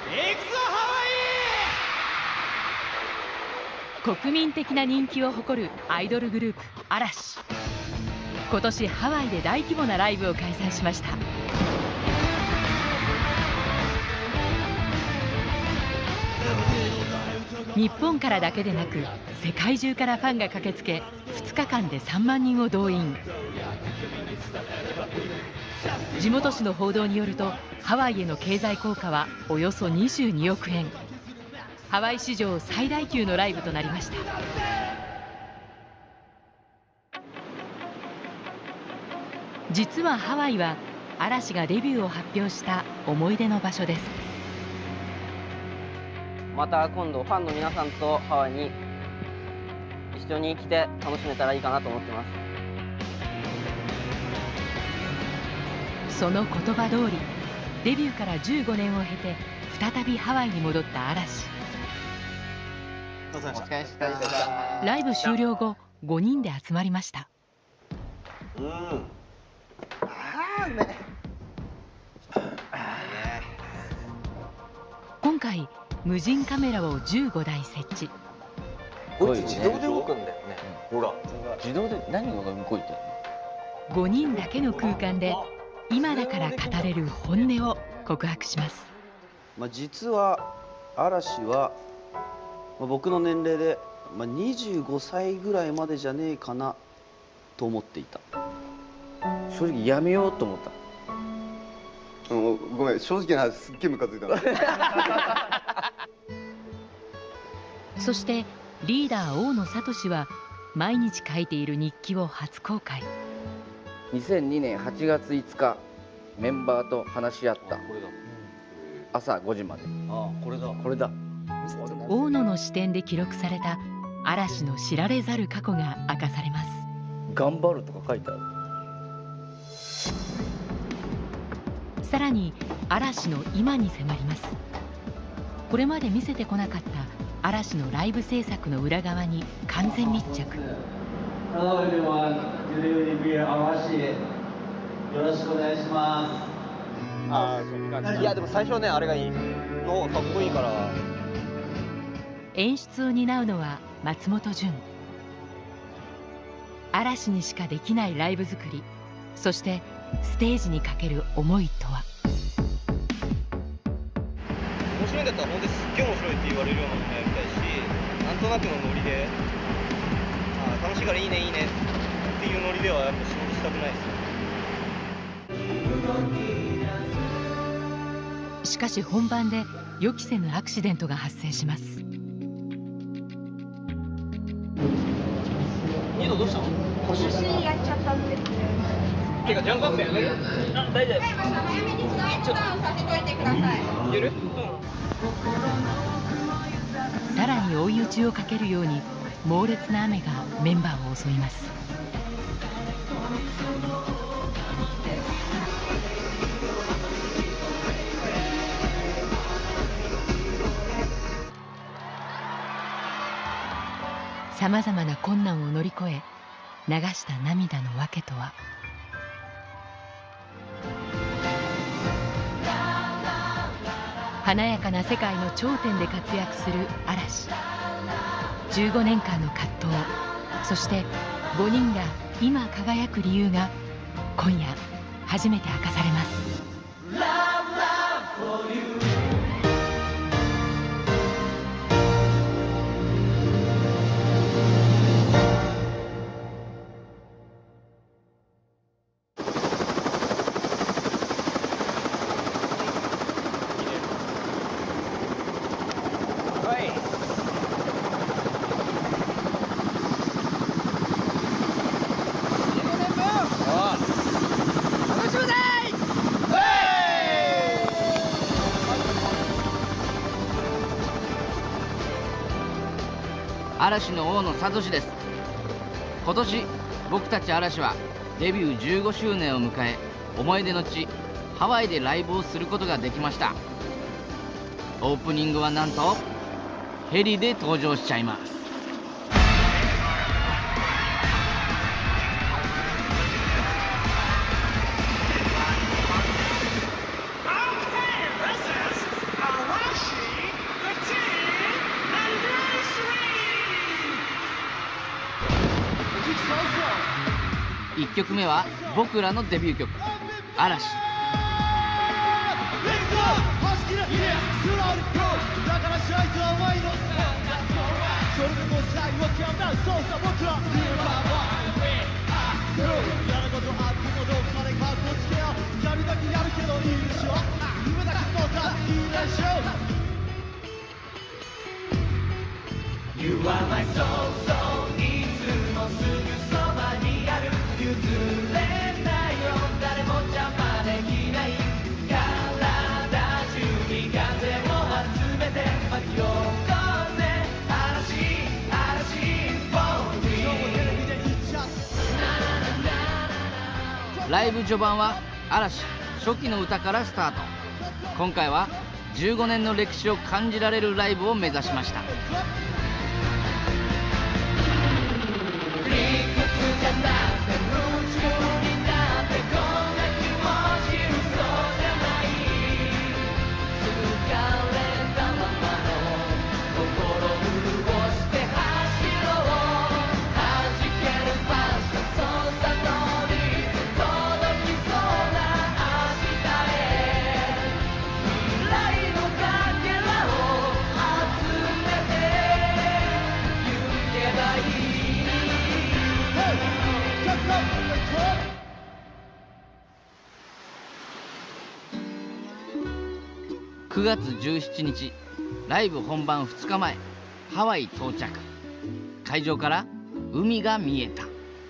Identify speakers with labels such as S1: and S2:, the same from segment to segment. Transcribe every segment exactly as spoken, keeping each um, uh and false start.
S1: 国民的な人気を誇るアイドルグループ嵐。今年ハワイで大規模なライブを開催しました。日本からだけでなく世界中からファンが駆けつけ、ふつかかんでさんまんにんを動員。地元紙の報道によると、ハワイへの経済効果はおよそにじゅうにおくえん。ハワイ史上最大級のライブとなりました。実はハワイは嵐がデビューを発表した思い出の場所です。
S2: また今度ファンの皆さんとハワイに一緒に来て楽しめたらいいかなと思ってます。
S1: その言葉通り、デビューからじゅうごねんを経て再びハワイに戻った嵐。
S2: お疲れ様でした。
S1: ライブ終了後、ごにんで集まりました。
S3: うん。あーね。
S1: 今回無人カメラをじゅうごだい設置。
S3: これ自動で動くんだよね。ほら。
S4: 自動で何が動いてる
S1: の？ごにんだけの空間で今だから語れる本音を告白します。
S5: まあ実は嵐は、まあ、僕の年齢で、まあ、にじゅうごさいぐらいまでじゃねえかなと思っていた。
S4: 正直やめようと思った。
S3: うん、ごめん、正直な話すっげえムカついたな。
S1: そしてリーダー大野聡は毎日書いている日記を初公開。
S4: にせんにねんはちがついつか、メンバーと話し合った朝ごじまで。
S3: ああ、これだ。
S4: これだ。
S1: 大野の視点で記録された嵐の知られざる過去が明かされます。
S4: 頑張るとか書いてある。
S1: さらに嵐の今に迫ります。これまで見せてこなかった嵐のライブ制作の裏側に完全密着。
S6: Hello everyone, good evening, we are Arashi. よろしくお願いします。
S2: ああ、いやでも最初はね、あれがいいの、かっこいいから。
S1: 演出を担うのは松本潤。嵐にしかできないライブ作り、そしてステージにかける思いとは。
S2: 面白いんだったら本当にすっげえ面白いって言われるようなものやりたいし、なんとなくのノリで、あ楽しいからいいねいいねっていうノリではやっぱ仕事したくないです。
S1: しかし本番で予期せぬアクシデントが発生します。
S2: ニドどうしたの？
S7: 腰やっちゃったんで。
S2: てかジャンプアップやめる？あ、大丈夫。
S7: 早めにスローダウンさせといてください。
S2: いける？
S1: さらに追い打ちをかけるように猛烈な雨がメンバーを襲います。さまざまな困難を乗り越え流した涙の訳とは。華やかな世界の頂点で活躍する嵐。じゅうごねんかんの葛藤、そしてごにんが今輝く理由が今夜初めて明かされます。
S4: 嵐の大野聡です。今年僕たち嵐はデビューじゅうごしゅうねんを迎え、思い出の地ハワイでライブをすることができました。オープニングはなんとヘリで登場しちゃいます。
S8: Okay, this is Arashi.
S4: きょくめは僕らのデビュー曲「嵐」。ライブ序盤は嵐初期の歌からスタート。今回はじゅうごねんの歴史を感じられるライブを目指しました。くがつじゅうしちにち、ライブ本番ふつかまえ、ハワイ到着。会場から海が見えた。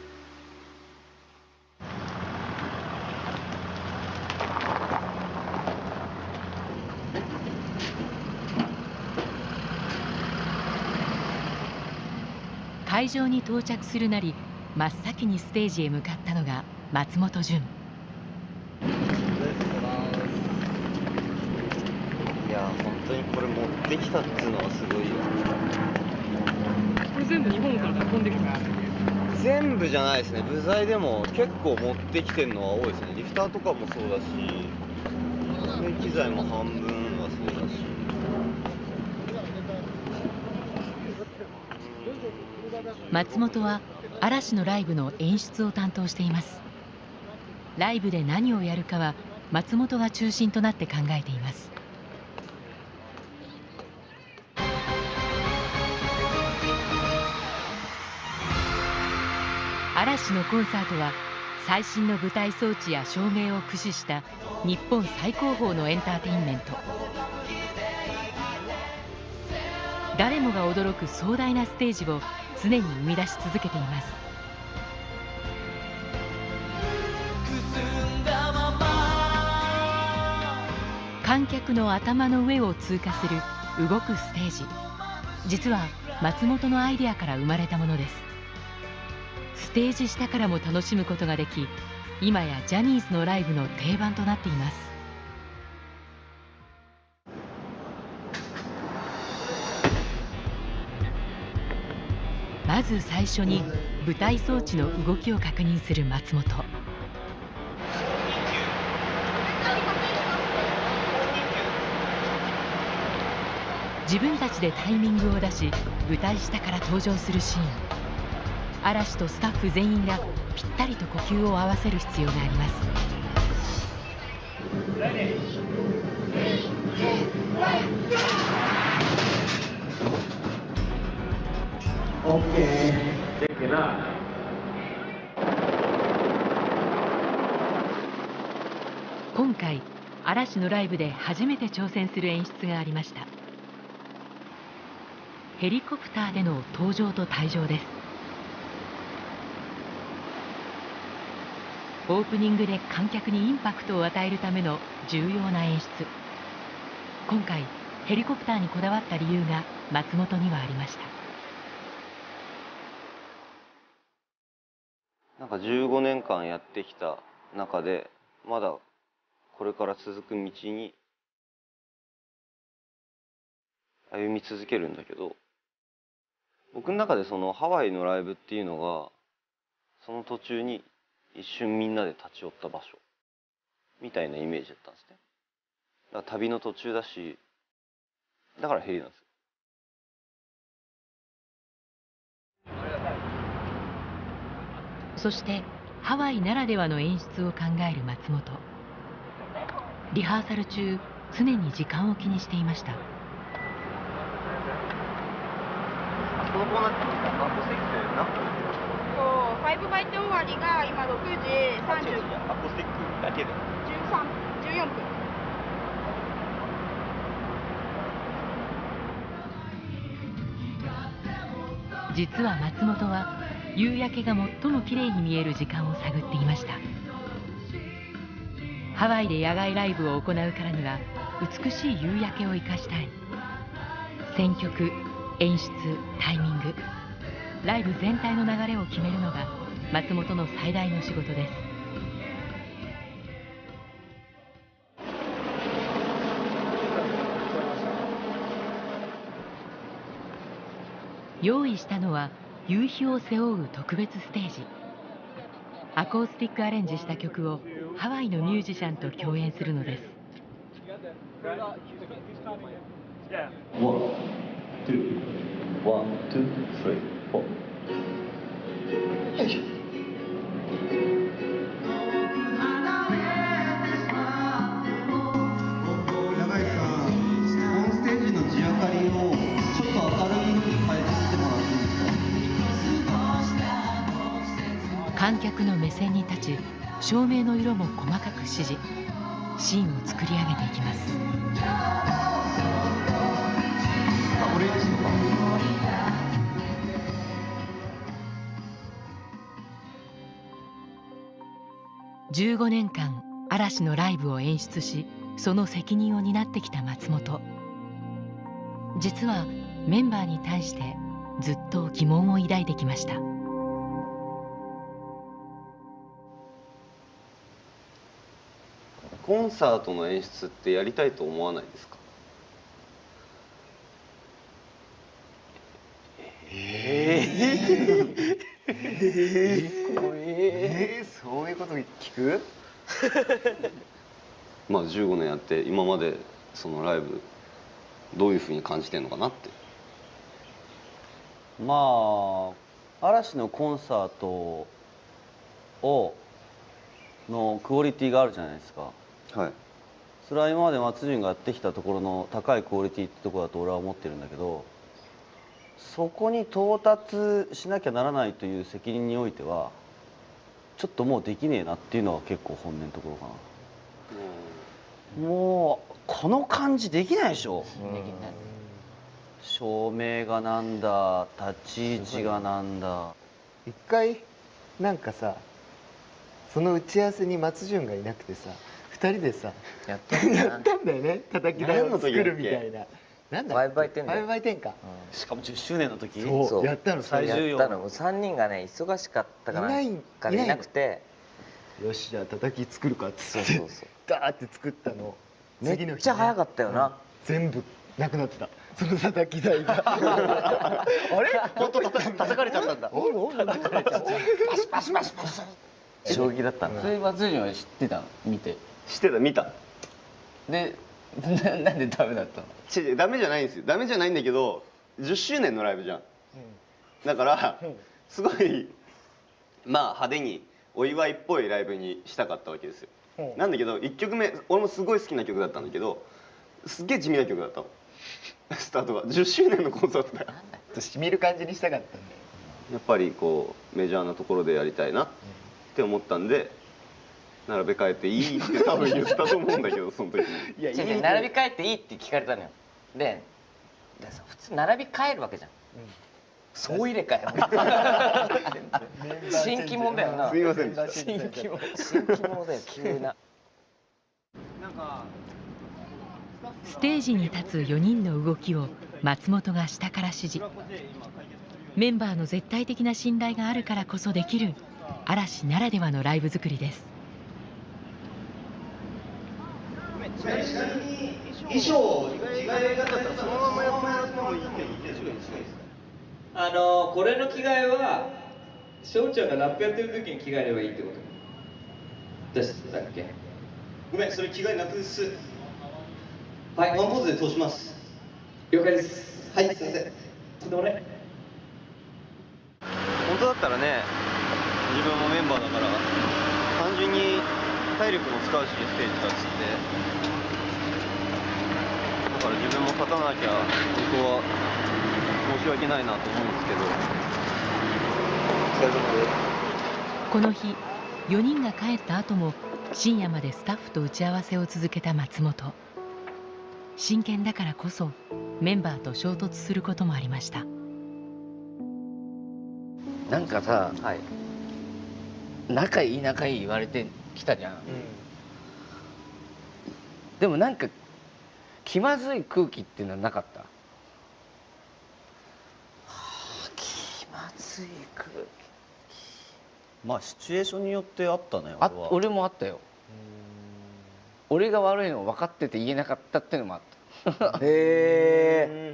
S1: 会場に到着するなり真っ先にステージへ向かったのが松本潤。
S2: いや本当にこれ持ってきたっていうのはすごいよ。
S8: これ全部日本から運んできた？
S2: 全部じゃないですね。部材でも結構持ってきてるのは多いですね。リフターとかもそうだし、で機材も半分はそうだし。
S1: 松本は嵐のライブの演出を担当しています。ライブで何をやるかは松本が中心となって考えています。嵐のコンサートは最新の舞台装置や照明を駆使した日本最高峰のエンターテインメント。誰もが驚く壮大なステージを常に生み出し続けています。観客の頭の上を通過する動くステージ、実は松本のアイデアから生まれたものです。ステージ下からも楽しむことができ、今やジャニーズのライブの定番となっています。まず最初に舞台装置の動きを確認する松本。自分たちでタイミングを出し舞台下から登場するシーン。嵐とスタッフ全員がぴったりと呼吸を合わせる必要があります。
S6: オッケー。でっけな。
S1: 今回嵐のライブで初めて挑戦する演出がありました。ヘリコプターでの登場と退場です。オープニングで観客にインパクトを与えるための重要な演出。今回ヘリコプターにこだわった理由が松本にはありました。
S2: なんかじゅうごねんかんやってきた中でまだこれから続く道に歩み続けるんだけど、僕の中でそのハワイのライブっていうのがその途中に一瞬みんなで立ち寄った場所みたいなイメージだったんですね。だから旅の途中だし、だからヘリなんですよ。
S1: そしてハワイならではの演出を考える松本。リハーサル中、常に時間を気にしていました。
S2: このコーナーってアコースティックって何分？
S7: そう、ファイブバイト終わりが今ろくじさんじゅう。
S2: アコースティックだけで
S7: じゅうさん、じゅうよんぷん。
S1: 実は松本は夕焼けが最も綺麗に見える時間を探っていました。ハワイで野外ライブを行うからには美しい夕焼けを生かしたい。選曲、演出、タイミング、ライブ全体の流れを決めるのが松本の最大の仕事です。用意したのは夕日を背負う特別ステージ。アコースティックアレンジした曲をハワイのミュージシャンと共演するのです。
S6: ワン、ツー、ワン、ツー、スリー、フォー。よいしょ。
S9: 永井さん、オンステージの地明かりをちょっと明るい色に変えてみてもらっていいですか？
S1: 観客の目線に立ち、照明の色も細かく指示、シーンを作り上げていきます。
S9: あ、オレンジとか。
S1: じゅうごねんかん嵐のライブを演出し、その責任を担ってきた松本。実はメンバーに対してずっと疑問を抱いてきました。
S2: コンサートの演出ってやりたいと思わないですか？
S3: えー、えー、えー、そういうこと聞く？
S2: まあじゅうごねんやって今までそのライブどういうふうに感じてるのかなって。
S5: まあ嵐のコンサートをのクオリティがあるじゃないですか。
S2: はい。
S5: それは今まで松潤がやってきたところの高いクオリティってところだと俺は思ってるんだけど、そこに到達しなきゃならないという責任においてはちょっともうできねえなっていうのは結構本音のところかな。もうこの感じできないでしょ。できない。照明がなんだ、立ち位置がなんだ。
S3: 一回なんかさ、その打ち合わせに松潤がいなくてさ、二人でさ
S10: やったんだ
S3: やったんだよね。叩き台を作るみたいな。なんだっけ？
S10: ファイブバイテンだよ。
S3: ファイブバイテンか。
S5: しかもじゅっしゅうねんの時。
S3: そうやったの。
S5: 最重要。
S10: やったの。さんにんがね忙しかったから
S3: いない
S10: からいなくて、
S3: よしじゃあ叩き作るかっつって
S10: そうそうそう
S3: ダーって作ったの。
S10: めっちゃ早かったよな。
S3: 全部なくなってた。その叩き台が。あれ？
S5: 本当叩かれちゃったんだ。
S3: おるおる叩かれちゃった。パシパシパシパシ。
S10: 衝撃だったんだ。
S4: それ松潤は知ってたの？見て。
S2: 知ってた、見た。
S4: で、な, なんでダメだったの？
S2: 違う、ダメじゃないんですよ。ダメじゃないんだけど、じゅっしゅうねんのライブじゃん。だからすごいまあ派手にお祝いっぽいライブにしたかったわけですよ。なんだけどいっきょくめ俺もすごい好きな曲だったんだけど、すっげえ地味な曲だったの。スタートがじゅっしゅうねんのコンサートだよ。
S3: しみる感じにしたかったんだよ。
S2: やっぱりこうメジャーなところでやりたいなって思ったんで、並べ替えていいって多分言ったと思うんだけどその時に。
S10: いや、違う違う、並び替えていいって聞かれたのよ。で、でさ、普通並び替えるわけじゃん。総入れ替え。新規もんだよな。
S2: すみませんでした。
S10: 新規もん、新規もんだよ、急な。
S1: ステージに立つよにんの動きを松本が下から指示。メンバーの絶対的な信頼があるからこそできる嵐ならではのライブ作りです。
S6: ちなみに衣装着替え方だったらそのままやってもらってもいいけど、
S11: あのこれの着替えは翔ちゃんがラップやってる時に着替えればいいってことでしたっけ？
S6: ごめん、それ着替えなくす。はい、ワンポーズで通します。
S11: 了解です。
S6: はい、すいません。
S11: とんでもない。
S2: 本当だったらね、 自分もメンバーだから単純に体力も使うし、ステージ立つってだから自分も勝たなきゃ本当は申し訳ないなと思うんですけど、お疲れ様です。
S1: この日よにんが帰った後も深夜までスタッフと打ち合わせを続けた松本。真剣だからこそメンバーと衝突することもありました。
S4: なんかさ、はい、仲いい仲いい言われてきたじゃん、うん、でもなんか気まずい空気っていうのはなかった？はあ、気まずい空気、
S5: まあシチュエーションによってあったね。
S4: 俺はあ俺もあったよ。俺が悪いの分かってて言えなかったっていうのもあったへえ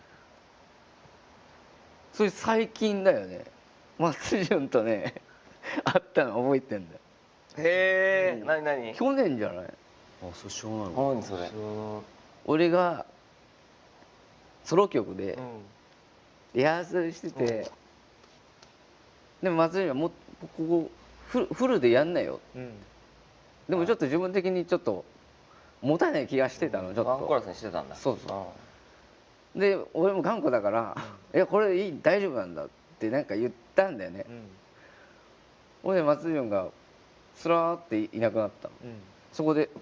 S4: それ最近だよね。松潤とね会ったの覚えてんだよ。
S10: へえ、なになに？
S4: 去年じゃない？あ、
S5: それ知らないの？
S10: 何それ？
S4: 俺がソロ曲でリハーサルしてて、でも松潤はもうここフルフルでやんなよ、うん、でもちょっと自分的にちょっと持たない気がしてたの、ちょっとワンコーラスにしてたんだ。そうそうで俺も頑固だから「いやこれいい大丈夫なんだ」ってなんか言ったんだよね。ほ、うんで松潤がスラーっていなくなったの、うん、そこで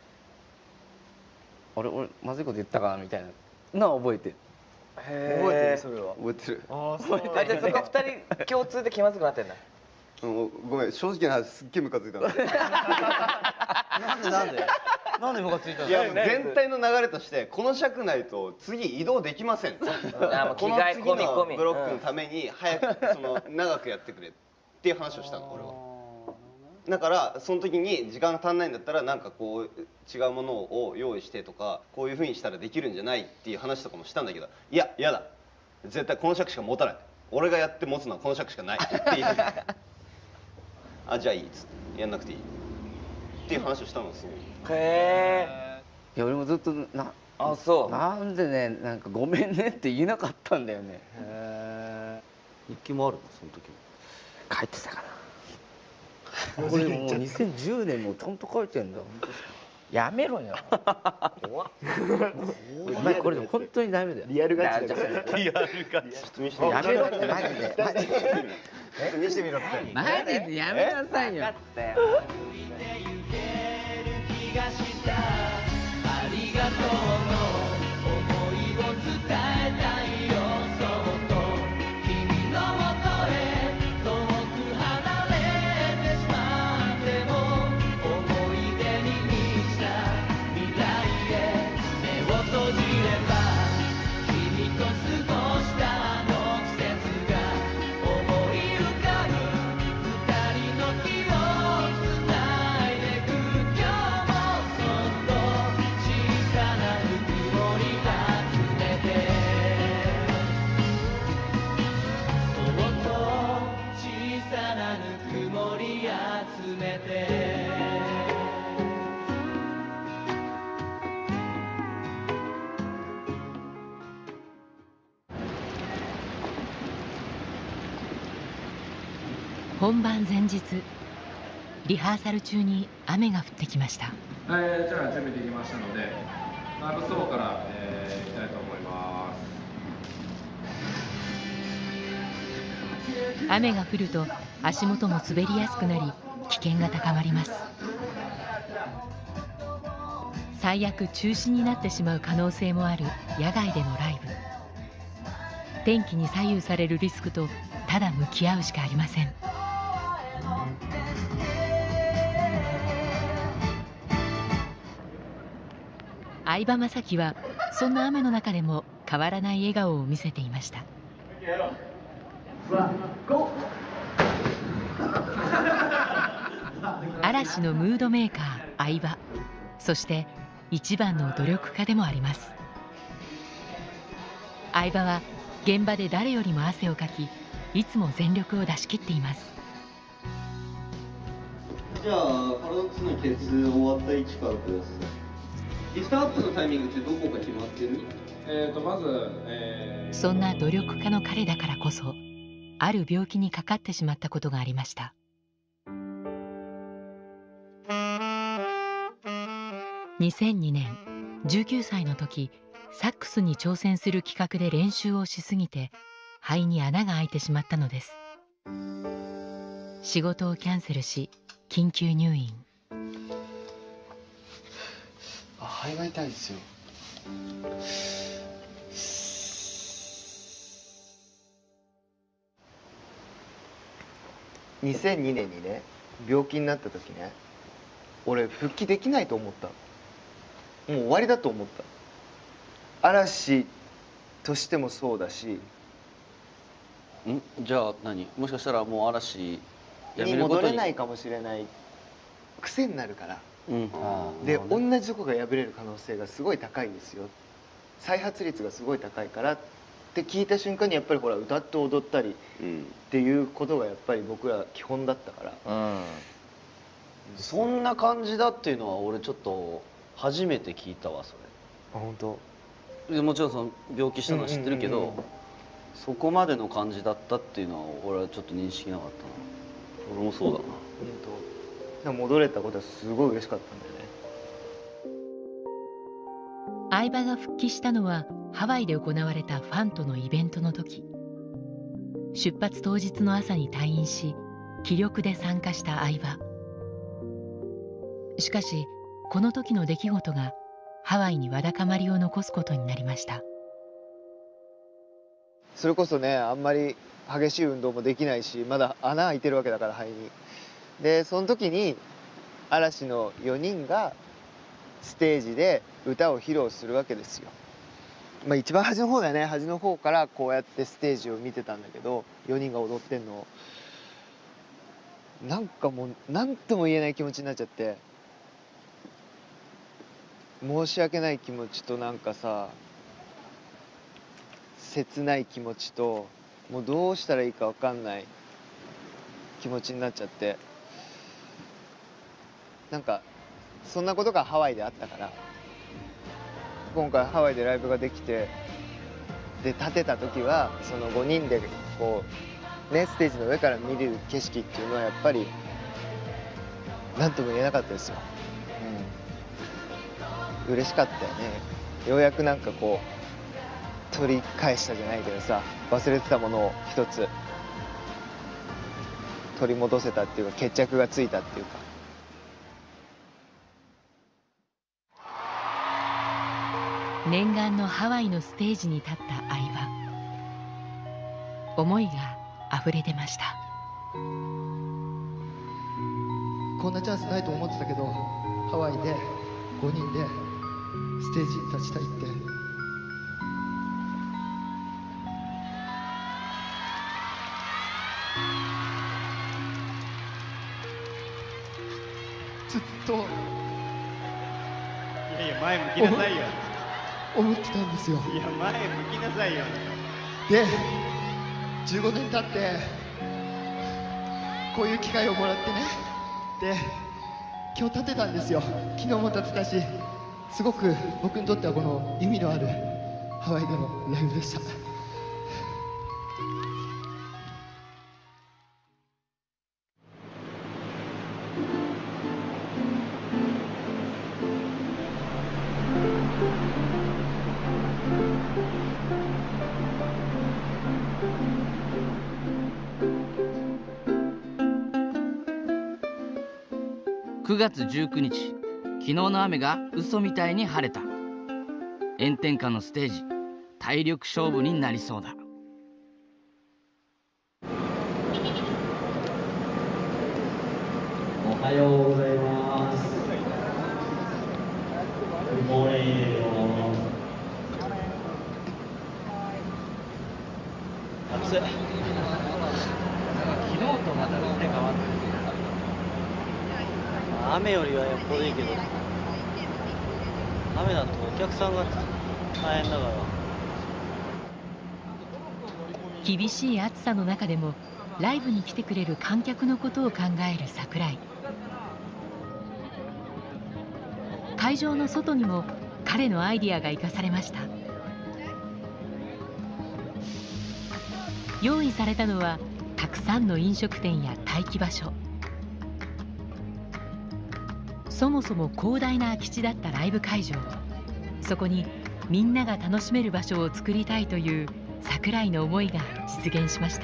S4: 「あれ俺まずいこと言ったかな」みたいなのは覚えてる。
S10: へ覚えてる？それは
S2: 覚えてる。
S10: ああそうなんだ。あ、じゃあそこふたり共通で気まずくなってんだ。
S2: うん、ごめん、正直な話すっげえムカついたの。なん
S5: でなんでなんでムカついたの？
S2: いや全体の流れとしてこの尺ないと次移動できません。この次のブロックのために早くその長くやってくれっていう話をしたの俺は。だからその時に時間が足んないんだったらなんかこう違うものを用意してとかこういうふうにしたらできるんじゃないっていう話とかもしたんだけど、いや嫌だ絶対この尺しか持たない、俺がやって持つのはこの尺しかないっていうあ、じゃあいいっつってやんなくていいっていう話をしたのすごい。へ
S4: え。いや俺もずっとなあそうなんでねなんかごめんねって言えなかったんだよね。へえ。
S5: 日記もあるのその時も？
S4: 書いてたかな。これもうにせんじゅうねんもちゃんと書いてんだ。やめろよ。怖っ。お前これで本当にダメだよ。
S10: リアルガチだから。
S5: リアルガチ。
S4: やめろってマジで。マジで。
S10: 見せてみろって。
S4: マジでやめなさいよ。ありがとうの思いを伝えたいよ。そっと君のもとへ遠く離れてしまっても思い出に満ちた未来へ目を閉じれば君と過ごしたあの季節が思い浮かぶ。二人の気をつないでく今日もそっと小さなぬくもり集めてそっと小さなぬくもり集めて
S1: 本番前日リハーサル中に雨が降ってきました。
S12: えー、じゃあ準備できましたのでライブソロから、えー、いきたいと思います。
S1: 雨が降ると足元も滑りやすくなり危険が高まります。最悪中止になってしまう可能性もある野外でのライブ。天気に左右されるリスクとただ向き合うしかありません。相葉雅紀はそんな雨の中でも変わらない笑顔を見せていました。嵐のムードメーカー相葉、そして一番の努力家でもあります。相葉は現場で誰よりも汗をかきいつも全力を出し切っています。
S2: じゃあパラドックスのケツ終わった位置からください。リストアップのタイミングってどこか決まってる？
S12: えーとまず、えー、
S1: そんな努力家の彼だからこそある病気にかかってしまったことがありました。 にせんにねん、じゅうきゅうさいの時、サックスに挑戦する企画で練習をしすぎて肺に穴が開いてしまったのです。仕事をキャンセルし緊急入院。
S3: あ、肺が痛いですよ。にせんにねんにね、病気になった時ね、俺復帰できないと思った。もう終わりだと思った。嵐としてもそうだし。
S5: んじゃあ何、もしかしたらもう嵐やめることに
S3: に戻れないかもしれない。癖になるから、
S5: うん、
S3: で、同じとこが破れる可能性がすごい高いですよ、再発率がすごい高いからって聞いた瞬間に、やっぱりほら歌って踊ったりっていうことがやっぱり僕ら基本だったから、うん、
S5: そんな感じだっていうのは俺ちょっと初めて聞いたわ、それ。
S3: あ、本当？
S5: でもちろんその病気したのは知ってるけど、そこまでの感じだったっていうのは俺はちょっと認識なかったな。俺もそうだな。
S3: 本当。戻れたことはすごい嬉しかったんだよね。
S1: 相葉が復帰したのはハワイで行われたファンとのイベントの時。出発当日の朝に退院し、気力で参加した相葉。しかしこの時の出来事がハワイにわだかまりを残すことになりました。
S3: それこそね、あんまり激しい運動もできないし、まだ穴開いてるわけだから肺に。でその時に嵐のよにんがステージで歌を披露するわけですよ。まあ一番端の方だよね、端の方からこうやってステージを見てたんだけど、よにんが踊ってんのをなんかもう何とも言えない気持ちになっちゃって、申し訳ない気持ちと、なんかさ切ない気持ちと、もうどうしたらいいか分かんない気持ちになっちゃって、なんかそんなことがハワイであったから、今回ハワイでライブができて、で立てた時はそのごにんでこうね、ステージの上から見る景色っていうのはやっぱり何とも言えなかったですよ。うん、嬉しかったよね。ようやくなんかこう取り返したじゃないけどさ、忘れてたものを一つ取り戻せたっていうか、決着がついたっていうか。
S1: 念願のハワイのステージに立った相葉。思いが溢れ出ました。
S13: こんなチャンスないと思ってたけど、ハワイでごにんでステージに立ちたいって。ずっと
S14: いやいや、前向きなさいよ。
S13: 思ってたんですよ。
S14: いや、前向きなさいよ。
S13: でじゅうごねん経ってこういう機会をもらってね、で今日立てたんですよ。昨日も立てたし、すごく僕にとってはこの意味のあるハワイでのライブでした。
S4: くがつじゅうくにち、昨日の雨が嘘みたいに晴れた。炎天下のステージ、体力勝負になりそうだ。
S6: おはようございます。Good morning, everyone. 暑い。昨日とまた打って変わってる。雨よりはよっぽどいいけど、雨だとお客さんが大変だから。
S1: 厳しい暑さの中でもライブに来てくれる観客のことを考える櫻井。会場の外にも彼のアイディアが生かされました。用意されたのはたくさんの飲食店や待機場所。 そもそも広大な空き地だったライブ会場、そこにみんなが楽しめる場所を作りたいという櫻井の思いが実現しました。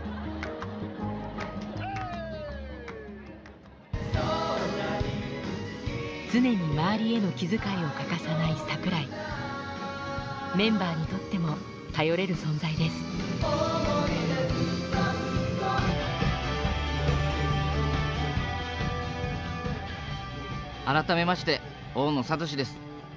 S1: 常に周りへの気遣いを欠かさない櫻井。メンバーにとっても頼れる存在です。
S4: 改めまして大野聡です。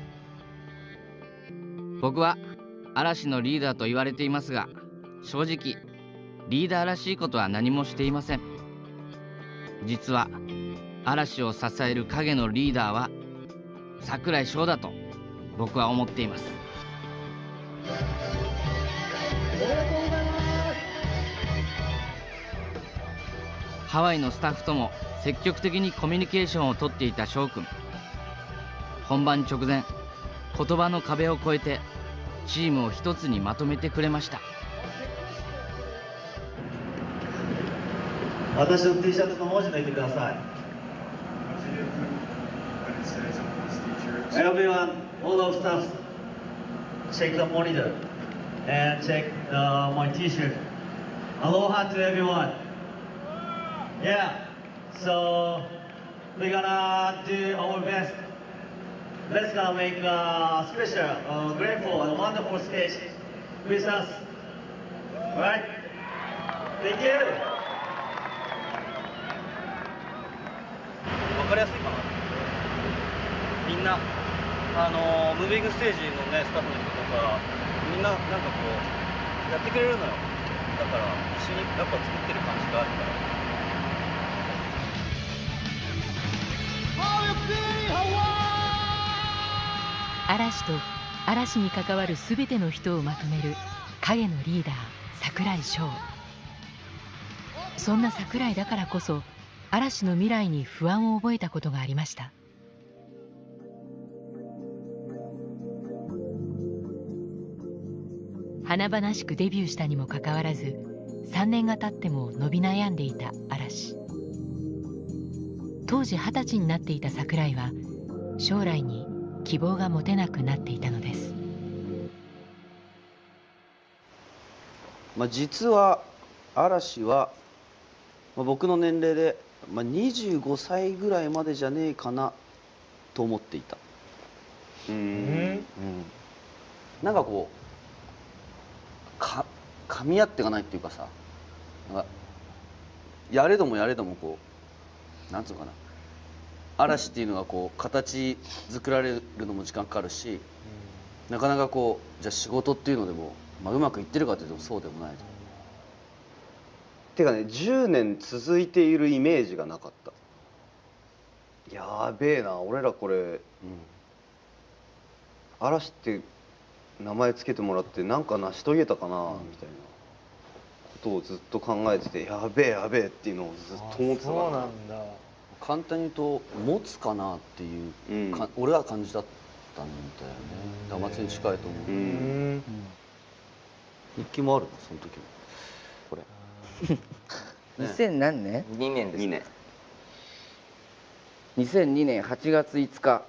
S4: 僕は嵐のリーダーと言われていますが、正直リーダーらしいことは何もしていません。実は嵐を支える影のリーダーは櫻井翔だと僕は思っています。ハワイのスタッフとも積極的にコミュニケーションをとっていた翔くん。本番直前、言葉の壁を越えてチームを一つにまとめてくれました。
S9: 私の T シャツの文字抜いてください。Everyone, all of staff, check the monitor and check uh, my T-shirt. Aloha to everyone. Yeah, so we're gonna do our best. Let's gonna make a special, uh, grateful and wonderful stage with us. Alright? Thank you.
S5: 分かりやすいかな。みんなあのムービングステージのねスタッフの人とかみんななんかこうやってくれるのよ。だから一緒にやっぱ作ってる感じがあるから。
S1: 嵐と嵐に関わるすべての人をまとめる影のリーダー、櫻井翔。そんな櫻井だからこそ嵐の未来に不安を覚えたことがありました。華々しくデビューしたにもかかわらず、さんねんが経っても伸び悩んでいた嵐。当時二十歳になっていた櫻井は将来に希望が持てなくなっていたのです。
S5: まあ、実は嵐は、まあ、僕の年齢で、まあ、にじゅうごさいぐらいまでじゃねえかなと思っていた。うん、うん、なんかこうか噛み合っていかないっていうかさ、なんかやれどもやれどもこうなんつうのかな、嵐っていうのがこう形作られるのも時間かかるし、なかなかこうじゃあ仕事っていうのでも、まあ、うまくいってるかというとそうでもないと。
S2: てかね、じゅうねん続いているイメージがなかった。やべえな、俺らこれ、うん、嵐って名前つけてもらってなんか成し遂げたかな、うん、みたいなことをずっと考えてて、やべえやべえっていうのをずっと思ってたから。そうなんだ。
S5: 簡単に言うと持つかなっていう、うん、か俺は感じだったんだよね。だから松に近いと思う。うん、うん、日記もあるのその時もこれ。
S10: にせん何年？
S2: にねんです。にねん。
S10: にせんにねんはちがついつか、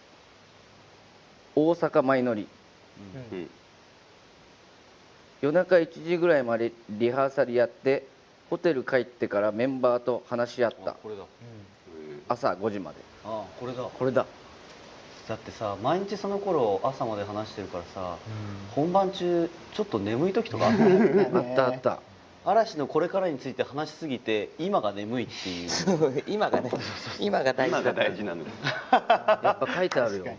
S10: 大阪舞乗り。うん、夜中いちじぐらいまでリハーサルやって、ホテル帰ってからメンバーと話し合った。これだ。朝ごじまで。
S5: ああ、これだ。
S10: これだ。
S5: だってさ、毎日その頃朝まで話してるからさ、うん、本番中ちょっと眠い時とかあった
S10: あったあった。
S5: 嵐のこれからについて話しすぎて今が眠いっていう
S10: 今がね今が大事だ。
S2: 今が大事なの。
S10: やっぱ書いてあるよ。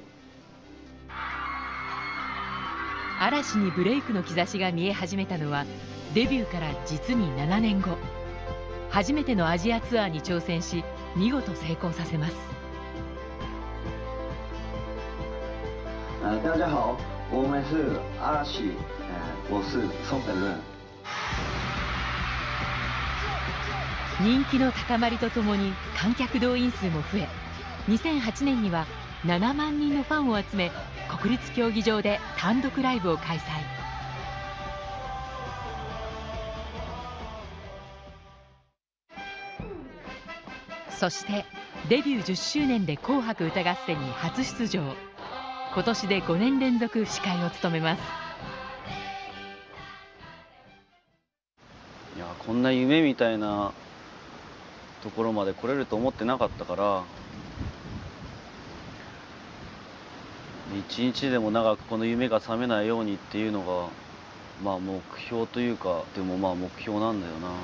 S1: 嵐にブレイクの兆しが見え始めたのはデビューから実にななねんご。初めてのアジアツアーに挑戦し見事成功させます。
S15: 大家好，我们是嵐，我是宋本润。
S1: 人気の高まりとともに観客動員数も増え、にせんはちねんにはななまんにんのファンを集め、国立競技場で単独ライブを開催。そしてデビューじゅっしゅうねんで紅白歌合戦に初出場。今年でごねん連続司会を務めます。
S5: いや、こんな夢みたいなところまで来れると思ってなかったから、一日でも長くこの夢が覚めないようにっていうのが、まあ目標というか、でもまあ目標なんだよな。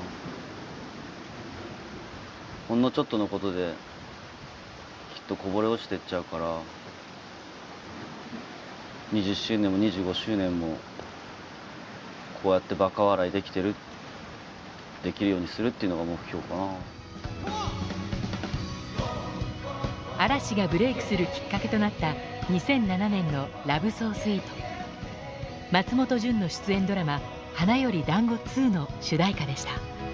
S5: ほんのちょっとのことできっとこぼれ落ちてっちゃうから、にじゅっしゅうねんもにじゅうごしゅうねんもこうやってバカ笑いできてるできるようにするっていうのが目標かな。
S1: 嵐がブレイクするきっかけとなったにせんななねんの「ラブソースイート」。松本潤の出演ドラマ「花より団子ツー」の主題歌でした。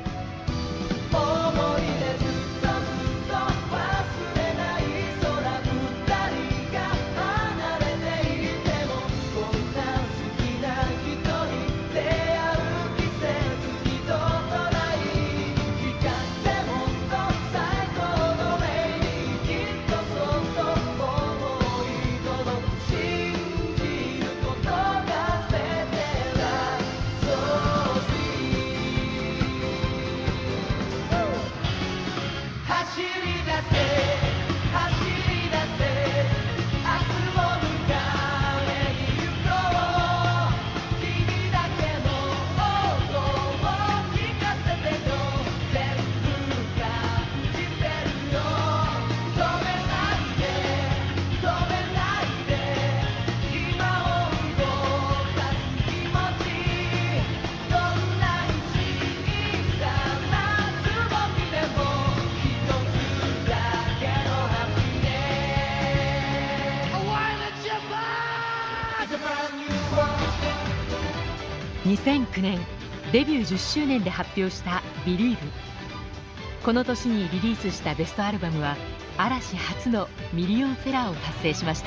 S1: にせんきゅうねん、デビューじゅっしゅうねんで発表した「Believe」。この年にリリースしたベストアルバムは嵐初のミリオンセラーを達成しました。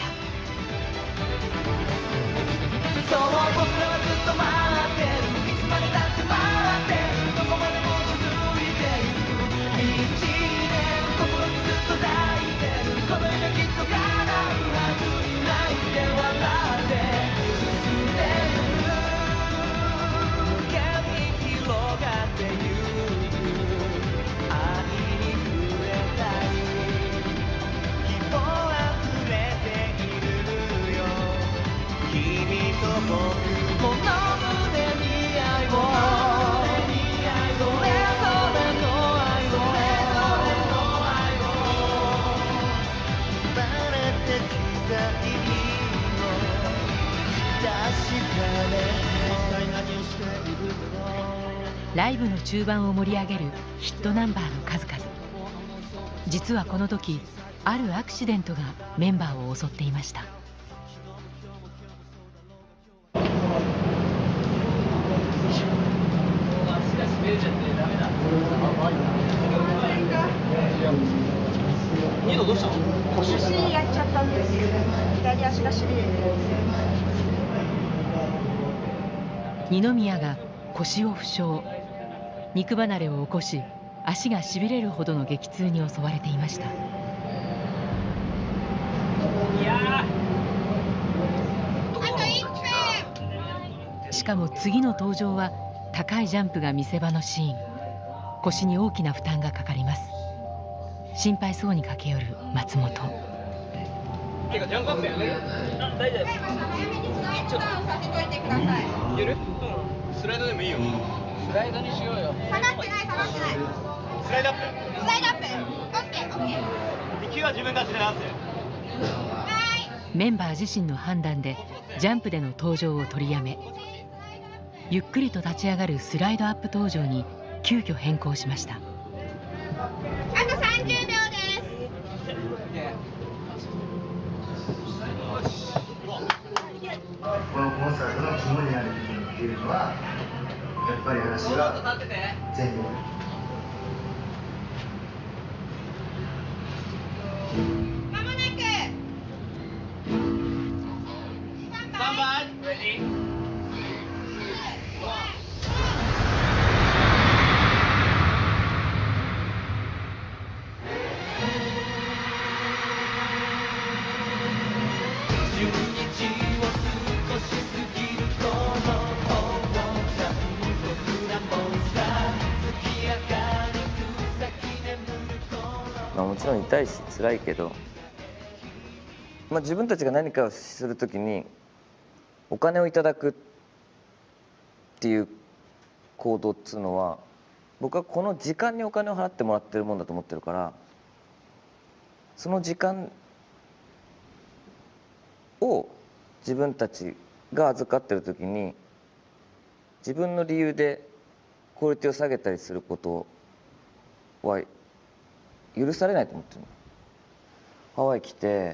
S1: そう僕らはずっと待ってる、いつまでだって待ってる、どこまでも続いていく、一年心にずっと抱いてる、この夢きっと叶うはず、泣いて笑って進んでる、無限に広がってゆく、愛に触れたい、希望あふれているよ、君と僕この胸に愛を、それぞれの愛を、生まれてきた意味を確かめて、一体何をしているの。ライブの中盤を盛り上げるヒットナンバーの数々。実はこの時、あるアクシデントがメンバーを襲っていました。
S16: ニノどうしたの？腰やっちゃったんです。左足がしびれて。
S1: 二宮が腰を負傷、肉離れを起こし、足がしびれるほどの激痛に襲われていました。しかも次の登場は高いジャンプが見せ場のシーン。腰に大きな負担がかかります。心配そうに駆け寄る松本。
S16: てかジャンプアップやめる？あ、大丈夫。早めにスライドダウンさせといてください。いける？うん。スライドでもいいよ。スライドにしようよ。下がってない下がってない。スライドアップ。スライドアップ。オッケーオッケー。勢いは自分たちで直す。
S1: メンバー自身の判断でジャンプでの登場を取りやめ、ゆっくりと立ち上がるスライドアップ登場に急遽変更しました。
S16: あとさんじゅうびょうです。
S17: このコンサートの肝になる部分っていうのはやっぱり嵐が全力。
S16: まもなくスタンバイ。レディー。
S10: まあ、もちろん痛いし辛いけど、まあ、自分たちが何かをするときにお金をいただくっていう行動っつうのは、僕はこの時間にお金を払ってもらってるもんだと思ってるから、その時間を自分たちが預かってるときに自分の理由でクオリティを下げたりすることは許されないと思ってるの。ハワイ来て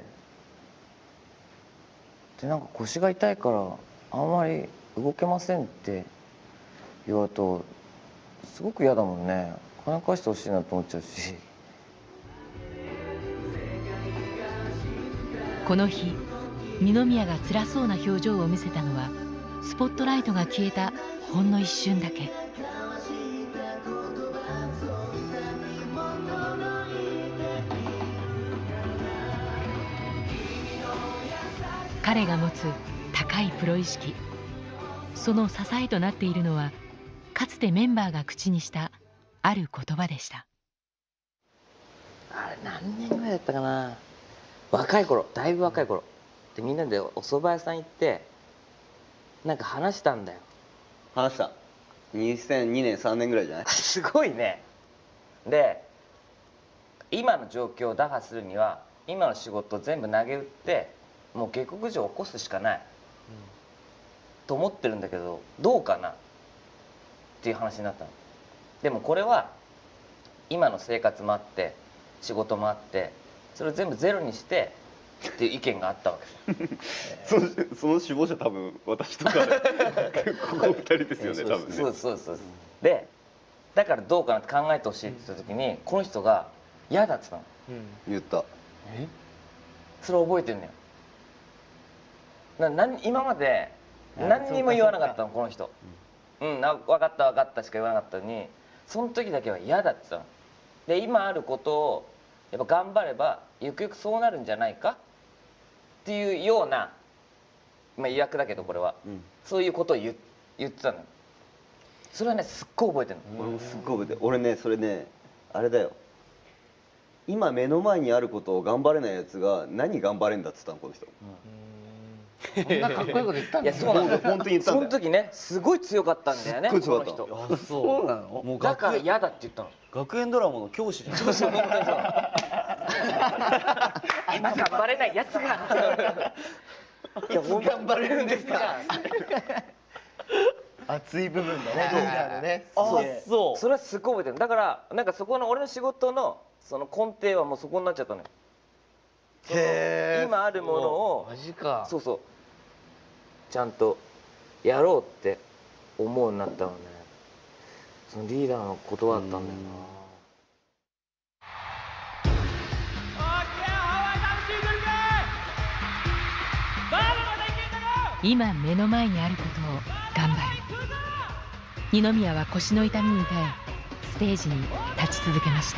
S10: で、なんか腰が痛いからあんまり動けませんって言われるとすごく嫌だもんね。金返してほしいなと思っちゃうし。
S1: この日、二宮が辛そうな表情を見せたのはスポットライトが消えたほんの一瞬だけ。彼が持つ高いプロ意識、その支えとなっているのはかつてメンバーが口にしたある言葉でした。
S10: あれ何年ぐらいだったかな、若い頃、だいぶ若い頃で、みんなでお蕎麦屋さん行ってなんか話したんだよ。
S2: 話した。にせんにねんさんねんぐらいじゃない？
S10: すごいね。で、今の状況を打破するには今の仕事を全部投げ打ってもう下克上を起こすしかない、うん、と思ってるんだけどどうかなっていう話になったの。でもこれは今の生活もあって仕事もあってそれを全部ゼロにしてっていう意見があったわけ
S2: そのその首謀者多分私とかここふたりですよね多分ね。
S10: そうそうそうそう。でだからどうかなって考えてほしいって言った時にこの人が嫌だって言ったの、
S2: うん、言った。
S10: えそれ覚えてるのよ。な何今まで何にも言わなかったのこの人。うん、な分かった分かったしか言わなかったのにその時だけは嫌だって言ったの。で今あることをやっぱ頑張ればゆくゆくそうなるんじゃないかっていうような、まあ意訳だけどこれは、うん、そういうことを 言, 言ってたの。それはねすっごい覚えてるの。
S2: 俺もすっごい覚えてる。俺ねそれねあれだよ、今目の前にあることを頑張れないやつが何頑張れんだっつったのこの人。
S10: そんなかっこいいこと言ったんだよ。いやそうなんだよ。
S2: 本当に言ったんだよ。
S10: その時ねすごい強かったんだよね。
S2: すっごい強かった。
S10: この人。
S5: あ、そうなの？
S10: もうだから嫌だって言ったの。
S5: 学園ドラマの教師じゃん。
S10: そうそう本当にそう。今頑張れないやつが。いや
S3: 頑張れるんですか。熱い部分だね。リーダーのね。
S10: あ、そう。それはすっごい覚えてる。だからなんかそこの俺の仕事のその根底はもうそこになっちゃったのよ。へえ。今あるものをマジか。そうそう。ちゃんとやろうって思うようになったのね。そのリーダーの言葉だったんだよな。
S1: 今目の前にあることを頑張る。二宮は腰の痛みに耐えステージに立ち続けました。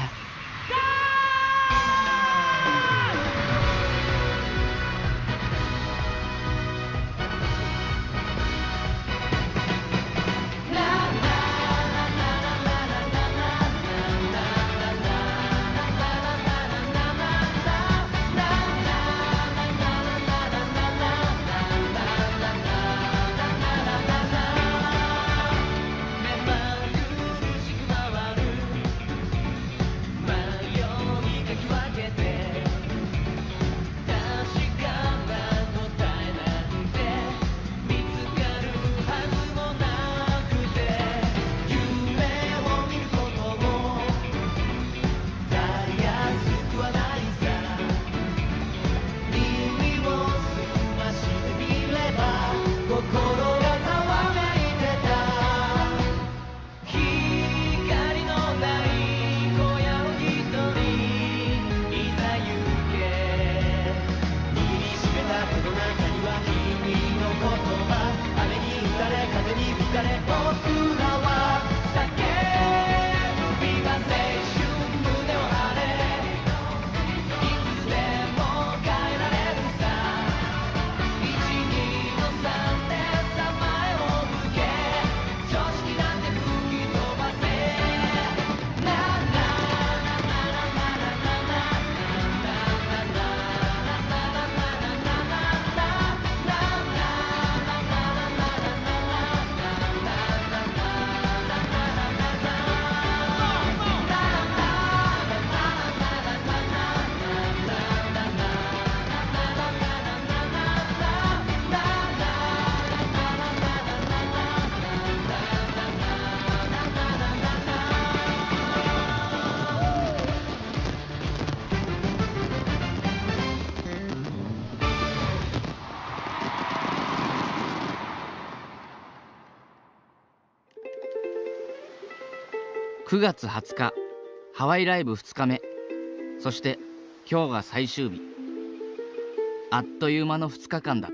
S4: くがつはつかハワイライブふつかめ、そして今日が最終日。あっという間のふつかかんだった。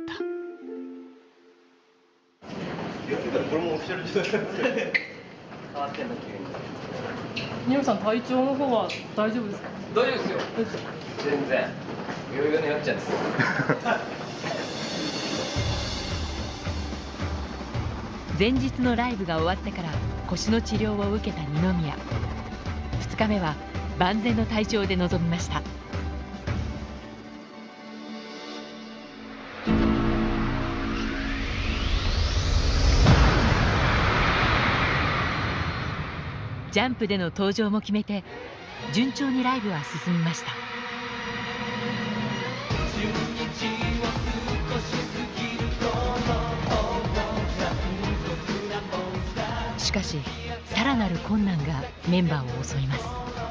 S2: これもオフィシャル自動車ですよね。変わってんの急に。
S8: ニノさん、体調の方は大丈夫ですか？
S4: 大丈夫ですよ。全然余裕のよっちゃんです。
S1: 前日のライブが終わってから腰の治療を受けた二宮。ふつかめは万全の体調で臨みました。ジャンプでの登場も決めて順調にライブは進みました。しかしさらなる困難がメンバーを襲います。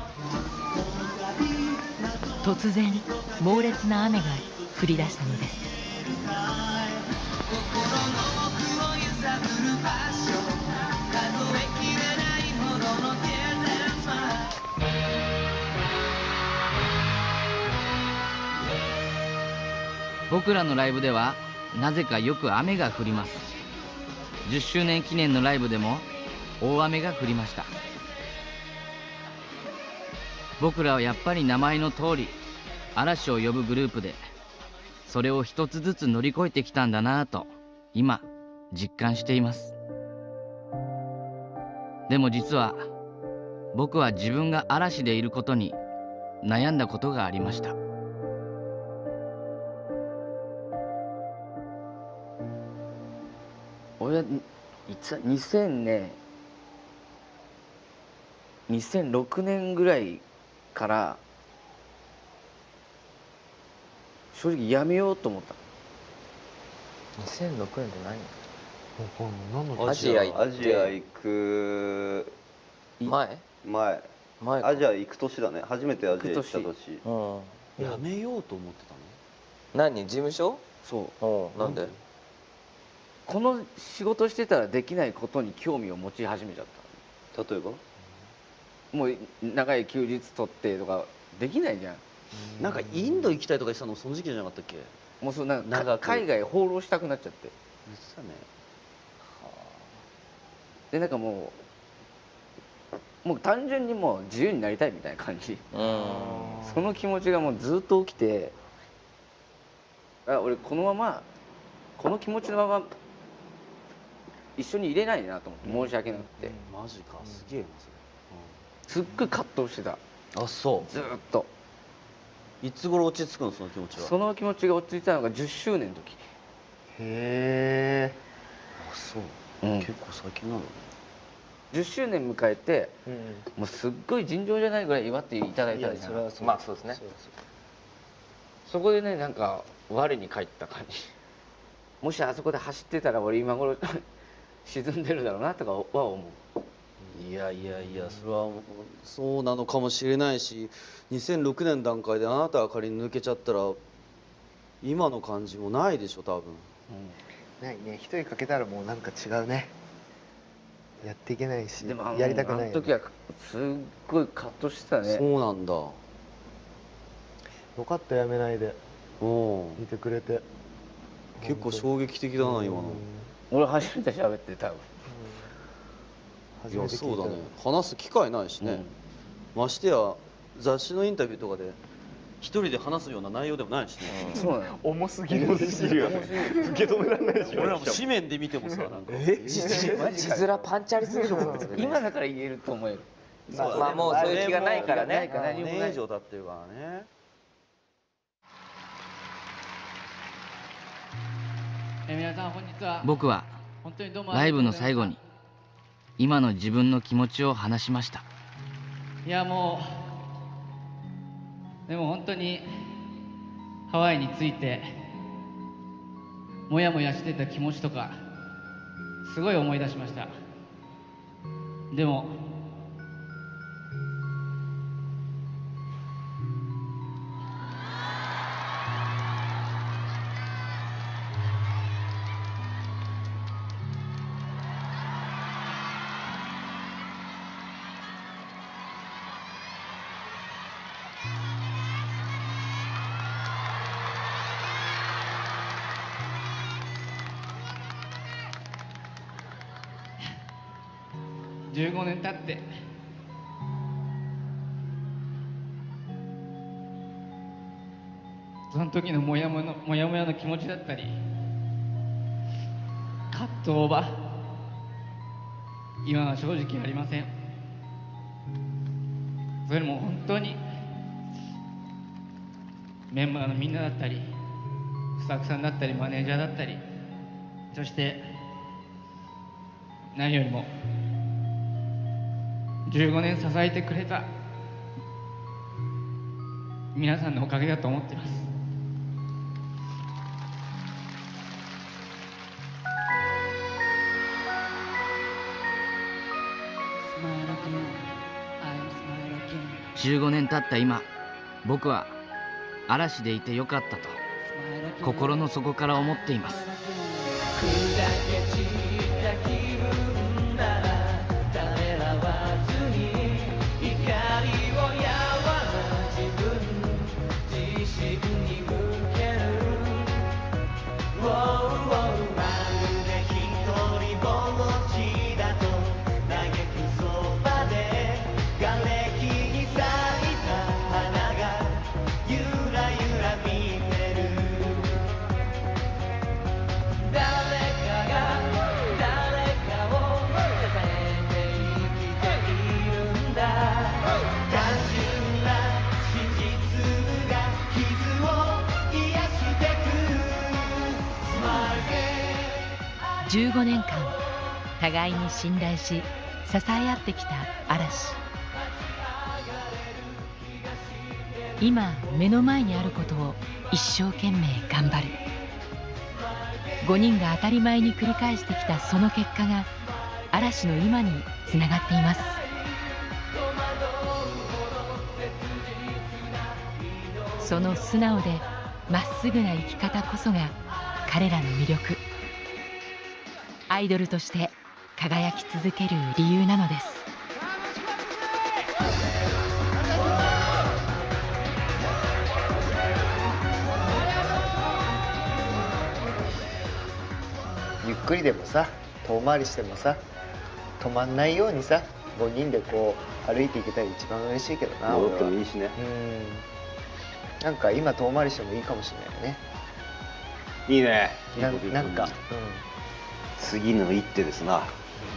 S1: 突然猛烈な雨が降り出したのです。
S4: 僕らのライブではなぜかよく雨が降ります。じゅっしゅうねん記念のライブでも大雨が降りました。僕らはやっぱり名前の通り嵐を呼ぶグループで、それを一つずつ乗り越えてきたんだなぁと今実感しています。でも実は僕は自分が嵐でいることに悩んだことがありました。
S10: 俺はいつにせんねんにせんろくねんぐらいから正直やめようと思った。
S3: にせんろくねんって何？何
S2: のアジアアジア行く
S3: 前
S2: 前
S3: 前
S2: アジア行く年だね。初めてアジア行った年。
S5: うん、やめようと思ってたの？
S3: 何？事務所？
S10: そう。
S3: なんで？
S10: この仕事してたらできないことに興味を持ち始めちゃった。
S2: 例えば？
S10: もう長い休日取ってとかできないじゃん。
S5: なんかインド行きたいとか言ってたのその時期じゃなかったっけ？
S10: もうそうなんか海外放浪したくなっちゃって。
S5: 言ってたね。
S10: でなんかもうもう単純にもう自由になりたいみたいな感じ。その気持ちがもうずっと起きて、あ俺このままこの気持ちのまま一緒に入れないなと思って申し訳なくて。
S5: マジか、すげえなそれ。
S10: すっごい葛藤してた。
S5: あ、そう。
S10: ずっと。
S5: いつ頃落ち着くのその気持ちは？
S10: その気持ちが落ち着いたのがじゅっしゅうねんの時。
S5: へえ。あ、そう、
S10: うん、
S5: 結構最近なのね。
S10: じゅっしゅうねん迎えて、うん、もうすっごい尋常じゃないぐらい祝っていただいたじゃん。
S3: まあそうですね。
S10: そこでね、なんか我に返った感じ。もしあそこで走ってたら俺今頃沈んでるだろうなとかは思う。
S5: いやいやいや、それはそうなのかもしれないし、にせんろくねんの段階であなたが仮に抜けちゃったら今の感じもないでしょ多分。うん、
S3: ないね。一人かけたらもうなんか違うね。やっていけないし、
S10: でも
S3: やりたくないよね。
S10: あの時はすっごい葛藤してたね。
S5: そうなんだ。
S3: よかったやめないで。いてくれて。
S5: 結構衝撃的だな今の。
S10: 俺初めて喋って多分。
S5: いやそうだね。話す機会ないしね。うん、ましてや雑誌のインタビューとかで一人で話すような内容でもないしね。
S10: そうなの。
S3: 重すぎる。重すぎるよね。受け止められないでしょ。
S5: 俺らも紙面で見てもさ、なんか
S3: え
S10: 字面パンチありすぎるもん。今だから言えると思える。
S3: まあもうそういう気がないからね。
S5: にねん以上経ってるからね。
S4: 皆さん本日は僕はライブの最後に今の自分の気持ちを話しました。
S18: いやもうでも本当にハワイについてもやもやしてた気持ちとかすごい思い出しました。でもじゅうごねん経ってその時のモヤモヤのモヤモヤの気持ちだったり葛藤は今は正直ありません。それも本当にメンバーのみんなだったりスタッフさんだったりマネージャーだったり、そして何よりもじゅうごねん支えてくれた皆さんのおかげだと思っています。
S4: じゅうごねん経った今、僕は嵐でいてよかったと心の底から思っています。
S1: じゅうごねんかん互いに信頼し支え合ってきた嵐。今目の前にあることを一生懸命頑張る。ごにんが当たり前に繰り返してきたその結果が嵐の今につながっています。その素直でまっすぐな生き方こそが彼らの魅力。アイドルとして輝き続ける理由なのです。
S3: ゆっくりでもさ、遠回りしてもさ、止まんないようにさ、ごにんでこう歩いていけたら一番嬉しいけどな。
S5: 戻ってもいいしね。
S3: うん。なんか今遠回りしてもいいかもしれないね。
S5: いいね。
S3: ななんか、うん、
S5: 次の一手ですな。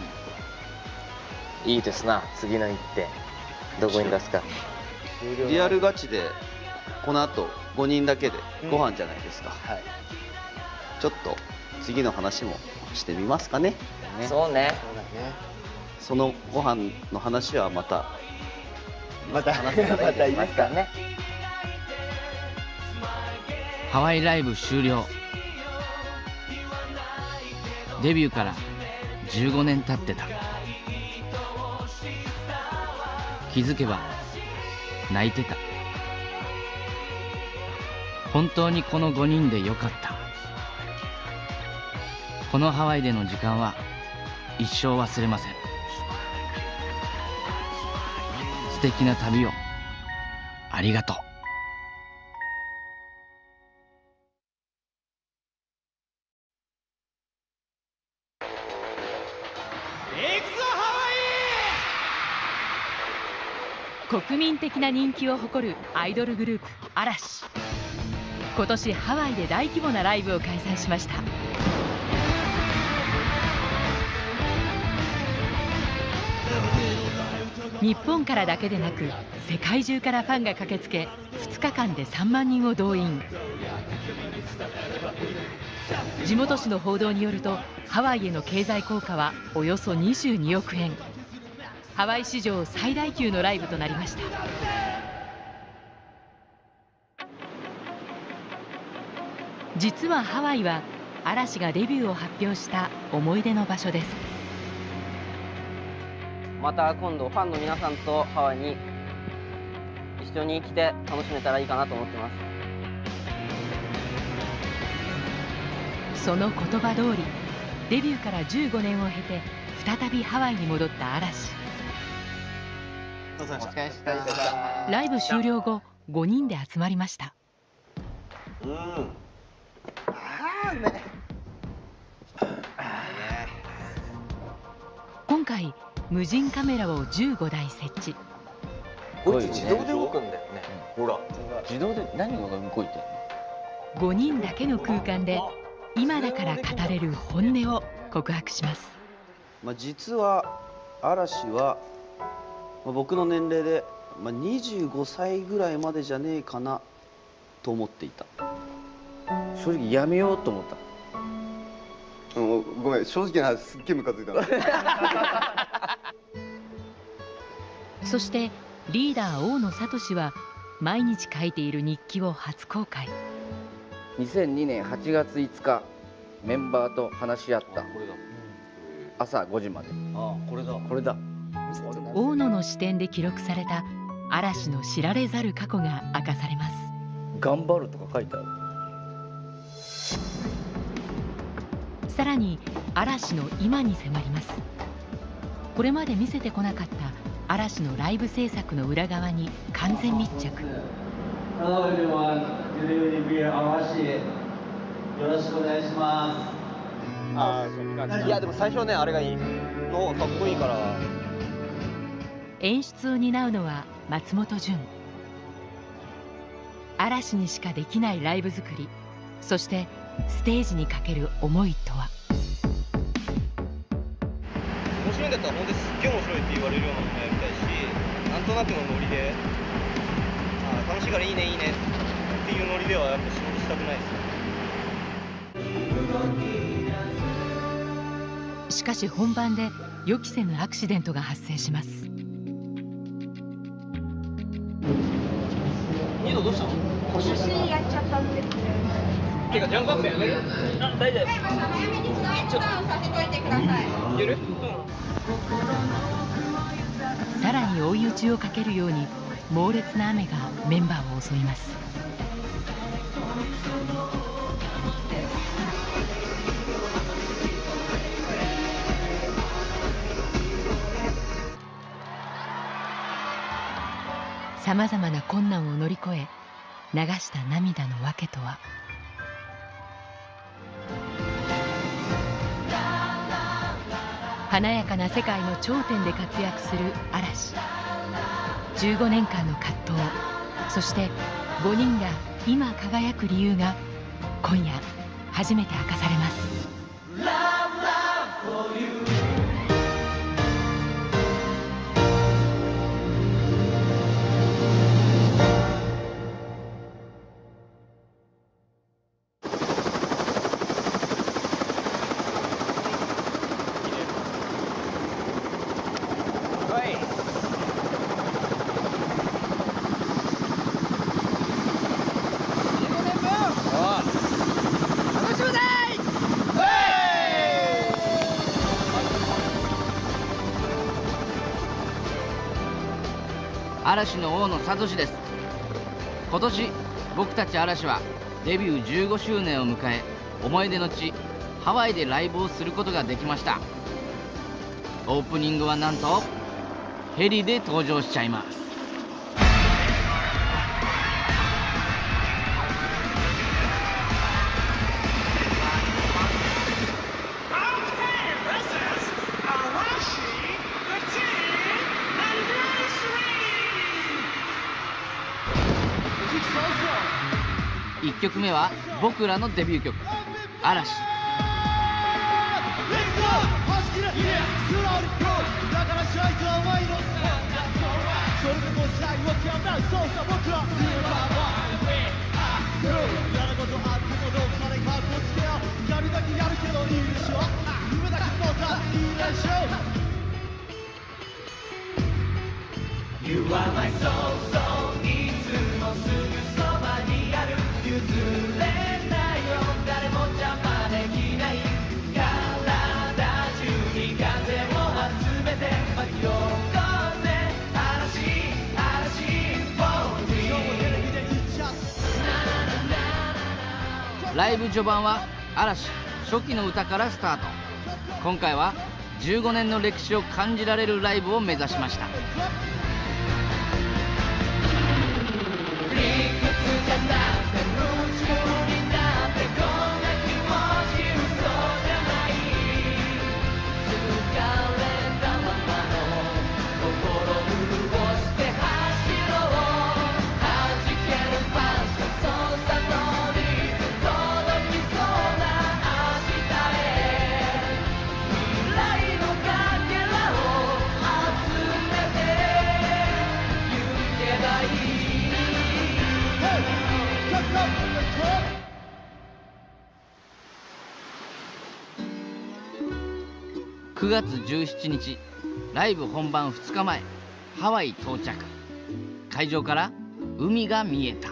S10: いいですな、次の一手。どこに出すか。
S5: リアルガチでこの後ごにんだけでご飯じゃないですか。
S3: はい。
S5: ちょっと次の話もしてみますかね。
S10: ね、そうね。
S3: そうだね。
S5: そのご飯の話はまた
S3: またまたいいですかね。
S4: ハワイライブ終了。デビューからじゅうごねん経ってた。気づけば泣いてた。本当にこのごにんでよかった。このハワイでの時間は一生忘れません。素敵な旅をありがとう。
S1: 国民的な人気を誇るアイドルグループ嵐。今年ハワイで大規模なライブを開催しました。日本からだけでなく世界中からファンが駆けつけ、ふつかかんでさんまんにんを動員。地元紙の報道によるとハワイへの経済効果はおよそにじゅうにおくえん。ハワイ史上最大級のライブとなりました。実はハワイは嵐がデビューを発表した思い出の場所です。
S10: また今度ファンの皆さんとハワイに一緒に来て楽しめたらいいかなと思ってます。
S1: その言葉通り、デビューからじゅうごねんを経て再びハワイに戻った嵐。
S3: お疲れ様でした。
S1: ライブ終了後、ごにんで集まりました。
S5: うん。ああ、
S1: 今回無人カメラをじゅうごだい設置。
S2: こいつ自動で動くんだよね。ほら、
S10: 自動で何が動いてるの？
S1: ごにんだけの空間で今だから語れる本音を告白します。
S5: まあ、実は嵐は、まあ、僕の年齢で、まあ、にじゅうごさいぐらいまでじゃねえかなと思っていた。
S10: 正直やめようと思った。
S2: うん、ごめん、正直な話すっげえムカついたの。
S1: そしてリーダー大野聡は毎日書いている日記を初公開。
S10: にせんにねんはちがついつか、メンバーと話し合った。朝ごじまで。
S5: ああ、これだ。
S10: これだ。
S1: 大野の視点で記録された嵐の知られざる過去が明かされます。
S10: 頑張るとか書いてある。
S1: さらに嵐の今に迫ります。これまで見せてこなかった嵐のライブ制作の裏側に完全密着。
S15: Hello everyone, good evening, we are 嵐。よろしくお願いします。
S2: ああ、いやでも最初はね、あれがいいの、かっこいいから。
S1: 演出を担うのは松本潤。嵐にしかできないライブ作り、そしてステージにかける思いとは。
S2: 面白いんだったら本当にすっげえ面白いって言われるようなものやりたいし、なんとなくのノリで、あ楽しいからいいねいいねっていうノリではやっぱ仕事したくないですよ。
S1: しかし本番で予期せぬアクシデントが発生します。
S16: ニドどうしたの？腰やっちゃったんで。てかジャンプアップやめる？あ、大丈夫。早めにスタートさせといてください。ゆる？うん。
S1: さらに追い打ちをかけるように猛烈な雨がメンバーを襲います。さまざまな困難を乗り越え流した涙の訳とは。華やかな世界の頂点で活躍する嵐。じゅうごねんかんの葛藤、そしてごにんが今輝く理由が今夜初めて明かされます。
S4: 嵐の大野聡です。今年僕たち嵐はデビューじゅうごしゅうねんを迎え、思い出の地ハワイでライブをすることができました。オープニングはなんとヘリで登場しちゃいます。いっきょくめは僕らのデビュー曲「嵐」。
S16: You are my soul, soul いつもすぐそばにある譲れないよ誰も邪魔できない体中に風を集めて巻き起こせ嵐嵐 for me
S4: ライブ序盤は嵐初期の歌からスタート。今回はじゅうごねんの歴史を感じられるライブを目指しました。 くがつじゅうしちにち、ライブ本番ふつかまえ、ハワイ到着。会場から海が見えた。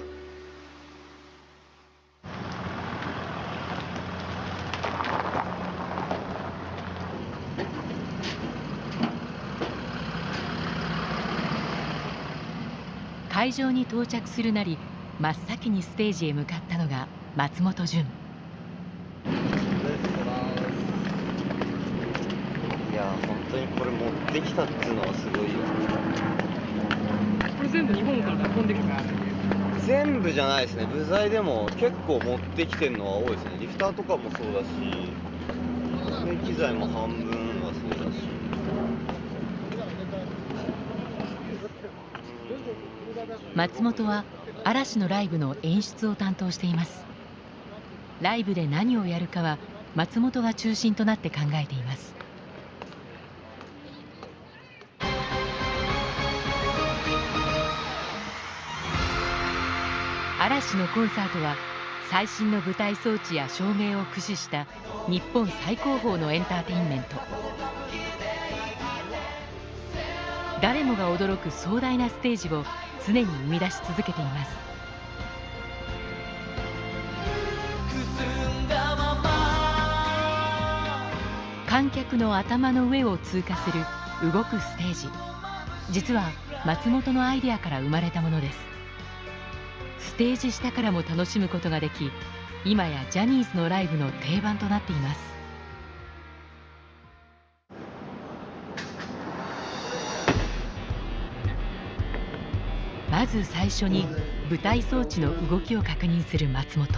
S1: 会場に到着するなり真っ先にステージへ向かったのが松本潤。
S2: いやー、本当にこれ持ってきたっていうのはすごいよ。
S8: これ全部日本から運んできた？
S2: 全部じゃないですね。部材でも結構持ってきてるのは多いですね。リフターとかもそうだし、照明機材も半分はそうだし。
S1: 松本は嵐のライブの演出を担当しています。ライブで何をやるかは松本が中心となって考えています。嵐のコンサートは最新の舞台装置や照明を駆使した日本最高峰のエンターテインメント。誰もが驚く壮大なステージを常に生み出し続けています。観客の頭の上を通過する動くステージ、実は松本のアイデアから生まれたものです。ステージ下からも楽しむことができ、今やジャニーズのライブの定番となっています。まず最初に舞台装置の動きを確認する松本。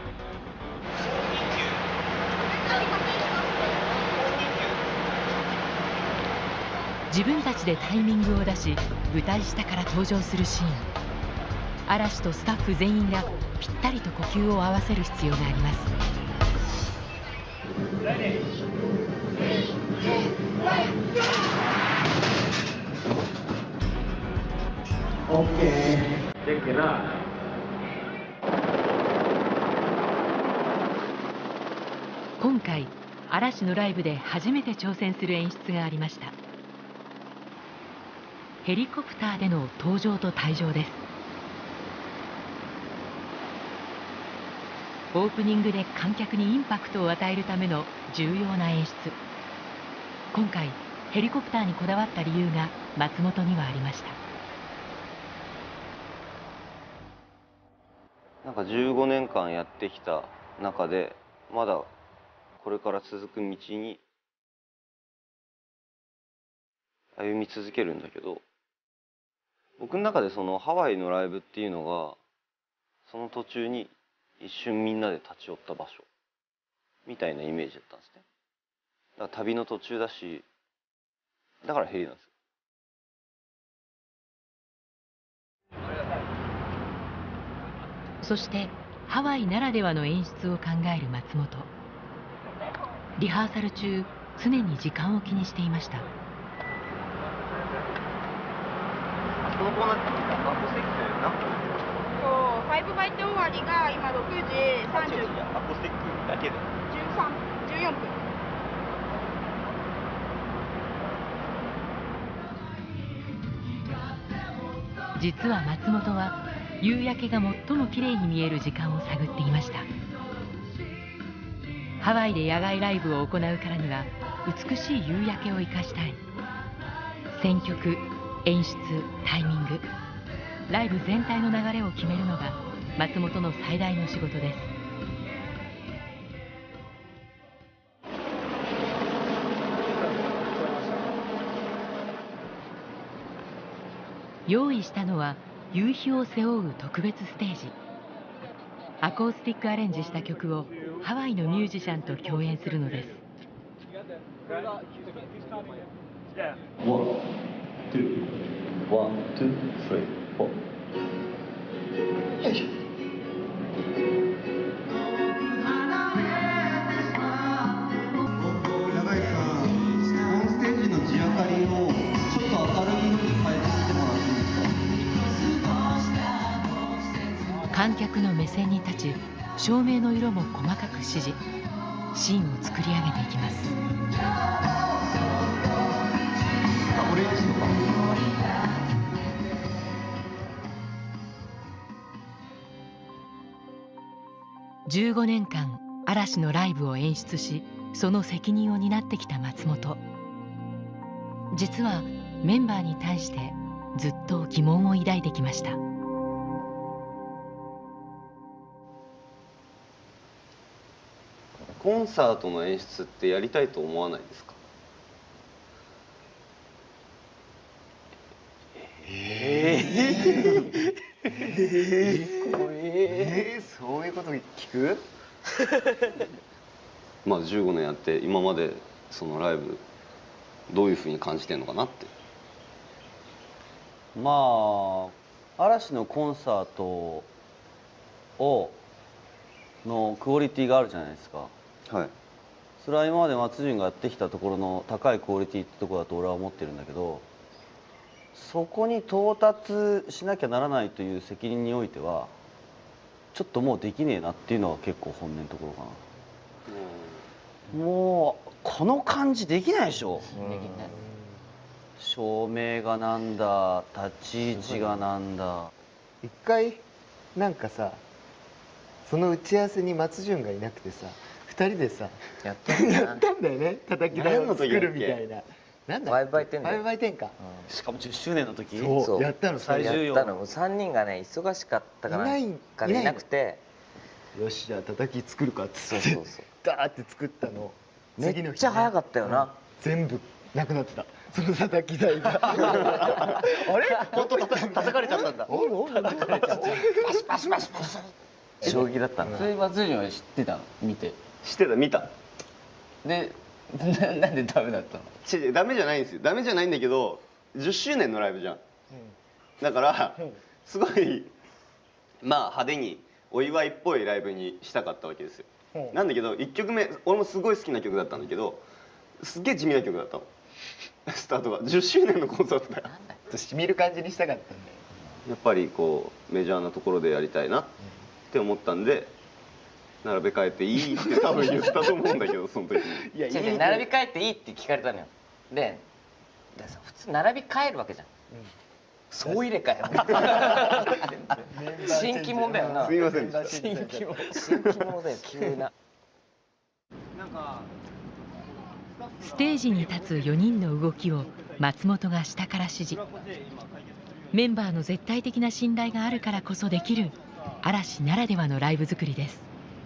S1: 自分たちでタイミングを出し舞台下から登場するシーン。嵐とスタッフ全員がぴったりと呼吸を合わせる必要があります。今回嵐のライブで初めて挑戦する演出がありました。ヘリコプターでの登場と退場です。オープニングで観客にインパクトを与えるための重要な演出。今回ヘリコプターにこだわった理由が松本にはありました。
S2: なんかじゅうごねんかんやってきた中でまだこれから続く道に歩み続けるんだけど、僕の中でそのハワイのライブっていうのがその途中に一瞬みんなで立ち寄った場所みたいなイメージだったんですね。だから旅の途中だし、だからヘリなんですよ。
S1: そしてハワイならではの演出を考える松本。リハーサル中常に時間を気にしていました。
S7: そう、ファイブバイト終わりが今ろくじさんじゅう、
S14: アコースティックだけで
S7: じゅうさん、じゅうよんぷん。
S1: 実は松本は夕焼けが最も綺麗に見える時間を探っていました。ハワイで野外ライブを行うからには美しい夕焼けを生かしたい。選曲、演出、タイミング、ライブ全体の流れを決めるのが松本の最大の仕事です。用意したのは夕日を背負う特別ステージ。アコースティックアレンジした曲をハワイのミュージシャンと共演するのです。
S6: ワン、ツー、ワン、ツー、スリー、フォー。よいしょ。
S19: 永井さん、オンステージの地明かりをちょっと明るい色に変えてみてもらっていいですか？
S1: 観客の目線に立ち、照明の色も細かく指示。 シーンを作り上げていきます。
S17: あ、俺ですのか。
S1: じゅうごねんかん嵐のライブを演出し、その責任を担ってきた松本。実はメンバーに対してずっと疑問を抱いてきました。
S2: コンサートの演出ってやりたいと思わないですか？
S3: えー、えー、えー、そういうこと聞く？
S2: まあじゅうごねんやって今までそのライブどういうふうに感じてるのかなって。
S5: まあ嵐のコンサートをのクオリティがあるじゃないですか。
S2: はい。
S5: それは今まで松潤がやってきたところの高いクオリティってところだと俺は思ってるんだけど、そこに到達しなきゃならないという責任においてはちょっともうできねえなっていうのは結構本音のところかな。もうこの感じできないでしょ。できない。照明がなんだ、立ち位置がなんだ。
S3: 一回なんかさ、その打ち合わせに松潤がいなくてさ、二人でさ
S10: やったんだ
S3: やったんだよね。叩き台を作るみたいな。なんだっけ？ファイブバイテンだよ。ファイブバイテンか。
S5: しかもじゅっしゅうねんの時。
S3: そうやったの。
S10: 最重要。やったの。さんにんがね忙しかったからいからいなくて。
S3: よしじゃあ叩き作るかっつってダーって作ったの。
S10: めっちゃ早かったよな。
S3: 全部なくなってた。その叩き台が。あれ？本当に叩かれちゃったんだ。おお叩かれちゃった。パシパシパシパシ。
S10: 衝撃だったの。それ松潤は知ってたの？見て。
S2: 知ってた、見た。
S10: で、な, なんでダメだったの？
S2: 違う、ダメじゃないんですよ。ダメじゃないんだけど、じゅっしゅうねんのライブじゃん。うん、だからすごいまあ派手にお祝いっぽいライブにしたかったわけですよ。うん、なんだけどいっきょくめ俺もすごい好きな曲だったんだけど、すっげえ地味な曲だったの。スタートがじゅっしゅうねんのコンサートだよ。
S3: しみる感じにしたかったんだよ。
S2: やっぱりこうメジャーなところでやりたいなって思ったんで、並べ替えていいって多分言ったと思うんだけどその時に。
S10: いや、いや並び替えていいって聞かれたのよ。で、でさ普通並び替えるわけじゃん。うん、そう入れ替え。新規もんだよな。
S2: すみませんでした。
S10: 新規も新規もんだよ急な。
S1: ステージに立つよにんの動きを松本が下から指示。メンバーの絶対的な信頼があるからこそできる嵐ならではのライブ作りです。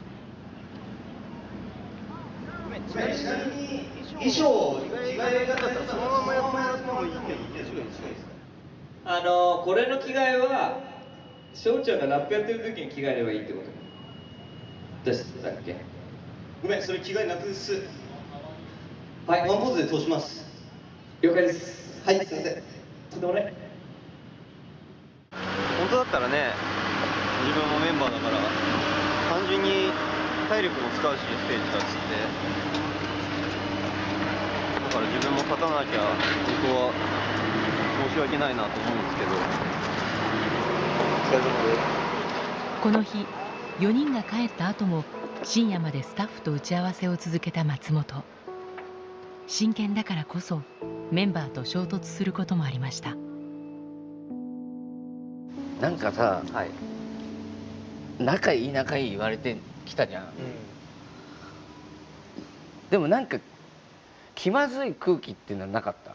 S14: ちなみに衣装着替え方だったらそのままやってもらってもいいけど、
S11: あのこれの着替えは翔ちゃんがラップやってる時に着替えればいいってことでしたっけ？
S14: ごめん、それ着替えなくす。はい、ワンポーズで通します。
S11: 了解です。
S14: はい、すいません。
S11: とんでもない。
S2: 本当だったらね、自分もメンバーだから単純に体力も使うし、ステージ立つって、だから自分も勝たなきゃ本当は申し訳ないなと思うんですけど。お疲れ様です。
S1: この日よにんが帰った後も深夜までスタッフと打ち合わせを続けた松本。真剣だからこそメンバーと衝突することもありました。
S10: なんかさ、はい、仲いい仲いい言われてきたじゃん。うん、でもなんか気まずい空気っていうのはなかった？は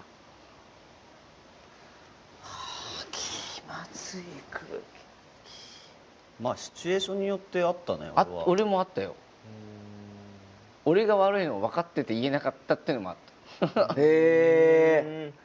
S10: あ、気まずい空気。
S5: まあシチュエーションによってあったね。
S10: あ、俺もあったよ。俺が悪いの分かってて言えなかったっていうのもあった。へえ。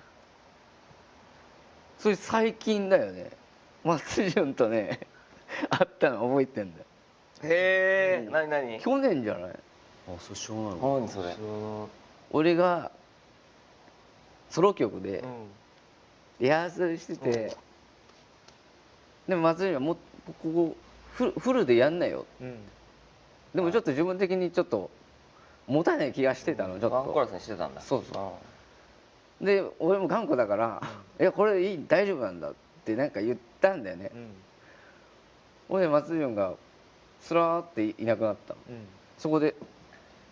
S10: それ最近だよね。松潤とね会ったの覚えてんだよ。
S11: へえ。何何？
S10: 去年じゃない？あ、
S5: それ知らないの？
S11: 何それ？
S10: 俺がソロ曲でリハーサルしてて、でも松潤はもうここフルフルでやんなよ。でもちょっと自分的にちょっと持たない気がしてたの。ちょっとワンコーラスにしてたんだ。そうそう。で俺も頑固だから「いやこれいい大丈夫なんだ」ってなんか言ったんだよね。ほんで松潤がスラーっていなくなったの。そこで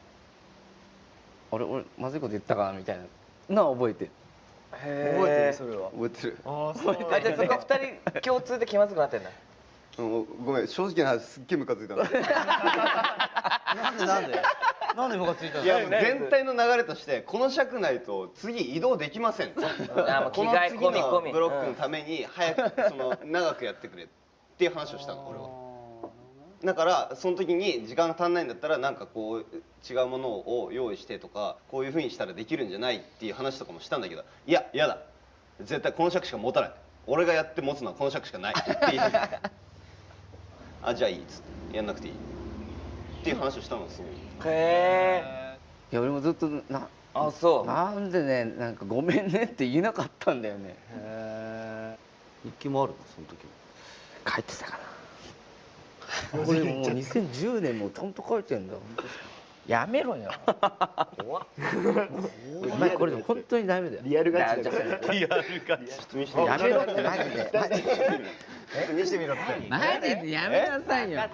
S10: 俺俺まずいこと言ったかなみたいなのは覚えてる。
S3: 覚えてるそれは。
S5: 覚えてる。
S20: ああ、じゃあそこふたり共通で気まずくなってんだ。
S5: うん、ごめん、正直な話すっげえムカついたの。
S20: なんでなんでなんでムカついたの？
S2: いや全体の流れとしてこの尺内と次移動できません。この次のブロックのために早くその長くやってくれっていう話をしたの俺は。だからその時に時間が足んないんだったらなんかこう違うものを用意してとかこういうふうにしたらできるんじゃないっていう話とかもしたんだけど、いや嫌だ絶対この尺しか持たない、俺がやって持つのはこの尺しかないっていうあじゃあいいっつってやんなくていいっていう話をしたのがすごい。
S10: へえ。いや俺もずっとな
S20: あそう
S10: なんでねなんかごめんねって言えなかったんだよね。へ
S5: え。日記もあるのその時も。
S10: 書いてたかな。これもうにせんじゅうねんもちゃんと書いてんだ。やめろよ。怖っ。お前これ本当にダメだよ。
S3: リアルガチだから。
S10: リアルガチ。やめろってマジで。
S3: 見してみろって。
S10: マジでやめなさいよ。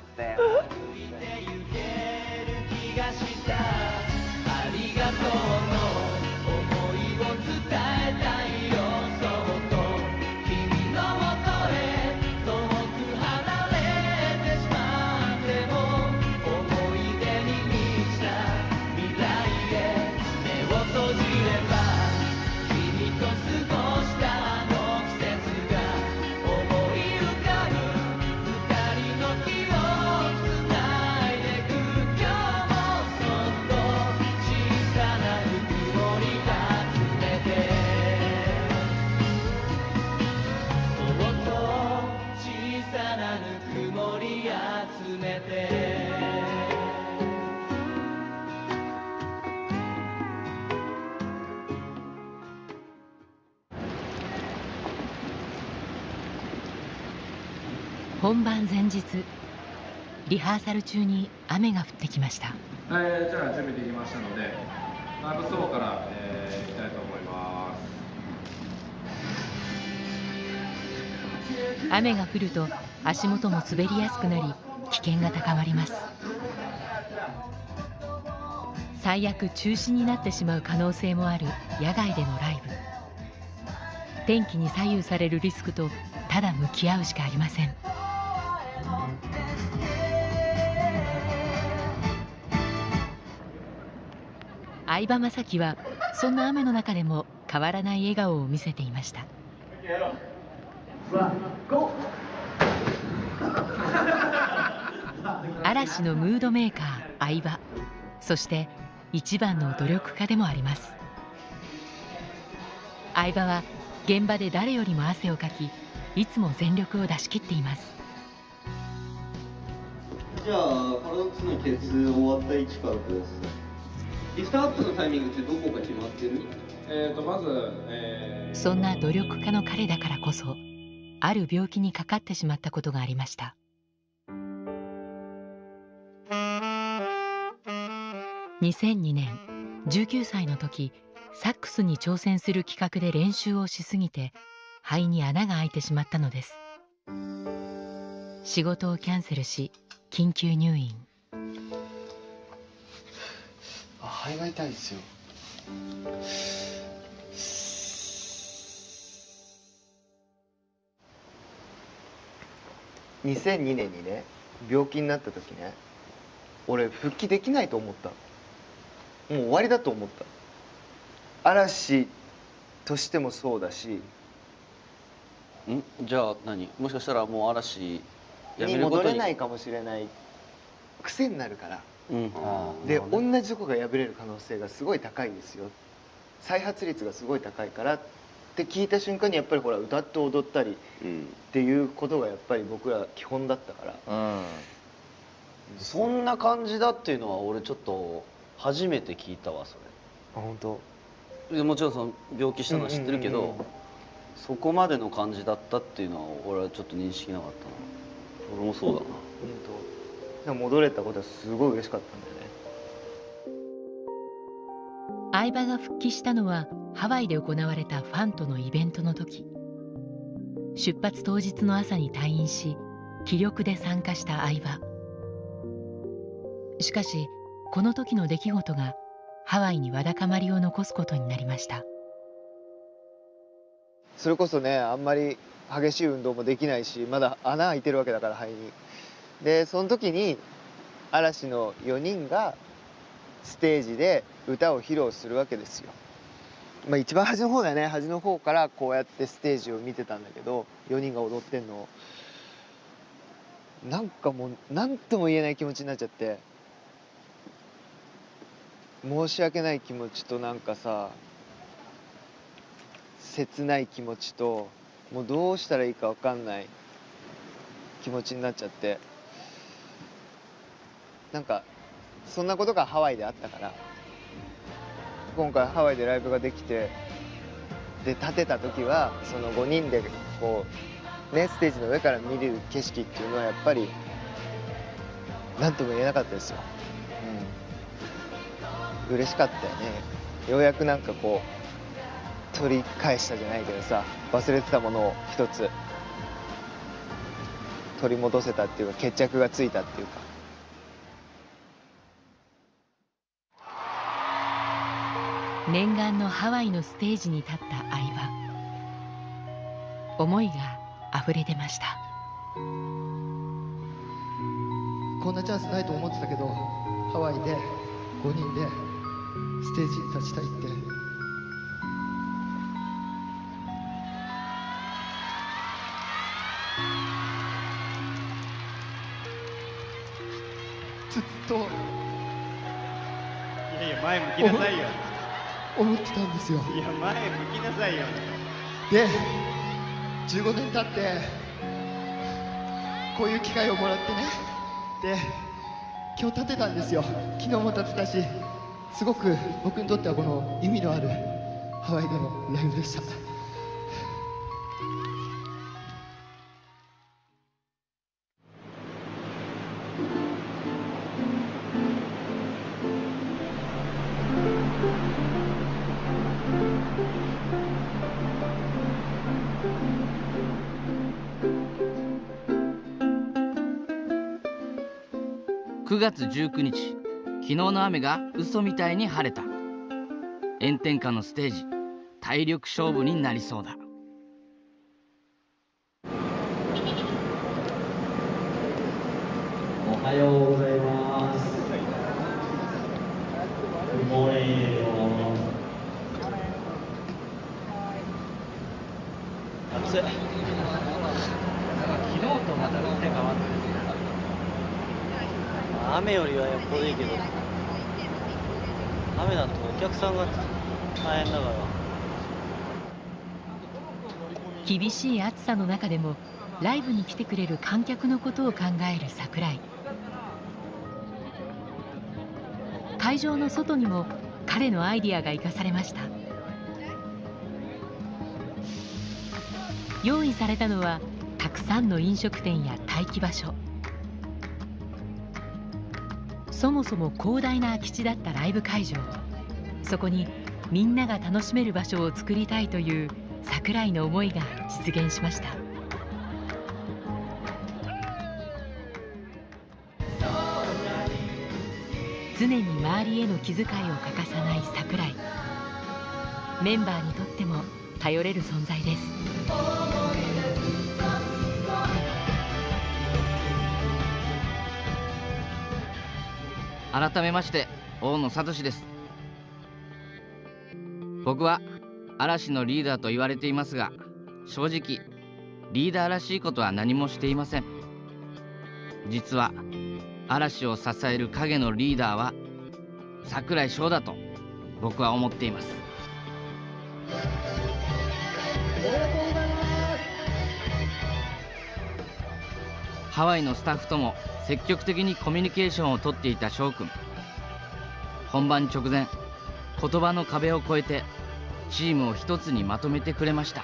S1: 本番前日リハーサル中に雨が降ってきました。
S12: えー、じゃあ準備できましたのでライブソロから、えー、いきたいと思います。
S1: 雨が降ると足元も滑りやすくなり危険が高まります。最悪中止になってしまう可能性もある野外でのライブ。天気に左右されるリスクとただ向き合うしかありません。相葉雅紀はそんな雨の中でも変わらない笑顔を見せていました。嵐のムードメーカー相葉、そして一番の努力家でもあります。相葉は現場で誰よりも汗をかき、いつも全力を出し切っています。
S2: じゃあパラドックスのケツ終わった位置からください。リフトアップのタイミングってどこか決まってる？
S12: えーとまず、えー、
S1: そんな努力家の彼だからこそある病気にかかってしまったことがありました。にせんにねんじゅうきゅうさいの時、サックスに挑戦する企画で練習をしすぎて肺に穴が開いてしまったのです。仕事をキャンセルし緊急入院。
S3: あ、肺が痛いですよ。にせんにねんにね病気になった時ね、俺復帰できないと思った。もう終わりだと思った。嵐としてもそうだし。
S5: んじゃあ何もしかしたらもう嵐やめ
S3: に
S5: ることに
S3: 戻れないかもしれない。癖になるから、
S5: うん、
S3: で、同じとこが破れる可能性がすごい高いですよ、再発率がすごい高いからって聞いた瞬間にやっぱりほら歌って踊ったりっていうことがやっぱり僕ら基本だったから、
S5: うん、そんな感じだっていうのは俺ちょっと初めて聞いたわそれ。
S3: あ、本当？
S5: でもちろんその病気したのは知ってるけど、そこまでの感じだったっていうのは俺はちょっと認識なかったな。俺もそうだな。
S3: 本当。戻れたことはすごい嬉しかったんだよね。
S1: 相葉が復帰したのはハワイで行われたファンとのイベントの時。出発当日の朝に退院し気力で参加した相葉。しかしこの時の出来事がハワイにわだかまりを残すことになりました。
S3: それこそね、あんまり激しい運動もできないし、まだ穴開いてるわけだから肺に。でその時に嵐のよにんがステージで歌を披露するわけですよ。まあ、一番端の方だよね。端の方からこうやってステージを見てたんだけど、よにんが踊ってんのをなんかもう何とも言えない気持ちになっちゃって、申し訳ない気持ちと、なんかさ切ない気持ちと、もうどうしたらいいか分かんない気持ちになっちゃって、なんかそんなことがハワイであったから、今回ハワイでライブができて、で立てた時はそのごにんでこうねステージの上から見る景色っていうのはやっぱり何とも言えなかったですよ。うん、嬉しかったよね。ようやくなんかこう取り返したじゃないけどさ、忘れてたものを一つ取り戻せたっていうか、決着がついたっていうか。
S1: 念願のハワイのステージに立った相葉、思いが溢れ出ました。
S13: こんなチャンスないと思ってたけど、ハワイでごにんでステージに立ちたいって。ずっと
S14: いやいや、前向きなさいよ。
S13: 思ってたんですよ。
S14: いや、前向きなさいよ。
S13: でじゅうごねん経ってこういう機会をもらってね、で今日立てたんですよ。昨日も立てたし、すごく僕にとってはこの意味のあるハワイでのライブでした。
S4: くがつじゅうくにち、昨日の雨が嘘みたいに晴れた。炎天下のステージ、体力勝負になりそうだ。
S9: おはようございます。Good morning, everyone.
S20: 暑い。昨日とまた打って変わってる。雨よりはよっぽどいいけど、雨だとお客さんが大変だから。
S1: 厳しい暑さの中でもライブに来てくれる観客のことを考える櫻井。会場の外にも彼のアイディアが生かされました。用意されたのはたくさんの飲食店や待機場所。そもそも広大な空き地だったライブ会場、そこにみんなが楽しめる場所を作りたいという櫻井の思いが実現しました。常に周りへの気遣いを欠かさない櫻井。メンバーにとっても頼れる存在です。
S4: 改めまして大野聡です。僕は嵐のリーダーと言われていますが、正直リーダーらしいことは何もしていません。実は嵐を支える影のリーダーは櫻井翔だと僕は思っています。ハワイのスタッフとも積極的にコミュニケーションをとっていた翔くん。本番直前、言葉の壁を越えてチームを一つにまとめてくれました。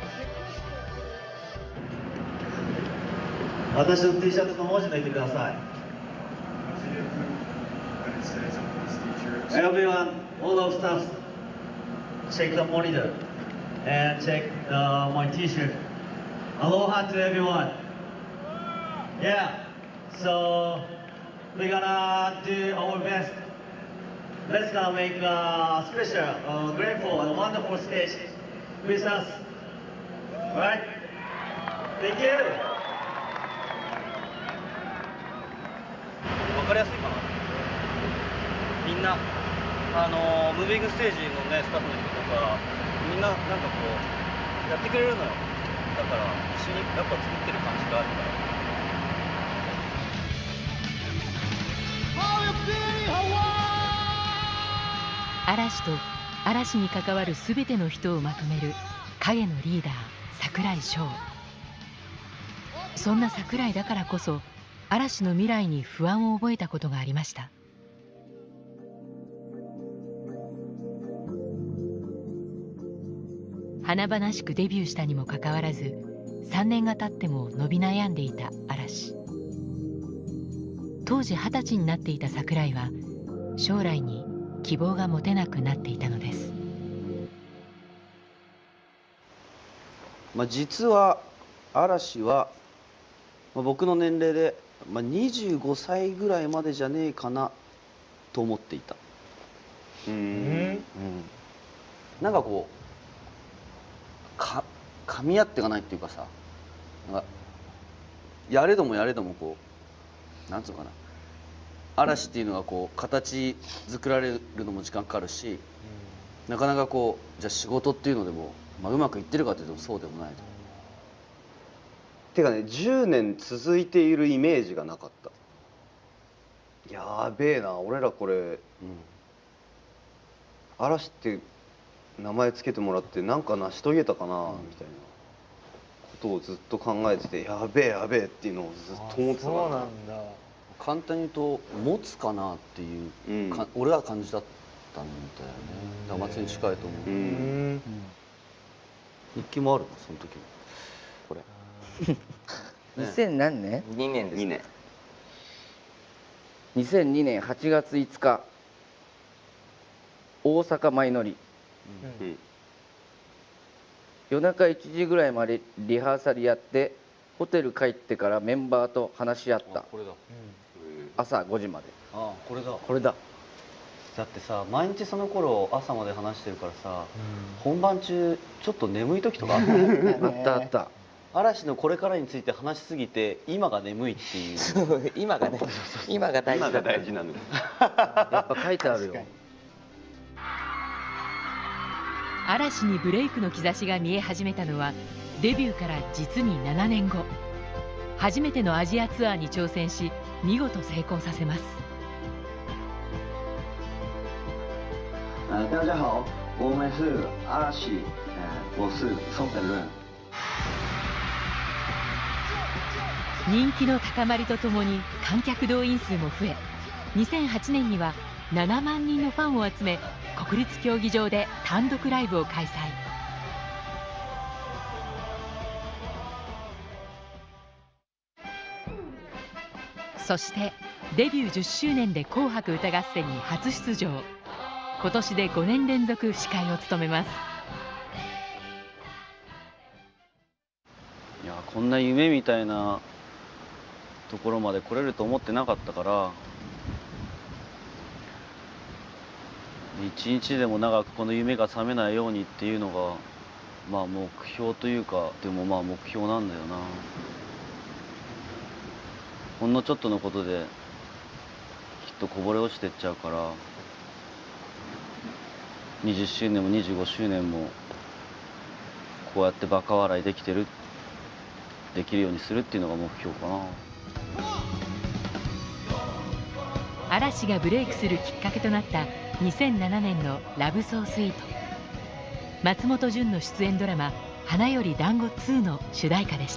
S9: 私の T シャツの文字抜いてください。Everyone, all of staff, check the monitor and check uh, my T-shirt. Aloha to everyone. Yeah, so we're gonna do our best let's now make a special, uh, grateful and wonderful stage with us. Alright? Thank you!
S5: 分かりやすいかな。みんな、あのムービングステージのね、スタッフの人とか、みんななんかこう、やってくれるのよ。だから、一緒にやっぱ作ってる感じがあるから。
S1: 嵐と嵐に関わる全ての人をまとめる影のリーダー、櫻井翔。そんな櫻井だからこそ、嵐の未来に不安を覚えたことがありました。華々しくデビューしたにもかかわらず、さんねんが経っても伸び悩んでいた嵐。当時二十歳になっていた櫻井は、将来に希望が持てなくなっていたのです。
S5: まあ、実は嵐は、まあ、僕の年齢で、まあ、にじゅうごさいぐらいまでじゃねえかなと思っていた。うん、うん、なんかこうか噛み合っていかないっていうかさ、なんかやれどもやれどもこうなんつうのかな、嵐っていうのがこう形作られるのも時間かかるし、なかなかこうじゃあ仕事っていうのでも、まあ、うまくいってるかというとそうでもないと。
S2: てかね、じゅうねん続いているイメージがなかった。やべえな、俺らこれ、うん、嵐って名前つけてもらってなんか成し遂げたかな、うん、みたいなことをずっと考えてて、やべえやべえっていうのをずっと思ってたから。そうなんだ。
S5: 簡単に言うと持つかなっていう、うん、か俺は感じだったんだよね。だから松に近いと思う。うん、うん、日記もあるのその時のこれ。
S10: にせん何年？
S2: にねんです。にねん。
S10: にせんにねんはちがついつか、大阪舞乗り。うん、夜中いちじぐらいまでリハーサルやって、ホテル帰ってからメンバーと話し合った。これだ。朝ごじまで。
S5: ああ、これだ。
S10: これだ。
S5: だってさ、毎日その頃朝まで話してるからさ、うん、本番中ちょっと眠い時とかあった
S10: あったあった。
S5: 嵐のこれからについて話しすぎて今が眠いっていう
S10: 今がね今が大事だ。
S2: 今が大事なのよ。
S10: やっぱ書いてあるよ。
S1: 嵐にブレイクの兆しが見え始めたのはデビューから実にななねんご。初めてのアジアツアーに挑戦し、見事成功させます。
S15: 大家好，我们是嵐，我是宋本润。
S1: 人気の高まりとともに観客動員数も増え、にせんはちねんにはななまんにんのファンを集め、国立競技場で単独ライブを開催。そしてデビューじゅっしゅうねんで紅白歌合戦に初出場。今年でごねん連続司会を務めます。
S5: いや、こんな夢みたいなところまで来れると思ってなかったから、一日でも長くこの夢が覚めないようにっていうのがまあ目標というか、でもまあ目標なんだよな。ほんのちょっとのことできっとこぼれ落ちてっちゃうから、にじゅっしゅうねんもにじゅうごしゅうねんもこうやってバカ笑いできてるできるようにするっていうのが目標かな。
S1: 嵐がブレイクするきっかけとなったにせんななねんの「ラブソースイート」。松本潤の出演ドラマ「花より団子ツー」の主題歌でした。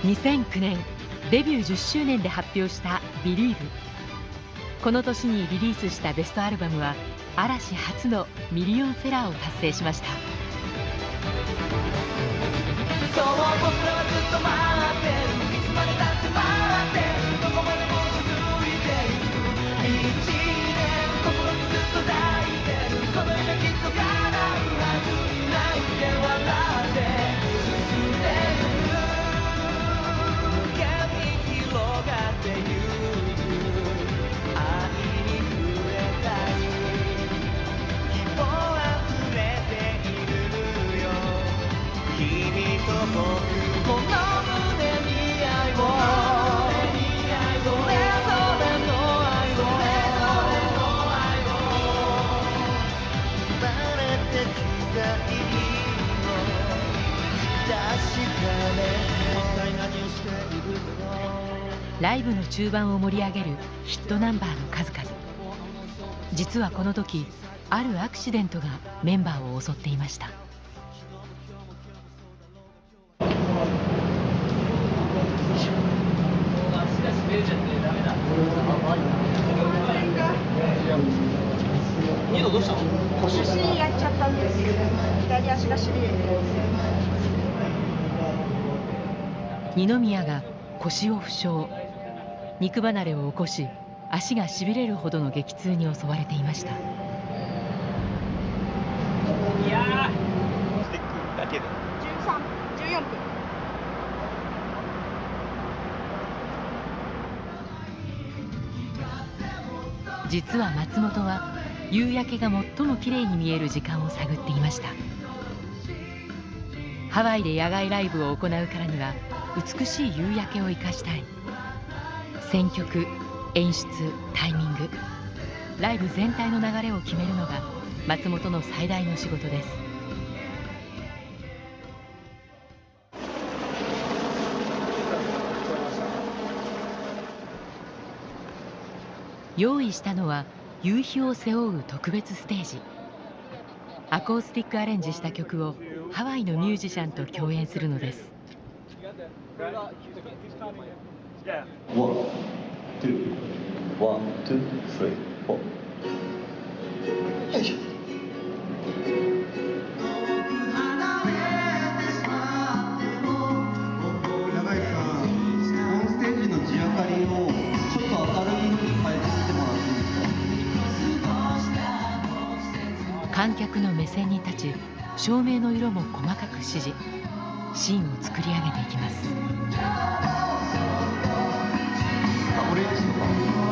S1: にせんきゅうねんデビューじゅっしゅうねんで発表した「Believe」。この年にリリースしたベストアルバムは嵐初のミリオンセラーを達成しました。
S16: そう僕らはずっと待ってる、いつまでだって待ってる、どこまでも続いていく一年、心にずっと抱いてる、この夢きっと叶うはず、泣いて笑って進んでる、無限に広がってゆく愛に触れたい、希望あふれているよ、君と僕、この胸に愛を、それぞれの愛を、生まれてきた意味を確かめて、一体何をしているの。
S1: ライブの中盤を盛り上げるヒットナンバーの数々。実はこの時あるアクシデントがメンバーを襲っていました。
S16: 二度どうしたの？腰やっちゃったんです。左足がしびれて。
S1: 二宮が腰を負傷、肉離れを起こし足がしびれるほどの激痛に襲われていました。
S14: いやー、スティックだけで
S7: じゅうさん、じゅうよんぷん。
S1: 実は松本は夕焼けが最も綺麗に見える時間を探っていました。ハワイで野外ライブを行うからには美しい夕焼けを生かしたい。選曲、演出、タイミング、ライブ全体の流れを決めるのが松本の最大の仕事です。用意したのは夕日を背負う特別ステージ。アコースティックアレンジした曲をハワイのミュージシャンと共演するのです。
S6: ワン、ツー、ワン、ツー、スリー、フォー。よいしょ。
S19: 永井さん、オンステージの地明かりをちょっと明るい風に変えてみてもらっていいですか？
S1: 観客の目線に立ち、照明の色も細かく指示、シーンを作り上げていきます。
S19: あ、オレンジとか。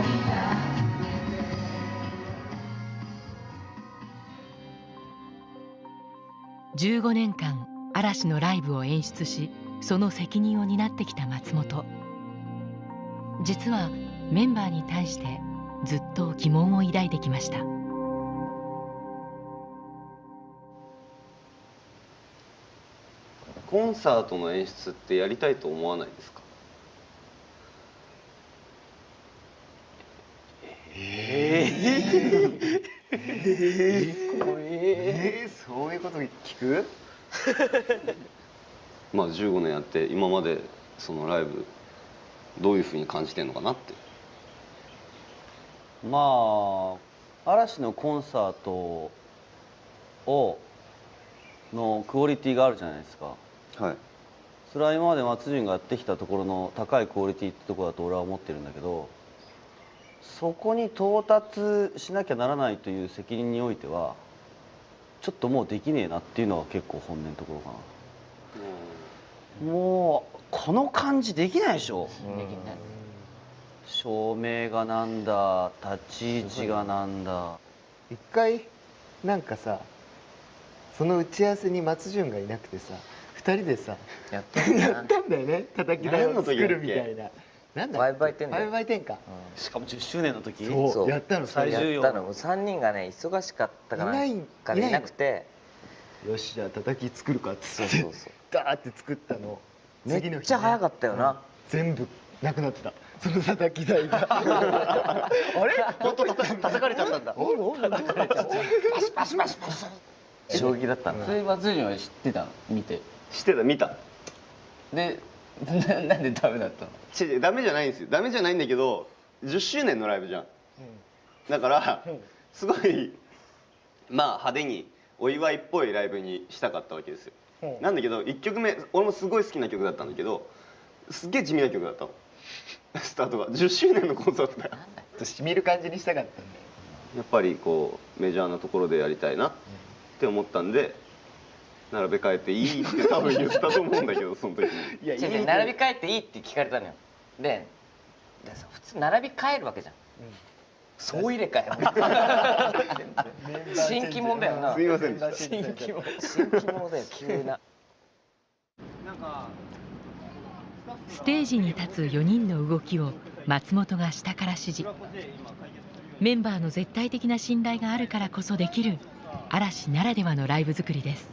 S1: じゅうごねんかん嵐のライブを演出し、その責任を担ってきた松本。実はメンバーに対してずっと疑問を抱いてきました。
S2: コンサートの演出ってやりたいと思わないですか？
S3: えー、えー、これえー、そういうこと聞く？
S2: まあじゅうごねんやって今までそのライブどういうふうに感じてるのかなって。
S5: まあ嵐のコンサートをのクオリティがあるじゃないですか。
S2: はい。
S5: それは今まで松潤がやってきたところの高いクオリティってところだと俺は思ってるんだけど、そこに到達しなきゃならないという責任においてはちょっともうできねえなっていうのは結構本音のところかな。もうこの感じできないでしょ。できない。照明がなんだ、立ち位置がなんだ。
S3: 一回なんかさ、その打ち合わせに松潤がいなくてさ、二人でさ
S10: やった
S3: やったんだよね。叩き台を作るみたいな。なんだっけ？ファイブバイテンだよ。ファイブバイテンか。
S5: しかもじゅっしゅうねんの時。
S3: そうやったの。
S10: 最重要やったの。さんにんがね忙しかったからいなくて、
S3: よしじゃあ叩き作るかっつってダーって作ったの。
S10: めっちゃ早かったよな。
S3: 全部なくなってた。その叩き台が。あれ？本当叩かれちゃったんだ。叩かれちゃった。パシパシパシパシ。
S10: 衝撃だったの。
S18: それ松潤は知ってたの？見て。
S2: 知ってた、見た。
S18: で
S10: なんでダメだったの？
S2: 違う違う、ダメじゃないんですよ。ダメじゃないんだけど、じゅっしゅうねんのライブじゃん。だからすごいまあ派手にお祝いっぽいライブにしたかったわけですよ。なんだけどいっきょくめ、俺もすごい好きな曲だったんだけど、すっげえ地味な曲だったの。スタートがじゅっしゅうねんのコンサートだよ。
S3: しみる感じにしたかったんだよ。
S2: やっぱりこうメジャーなところでやりたいなって思ったんで、並べ替えていいって多分言ったと思うんだけど、その時に。
S20: いや、いい並び替えていいって聞かれたのよ。で、でさ普通並び替えるわけじゃん。総入れ替え。新規もんだよな。
S2: すみませんでした。
S20: 新規も新規もんだよ、急な。
S1: ステージに立つよにんの動きを松本が下から指示。メンバーの絶対的な信頼があるからこそできる嵐ならではのライブ作りです。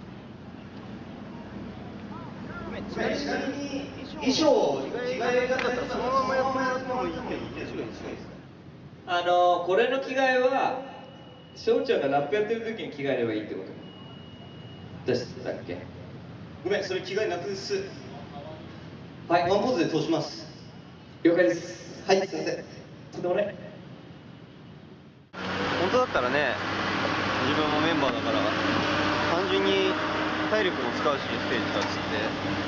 S14: ちなみに衣装着替えがだったらそのままやってもらってもいいって言ってるんですか？
S11: あのこれの着替えは翔ちゃんがラップやってる時に着替えればいいってことでしたっけ？
S14: ごめん、それ着替えなくです。はい、ワンポーズで通します。
S11: 了解です。
S14: はい、すいません。
S11: とんでもない。
S2: 本当だったらね、自分もメンバーだから単純に体力も使うし、ステージ立つって、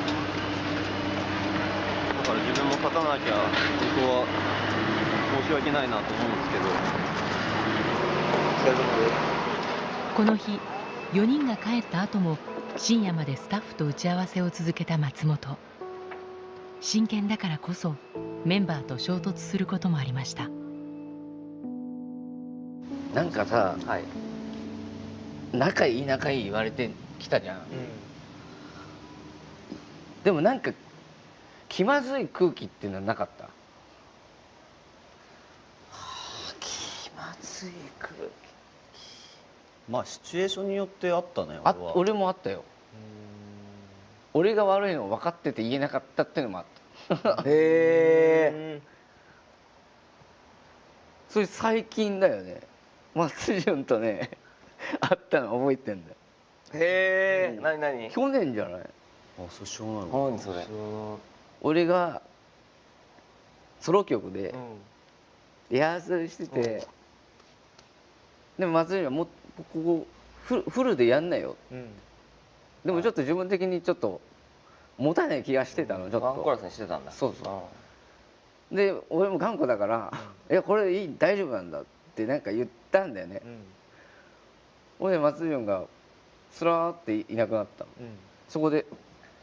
S2: だから自分も勝たなきゃ本当は申し訳ないなと思うんですけど、お疲れ様です。
S1: この日よにんが帰った後も深夜までスタッフと打ち合わせを続けた松本。真剣だからこそメンバーと衝突することもありました。
S10: なんかさ、はい、仲いい仲いい言われてきたじゃん、うん、でもなんか気まずい空気っていうのはなかった？はあ、気まずい空気、
S5: まあシチュエーションによってあったね。
S10: あ、俺もあったよ。俺が悪いの分かってて言えなかったっていうのもあった。へえ。それ最近だよね。松潤とね会ったの覚えてんだよ。
S20: へえ。なになに？
S10: 去年じゃない？あ、
S5: そう知らないの。
S20: 何それ？
S10: 俺がソロ曲でリハーサルしてて、でも松潤はもうここフルフルでやんなよ。でもちょっと自分的にちょっと持たない気がしてたの、ちょっと。
S20: ワンコーラスにしてたんだ。
S10: そうそう。で俺も頑固だから「いやこれいい、大丈夫なんだ」ってなんか言ったんだよね。ほんで松潤がスラーっていなくなったの。そこで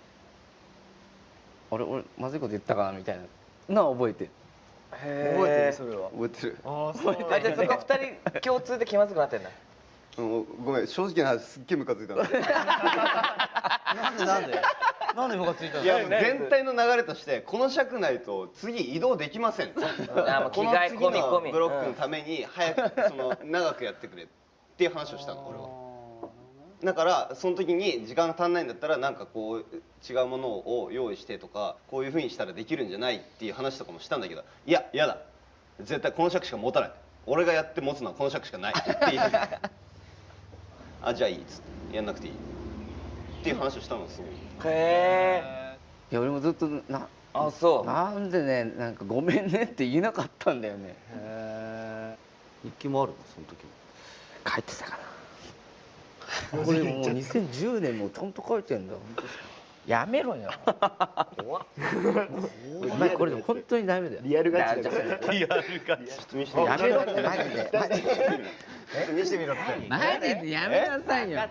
S10: 「あれ俺まずいこと言ったかな」みたいなのは覚えてる。
S3: 覚えてる、それは。
S2: 覚えてる。
S20: ああ、そう。あ、じゃあそこふたり共通で気まずくなってんだ。
S2: ごめん、正直な話すっげえムカついたの。
S20: なんでなんでなんでムカついたの？
S2: いや、全体の流れとしてこの尺内と次移動できません。この次のブロックのために早くその長くやってくれっていう話をしたの、俺は。だからその時に時間が足んないんだったらなんかこう違うものを用意してとか、こういうふうにしたらできるんじゃないっていう話とかもしたんだけど、いや嫌だ、絶対この尺しか持たない、俺がやって持つのはこの尺しかないっていうあ、じゃあいいっつってやんなくていいっていう話をしたの、すごい。
S10: へえ。いや俺もずっとな、
S20: あ、そう
S10: なんでね、なんかごめんねって言えなかったんだよね。へ
S5: え。日記もあるの、その時も。
S10: 書いてたかな。これもうにせんじゅうねんもちゃんと書いてんだ。やめろよ。怖っ。お前これで本当にダメだよ。
S3: リアルガチだから。
S5: リアルガチ。
S10: やめろってマジで。
S3: 見せてみろって。
S10: マジでやめなさいよ。
S14: あ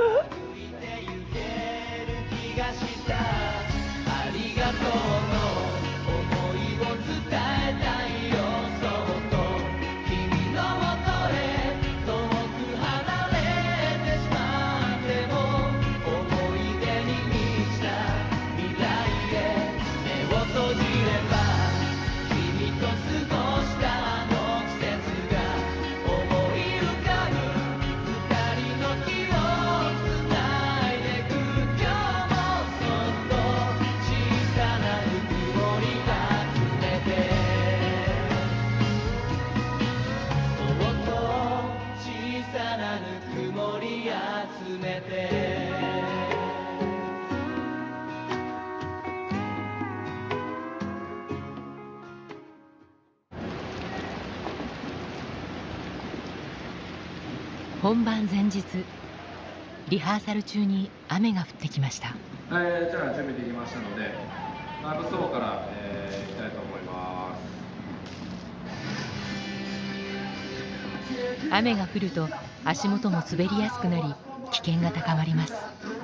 S14: りがとうの思いを伝えたいよ、そっと君のもとへ遠く離れてしまっても、思い出に満ちた未来へ目を閉じれば、君と過ごしたあの季節が思い浮かぶ、二人の記憶つないで
S1: 本番前日、リハーサル中に雨が降ってきました。
S12: えー、じゃあ準備できましたので、ライブ走から、えー、いきたいと思います。
S1: 雨が降ると足元も滑りやすくなり、危険が高まります。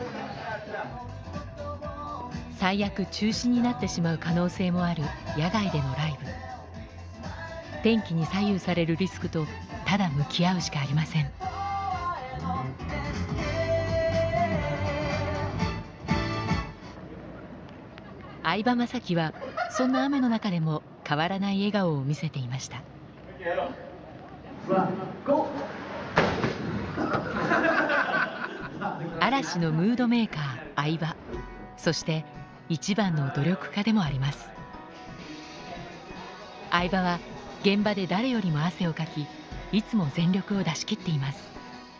S1: 最悪中止になってしまう可能性もある野外でのライブ。天気に左右されるリスクとただ向き合うしかありません。相葉雅紀はそんな雨の中でも変わらない笑顔を見せていました。嵐のムードメーカー相葉、そして一番の努力家でもあります。相葉は現場で誰よりも汗をかき、いつも全力を出し切っています。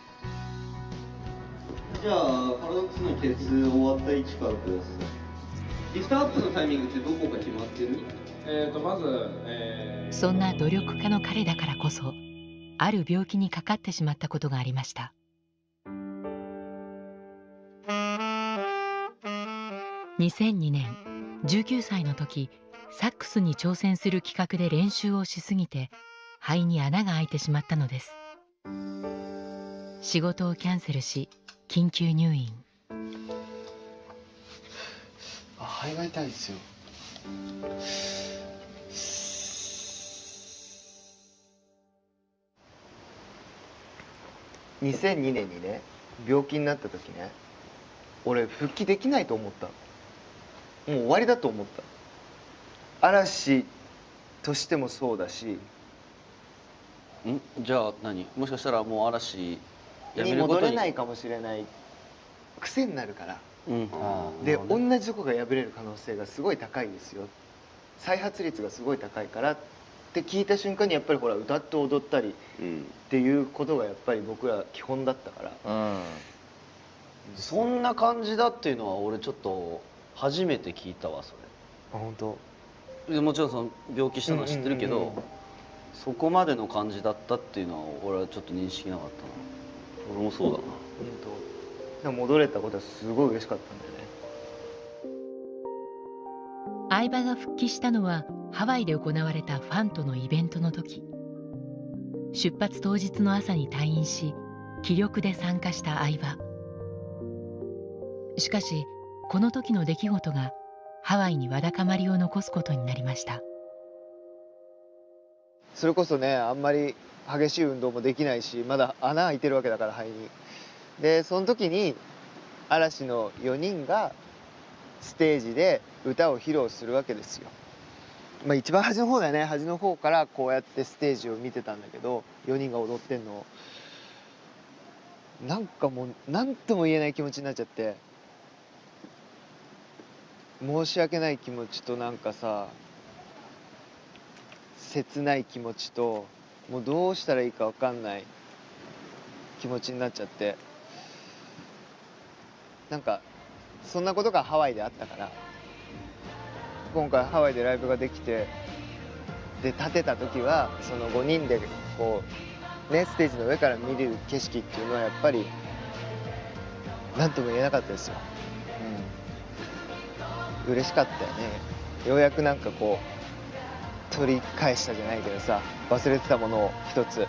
S2: じゃあパラドックスのケツ終わった位置からください。リフトアップのタイミングってどこか決まってる？
S12: えーとまず、えー、
S1: そんな努力家の彼だからこそ、ある病気にかかってしまったことがありました。にせんにねん、じゅうきゅうさいの時、サックスに挑戦する企画で練習をしすぎて肺に穴が開いてしまったのです。仕事をキャンセルし緊急入院。
S3: あ、肺が痛いですよ。にせんにねんにね、病気になった時ね、俺復帰できないと思った。もう終わりだと思った。嵐としてもそうだし。
S5: んじゃあ何、もしかしたらもう嵐やめ
S3: に
S5: ることに
S3: 戻れないかもしれない。癖になるから、
S5: うん、
S3: で、同じとこが破れる可能性がすごい高いですよ、再発率がすごい高いからって聞いた瞬間に、やっぱりほら歌って踊ったりっていうことがやっぱり僕ら基本だったから、
S5: うん、そんな感じだっていうのは俺ちょっと初めて聞いたわ、それ。
S3: あ、本当？
S5: でもちろんその病気したのは知ってるけど、うんうんうんうん、そこまでの感じだったっていうのは俺はちょっと認識なかったな。俺もそうだな。本
S3: 当。戻れたことはすごい嬉しかったんだよね。
S1: 相葉が復帰したのはハワイで行われたファンとのイベントの時。出発当日の朝に退院し、気力で参加した相葉。しかしこの時の出来事がハワイにわだかまりを残すことになりました。
S3: それこそね、あんまり激しい運動もできないし、まだ穴開いてるわけだから肺に。でその時に嵐のよにんがステージで歌を披露するわけですよ。まあ一番端の方だよね。端の方からこうやってステージを見てたんだけど、よにんが踊ってんのをなんかもう何とも言えない気持ちになっちゃって、申し訳ない気持ちと、なんかさ切ない気持ちと、もうどうしたらいいか分かんない気持ちになっちゃって、なんかそんなことがハワイであったから、今回ハワイでライブができて、で立てた時はそのごにんでこうね、ステージの上から見る景色っていうのはやっぱり何とも言えなかったですよ。うん、嬉しかったよね。ようやくなんかこう取り返したじゃないけどさ、忘れてたものを一つ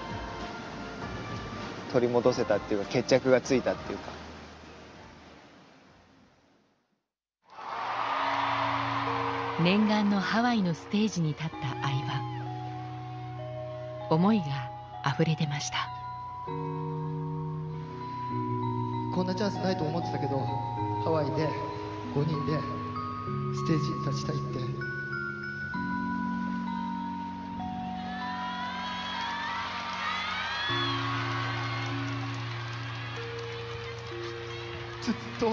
S3: 取り戻せたっていうか、決着がついたっていうか。
S1: 念願のハワイのステージに立った相葉。思いが溢れ出ました。
S13: こんなチャンスないと思ってたけど、ハワイでごにんでステージに立ちたいって。ずっと、い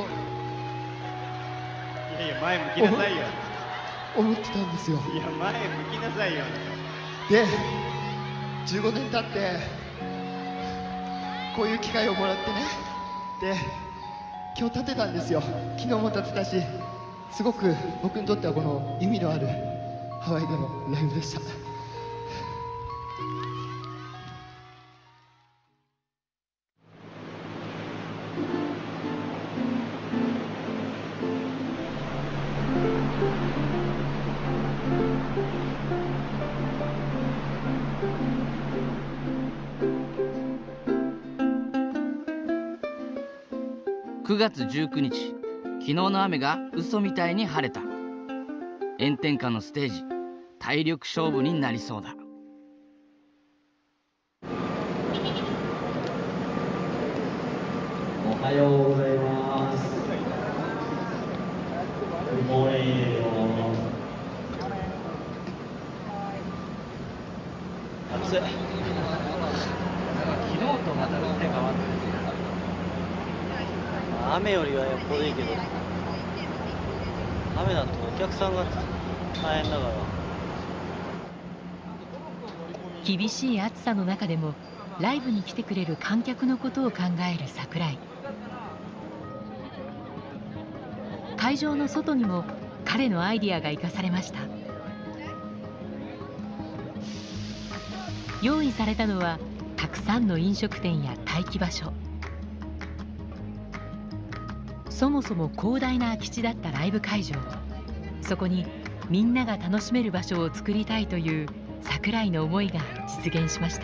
S17: やいや、前向きなさいよ。
S13: 思ってたんですよ。
S17: いや、前向きなさいよ。
S13: でじゅうごねん経ってこういう機会をもらってね、で今日立てたんですよ。昨日も立てたし、すごく僕にとってはこの意味のあるハワイでのライブでした。
S4: くがつじゅうくにち、昨日の雨が嘘みたいに晴れた。炎天下のステージ、体力勝負になりそうだ。
S6: おはようございます。Good morning, everyone. 暑い。昨日とまた打って変わってる。雨よりはよっぽどいいけど、雨だとお客さんが大変だから。
S1: 厳しい暑さの中でもライブに来てくれる観客のことを考える櫻井。会場の外にも彼のアイディアが生かされました。用意されたのはたくさんの飲食店や待機場所。そもそも広大な空き地だったライブ会場、そこにみんなが楽しめる場所を作りたいという櫻井の思いが実現しました。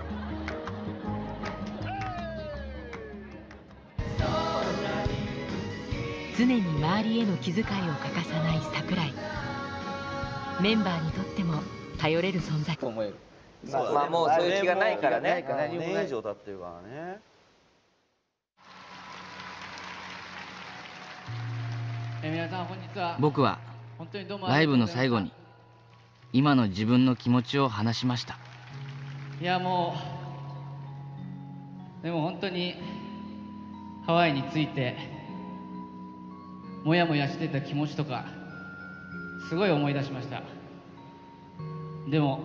S1: 常に周りへの気遣いを欠かさない櫻井。メンバーにとっても頼れる存在と思える。
S20: まあもうそういう気がないからね。
S5: 何年以上経ってるからね。
S18: え皆さんこんにちは。
S4: 僕はライブの最後に今の自分の気持ちを話しました。
S18: いやもうでも本当にハワイについてもやもやしてた気持ちとかすごい思い出しました。でも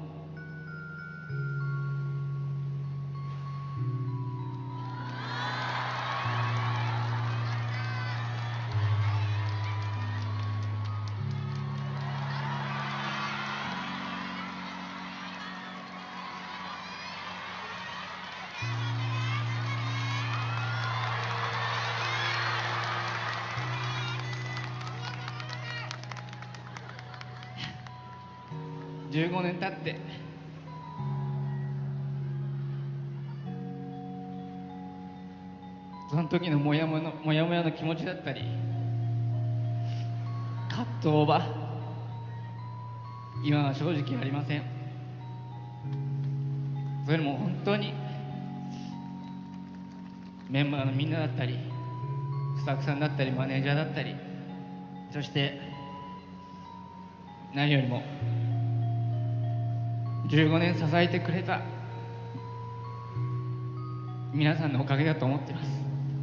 S18: じゅうごねん経ってその時のモヤモヤのモヤモヤの気持ちだったり葛藤は今は正直ありません。それも本当にメンバーのみんなだったりスタッフさんだったりマネージャーだったり、そして何よりもじゅうごねん支えてくれた皆さんのおかげだと思っています。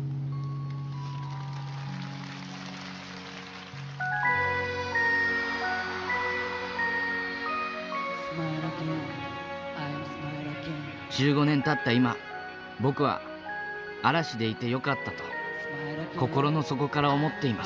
S4: じゅうごねん経った今、僕は嵐でいてよかったと心の底から思っています。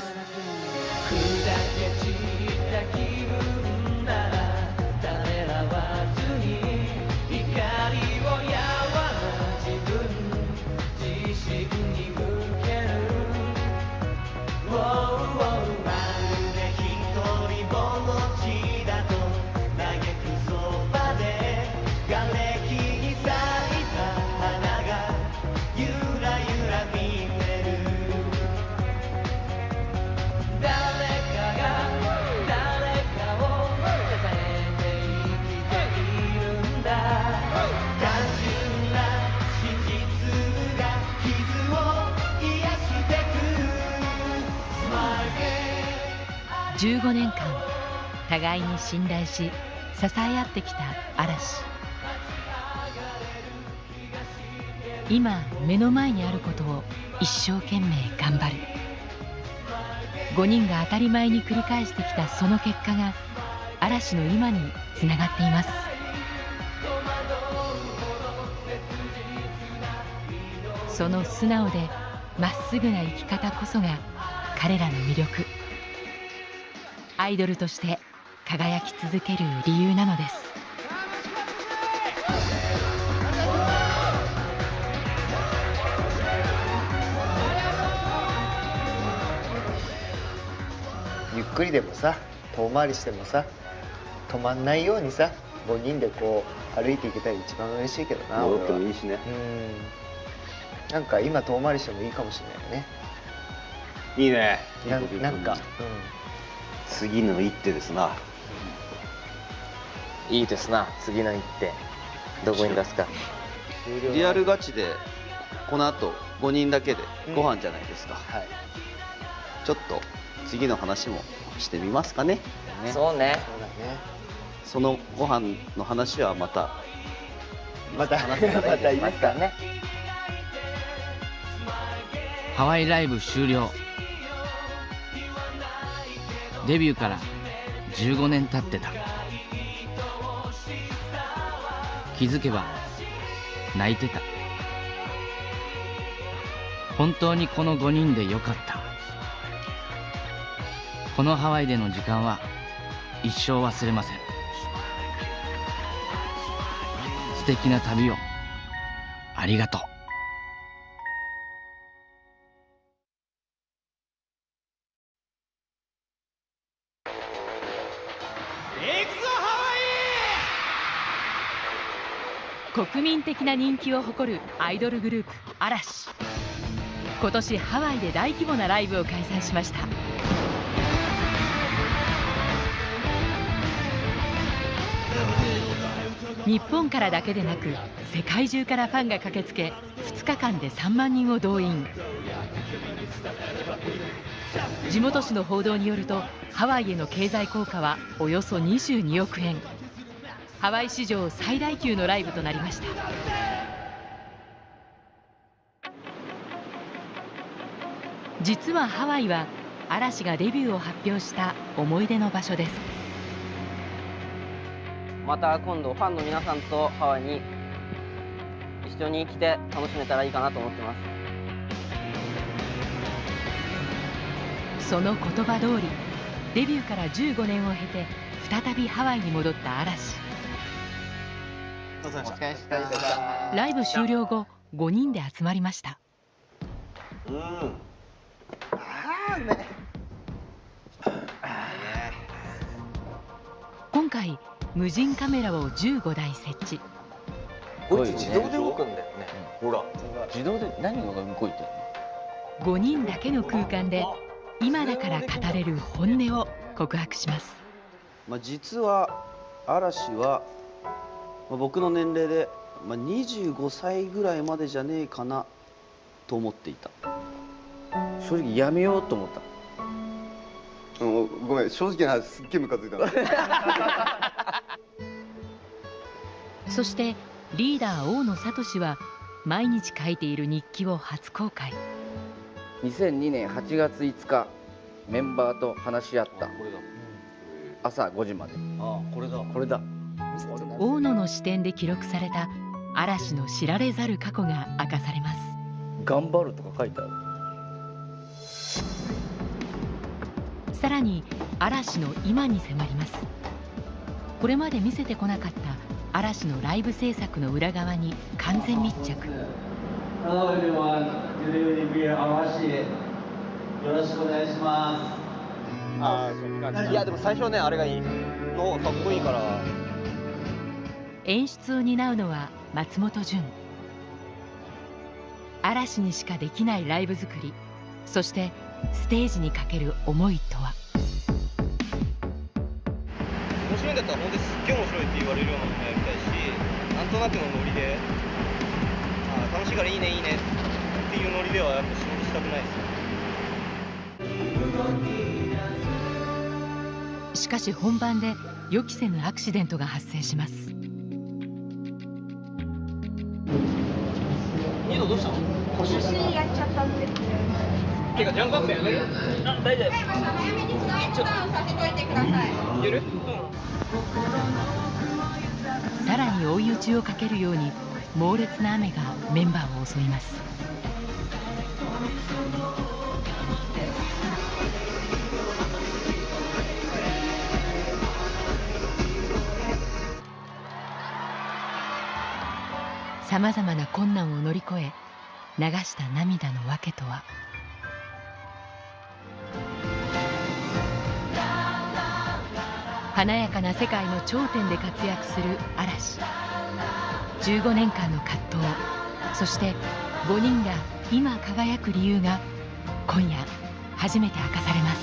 S1: じゅうごねんかん互いに信頼し支え合ってきた嵐。今目の前にあることを一生懸命頑張る。ごにんが当たり前に繰り返してきたその結果が嵐の今につながっています。その素直でまっすぐな生き方こそが彼らの魅力。アイドルとして輝き続ける理由なのです。
S3: ゆっくりでもさ、遠回りしてもさ、止まんないようにさ、ごにんでこう歩いていけたら一番嬉しいけどな。
S5: 戻ってもいいしね。
S3: うん、なんか今遠回りしてもいいかもしれないよね。
S2: いいね。
S3: ななんか、
S2: 次の一手ですな。
S20: いいですな。次の一手どこに出すか。
S5: リアルガチでこの後ごにんだけでご飯じゃないですか、
S3: はい、
S5: ちょっと次の話もしてみますかね。
S20: そうね。
S3: そうだね。
S5: そのご飯の話はまた
S3: また
S5: 話せたらいいです
S3: またいいですか
S20: ね。
S4: ハワイライブ終了。デビューからじゅうごねん経ってた。気づけば泣いてた。本当にこのごにんでよかった。このハワイでの時間は一生忘れません。素敵な旅をありがとう。
S1: 国民的な人気を誇るアイドルグループ嵐。今年ハワイで大規模なライブを開催しました。日本からだけでなく世界中からファンが駆けつけ、ふつかかんでさんまんにんを動員。地元紙の報道によると、ハワイへの経済効果はおよそにじゅうにおくえん。ハワイ史上最大級のライブとなりました。実はハワイは嵐がデビューを発表した思い出の場所です。
S20: また今度ファンの皆さんとハワイに一緒に来て楽しめたらいいかなと思ってます。
S1: その言葉通り、デビューからじゅうごねんを経て再びハワイに戻った嵐。
S3: お疲れ様でした。
S1: ライブ終了後、ごにんで集まりました。
S2: うん。
S3: ああ、うめえ。
S1: 今回無人カメラをじゅうごだい設置。
S20: こいつ自動で動くんだよね。
S2: ほら、
S20: 自動で何が動いてるの？
S1: ごにんだけの空間で今だから語れる本音を告白します。
S5: まあ、実は嵐は、まあ、僕の年齢で、まあ、にじゅうごさいぐらいまでじゃねえかなと思っていた。
S10: 正直やめようと思った。
S2: うん、ごめん、正直な話すっげえムカついたな。
S1: そしてリーダー大野聡は毎日書いている日記を初公開。
S10: にせんにねんはちがついつか、メンバーと話し合った朝ごじまで。
S5: ああ、これだ
S10: これだ。
S1: 大野の視点で記録された嵐の知られざる過去が明かされます。
S10: 頑張るとか書いてある。
S1: さらに嵐の今に迫ります。これまで見せてこなかった嵐のライブ制作の裏側に完全密着。
S15: Hello everyone, good evening, we are 嵐。よろしくお願いします。
S2: ああ、いやでも最初ね、あれがいいの、かっこいいから。
S1: 演出を担うのは松本潤。嵐にしかできないライブ作り、そしてステージにかける思いとは。
S2: 面白いんだったら本当にすっげえ面白いって言われるようなものやりたいし、なんとなくのノリで、あ楽しいからいいねいいねっていうノリではやっぱ仕事したくないですよ。
S1: しかし本番で予期せぬアクシデントが発生します。
S16: ニドどうしたの？腰やっちゃったって。てかジャンプアップやめる？あ、大丈夫。早めにスタートダウンさせといてください。いける？うん。
S1: さらに追い打ちをかけるように猛烈な雨がメンバーを襲います。さまざまな困難を乗り越え流した涙の訳とは。華やかな世界の頂点で活躍する嵐。じゅうごねんかんの葛藤、そしてごにんが今輝く理由が今夜初めて明かされます。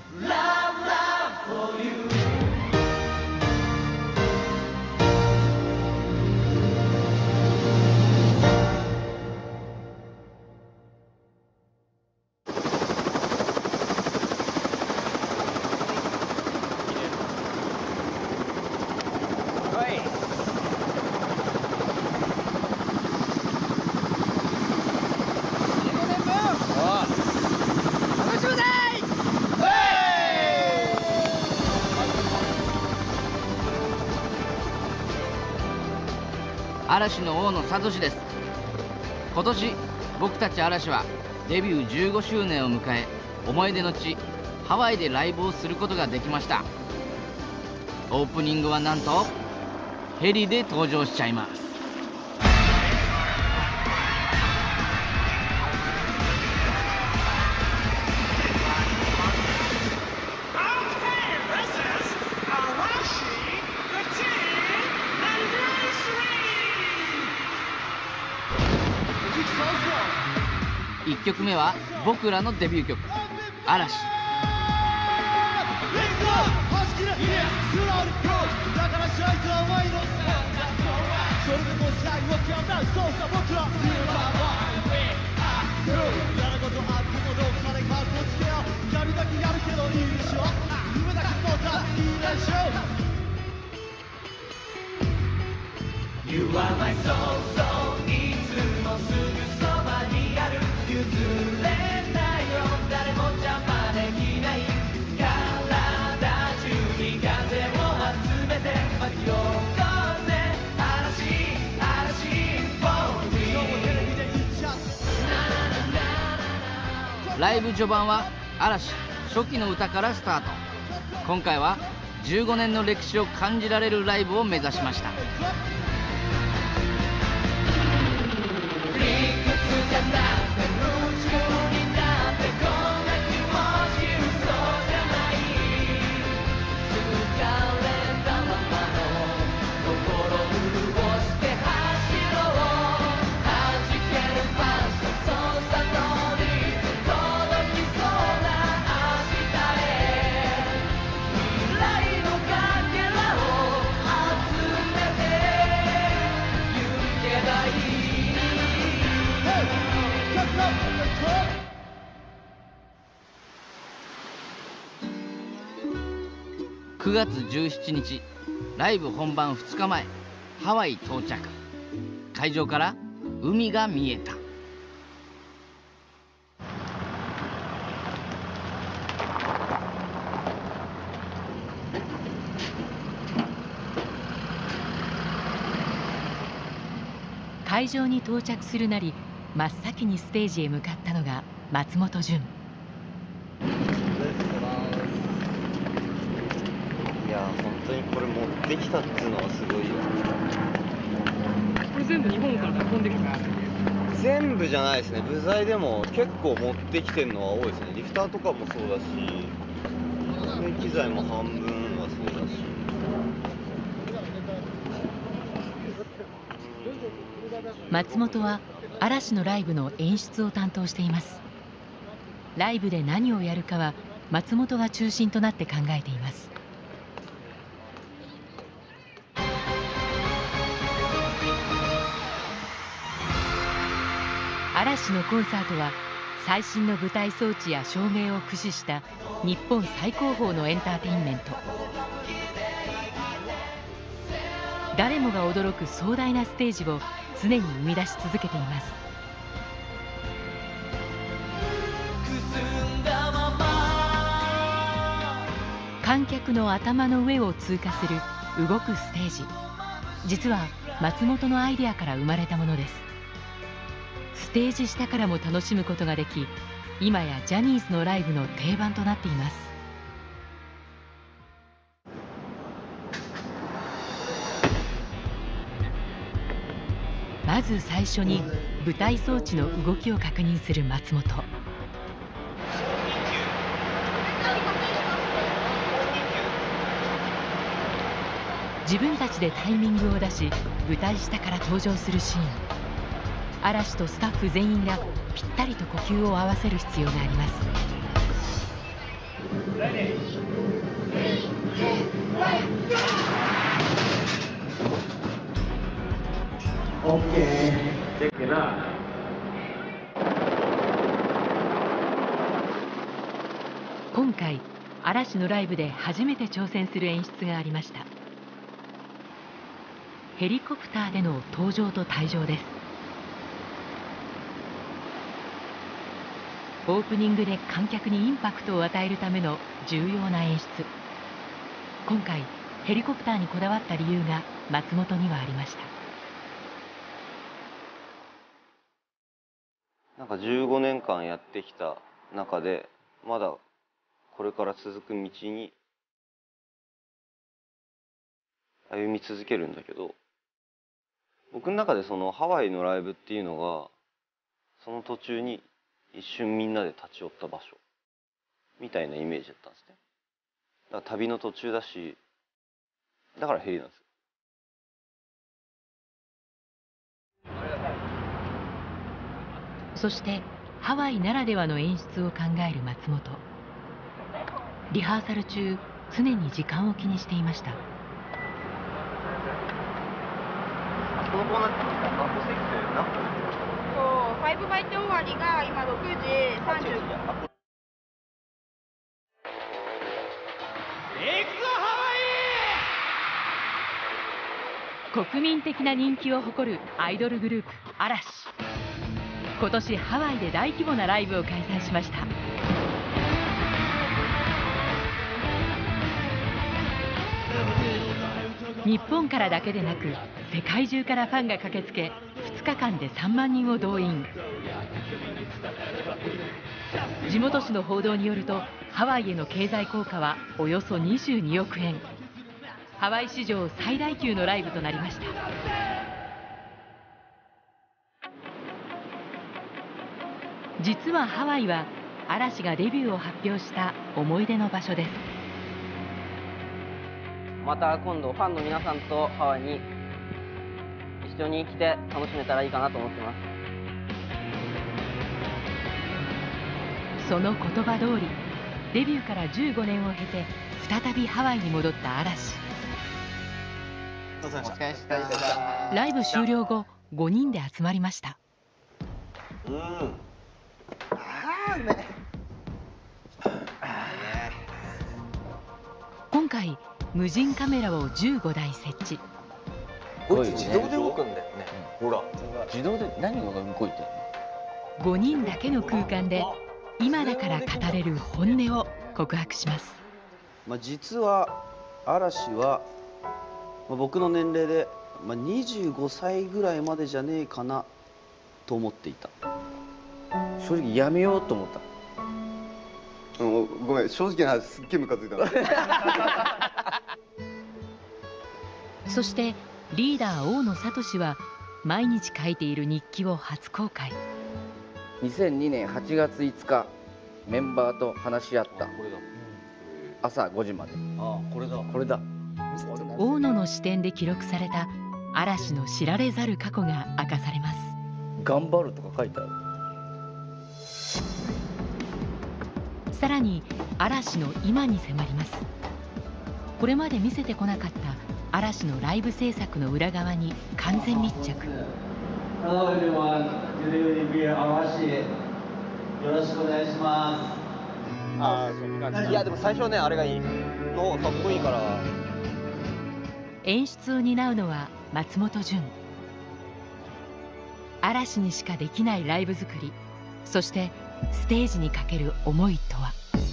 S4: 嵐の大野聡です。今年僕たち嵐はデビューじゅうごしゅうねんを迎え、思い出の地ハワイでライブをすることができました。オープニングはなんとヘリで登場しちゃいます。いっきょくめは僕らのデビュー曲「嵐」。
S14: You are my soul, soul いつもすぐそばにある譲れないよ誰も邪魔できない体中に風を集めて巻き起こせ嵐嵐 for me
S4: ライブ序盤は嵐初期の歌からスタート。今回はじゅうごねんの歴史を感じられるライブを目指しました。くがつじゅうしちにち、ライブ本番ふつかまえ、ハワイ到着。会場から海が見えた。
S1: 会場に到着するなり真っ先にステージへ向かったのが松本潤。
S2: いや本当にこれ持ってきたっていうのはすごいよ。
S8: これ全部日本から運んできた？
S2: 全部じゃないですね。部材でも結構持ってきてるのは多いですね。リフターとかもそうだし、照明機材も半分はそうだし。
S1: 松本は嵐のライブの演出を担当しています。ライブで何をやるかは松本が中心となって考えています。嵐のコンサートは最新の舞台装置や照明を駆使した日本最高峰のエンターテインメント。誰もが驚く壮大なステージを常に生み出し続けています。観客の頭の上を通過する動くステージ、実は松本のアイデアから生まれたものです。ステージ下からも楽しむことができ、今やジャニーズのライブの定番となっています。まず最初に舞台装置の動きを確認する松本。自分たちでタイミングを出し舞台下から登場するシーン。嵐とスタッフ全員がぴったりと呼吸を合わせる必要があります。 今回嵐のライブで初めて挑戦する演出がありました。ヘリコプターでの登場と退場です。オープニングで観客にインパクトを与えるための重要な演出。今回ヘリコプターにこだわった理由が松本にはありました。
S2: なんかじゅうごねんかんやってきた中でまだこれから続く道に歩み続けるんだけど、僕の中でそのハワイのライブっていうのがその途中に一瞬みんなで立ち寄った場所みたいなイメージだったんですね。だから旅の途中だし、だからヘリなんですよ。
S1: そしてハワイならではの演出を考える松本。リハーサル中常に時間を気にしていました。
S2: このコーナーって何分席って何分？
S7: ファイブバイト終わりが今ろくじさんじゅうごふん。
S1: 国民的な人気を誇るアイドルグループ嵐。今年ハワイで大規模なライブを開催しました。日本からだけでなく世界中からファンが駆けつけ、ふつかかんでさんまんにんを動員。地元紙の報道によるとハワイへの経済効果はおよそにじゅうにおくえん。ハワイ史上最大級のライブとなりました。実はハワイは嵐がデビューを発表した思い出の場所です。
S20: また今度ファンの皆さんとハワイに一緒に来て楽しめたらいいかなと思ってます。
S1: その言葉通りデビューからじゅうごねんを経て再びハワイに戻った嵐。ライブ終了後ごにんで集まりました。
S2: うん。あーね。
S1: 今回無人カメラをじゅうごだい設置。
S20: これ自動で動くんだよね。ほら自動で何が動いてるの？
S1: ごにんだけの空間で今だから語れる本音を告白します。
S5: まあ実は嵐は、まあ、僕の年齢で、まあ、にじゅうごさいぐらいまでじゃねえかなと思っていた。
S10: 正直やめようと思った。
S2: うん、ごめん、正直な話すっげえムカついた。
S1: そしてリーダー大野聡は毎日書いている日記を初公開。
S10: にせんにねんはちがついつかメンバーと話し合った朝ごじまで。
S5: ああこれだ
S10: これだ。
S1: 大野の視点で記録された嵐の知られざる過去が明かされます。
S10: 頑張るとか書いてある。
S1: さらに嵐の今に迫ります。これまで見せてこなかった嵐のライブ制作の裏側に完全密着。
S15: Hello everyone, good evening, we are 嵐。よろしくお願いします。
S2: ああ、いやでも最初ねあれがいいのかっこいいから。
S1: 演出を担うのは松本潤。嵐にしかできないライブ作り、そしてステージにかける思いとは。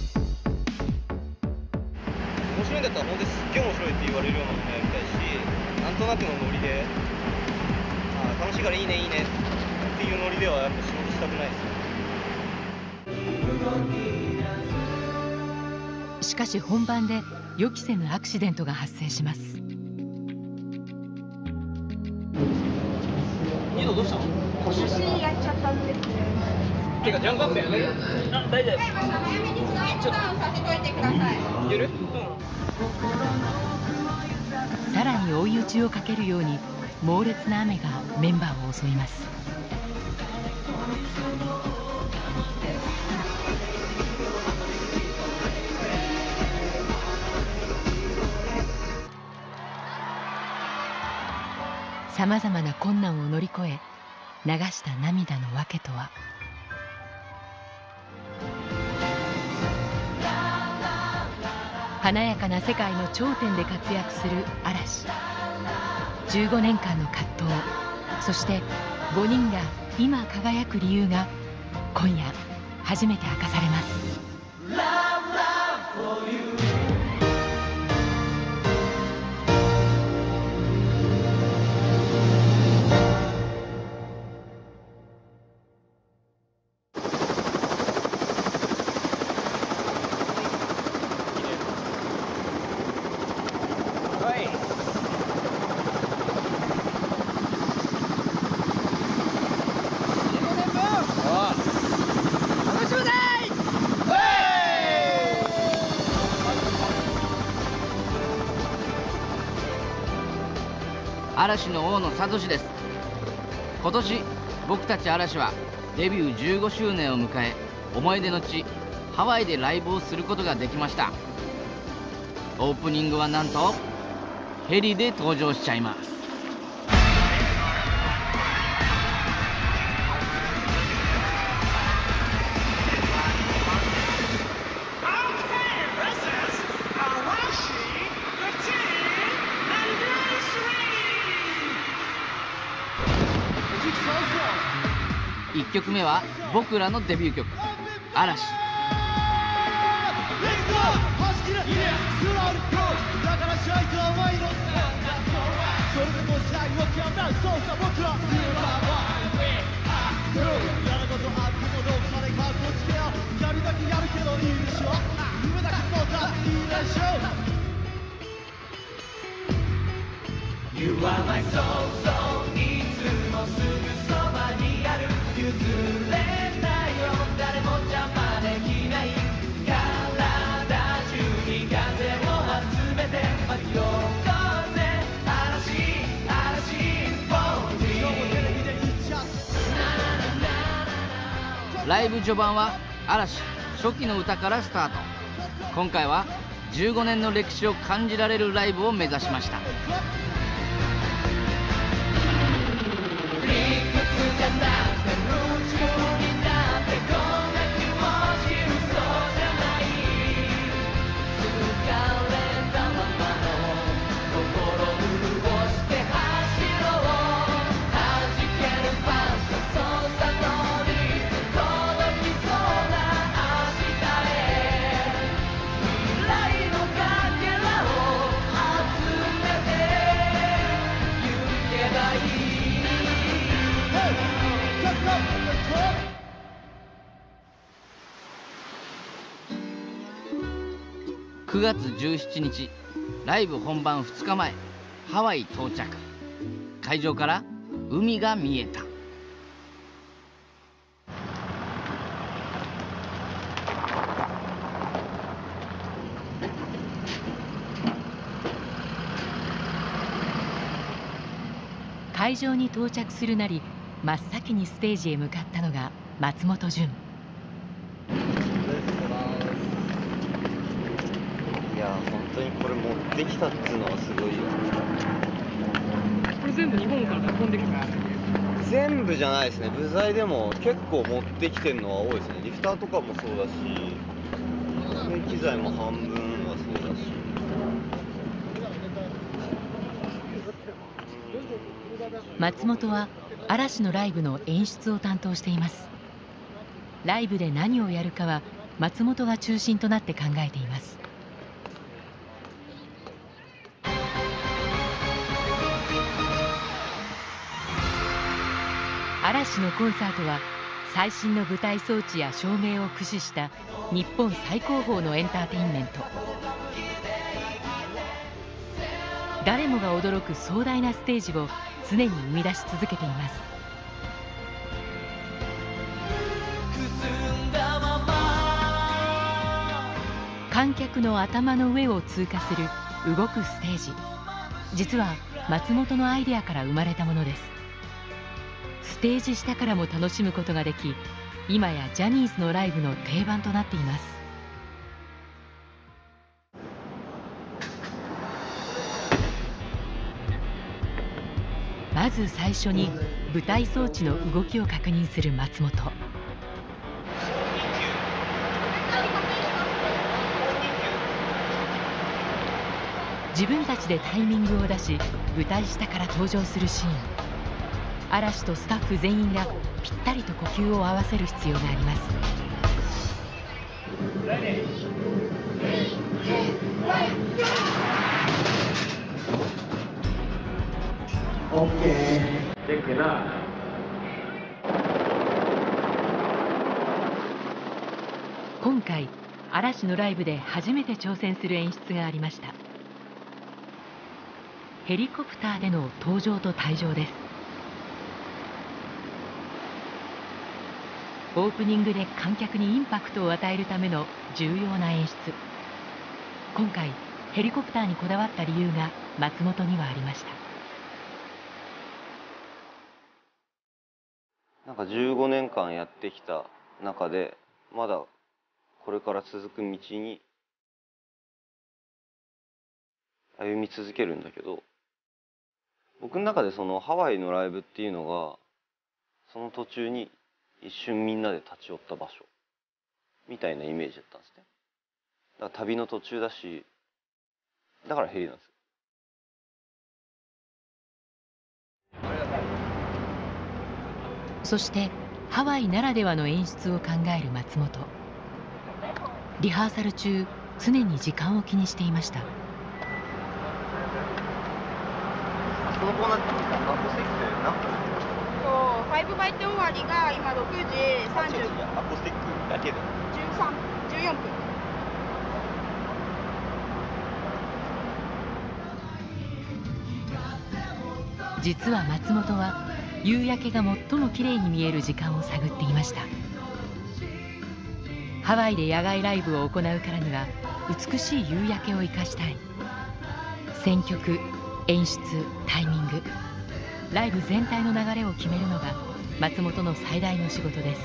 S2: 面白いんだったら本当にすっげえ面白いって言われるようなものやりたいし、なんとなくのノリで、あ楽しいからいいねいいねっていうノリではやっぱ仕事したくないです。
S1: しかし本番で予期せぬアクシデントが発生します。
S16: ニドどうしたの？
S7: 腰やっちゃったんで。
S16: てかジャンプアップやめる？あ、大丈夫。
S7: 早めにスライドダウンさせといてください。
S16: いける？
S1: うん。さらに追い打ちをかけるように猛烈な雨がメンバーを襲います。さまざまな困難を乗り越え流した涙の訳とは。 華やかな世界の頂点で活躍する嵐。じゅうごねんかんの葛藤、そしてごにんが今輝く理由が今夜初めて明かされます。
S4: 嵐の大野聡です。今年僕たち嵐はデビューじゅうごしゅうねんを迎え、思い出の地ハワイでライブをすることができました。オープニングはなんとヘリで登場しちゃいます。いっきょくめは僕らのデビュー曲「嵐」。
S14: You are my soul, soul いつもすぐそばにある譲れないよ誰も邪魔できない体中に風を集めて巻き起こせ嵐嵐
S4: ライブ序盤は嵐初期の歌からスタート。今回はじゅうごねんの歴史を感じられるライブを目指しました。くがつじゅうしちにち、ライブ本番ふつかまえ、ハワイ到着。会場から海が見えた。
S1: 会場に到着するなり真っ先にステージへ向かったのが松本潤。
S2: いや本当にこれ持ってきたっていうのはすごいよ。
S8: これ全部日本から運んできた？
S2: 全部じゃないですね。部材でも結構持ってきてるのは多いですね。リフターとかもそうだし、照明機材も半分はそうだし。
S1: 松本は嵐のライブの演出を担当しています。ライブで何をやるかは松本が中心となって考えています。嵐のコンサートは最新の舞台装置や照明を駆使した日本最高峰のエンターテインメント。誰もが驚く壮大なステージを常に生み出し続けています。観客の頭の上を通過する動くステージ、実は松本のアイデアから生まれたものです。ステージ下からも楽しむことができ、今やジャニーズのライブの定番となっています。まず最初に舞台装置の動きを確認する松本。 自分たちでタイミングを出し舞台下から登場するシーン。嵐とスタッフ全員がぴったりと呼吸を合わせる必要があります。
S14: オッケー。チェックな。
S1: 今回嵐のライブで初めて挑戦する演出がありました。ヘリコプターでの登場と退場です。オープニングで観客にインパクトを与えるための重要な演出。今回ヘリコプターにこだわった理由が松本にはありました。
S2: なんかじゅうごねんかんやってきた中でまだこれから続く道に歩み続けるんだけど、僕の中でそのハワイのライブっていうのがその途中に一瞬みんなで立ち寄った場所みたいなイメージだったんですね。だから旅の途中だし、だからヘリなんですよ。
S1: そしてハワイならではの演出を考える松本。リハーサル中常に時間を気にしていました。
S2: このコーナーってアコースティックって何分？
S7: ファイブバイト終わりが今ろくじさんじゅう。
S2: アコースティックだけで
S7: じゅうさん、じゅうよんぷん。
S1: 実は松本は夕焼けが最も綺麗に見える時間を探っていました。ハワイで野外ライブを行うからには美しい夕焼けを生かしたい。選曲、演出、タイミング、ライブ全体の流れを決めるのが松本の最大の仕事です。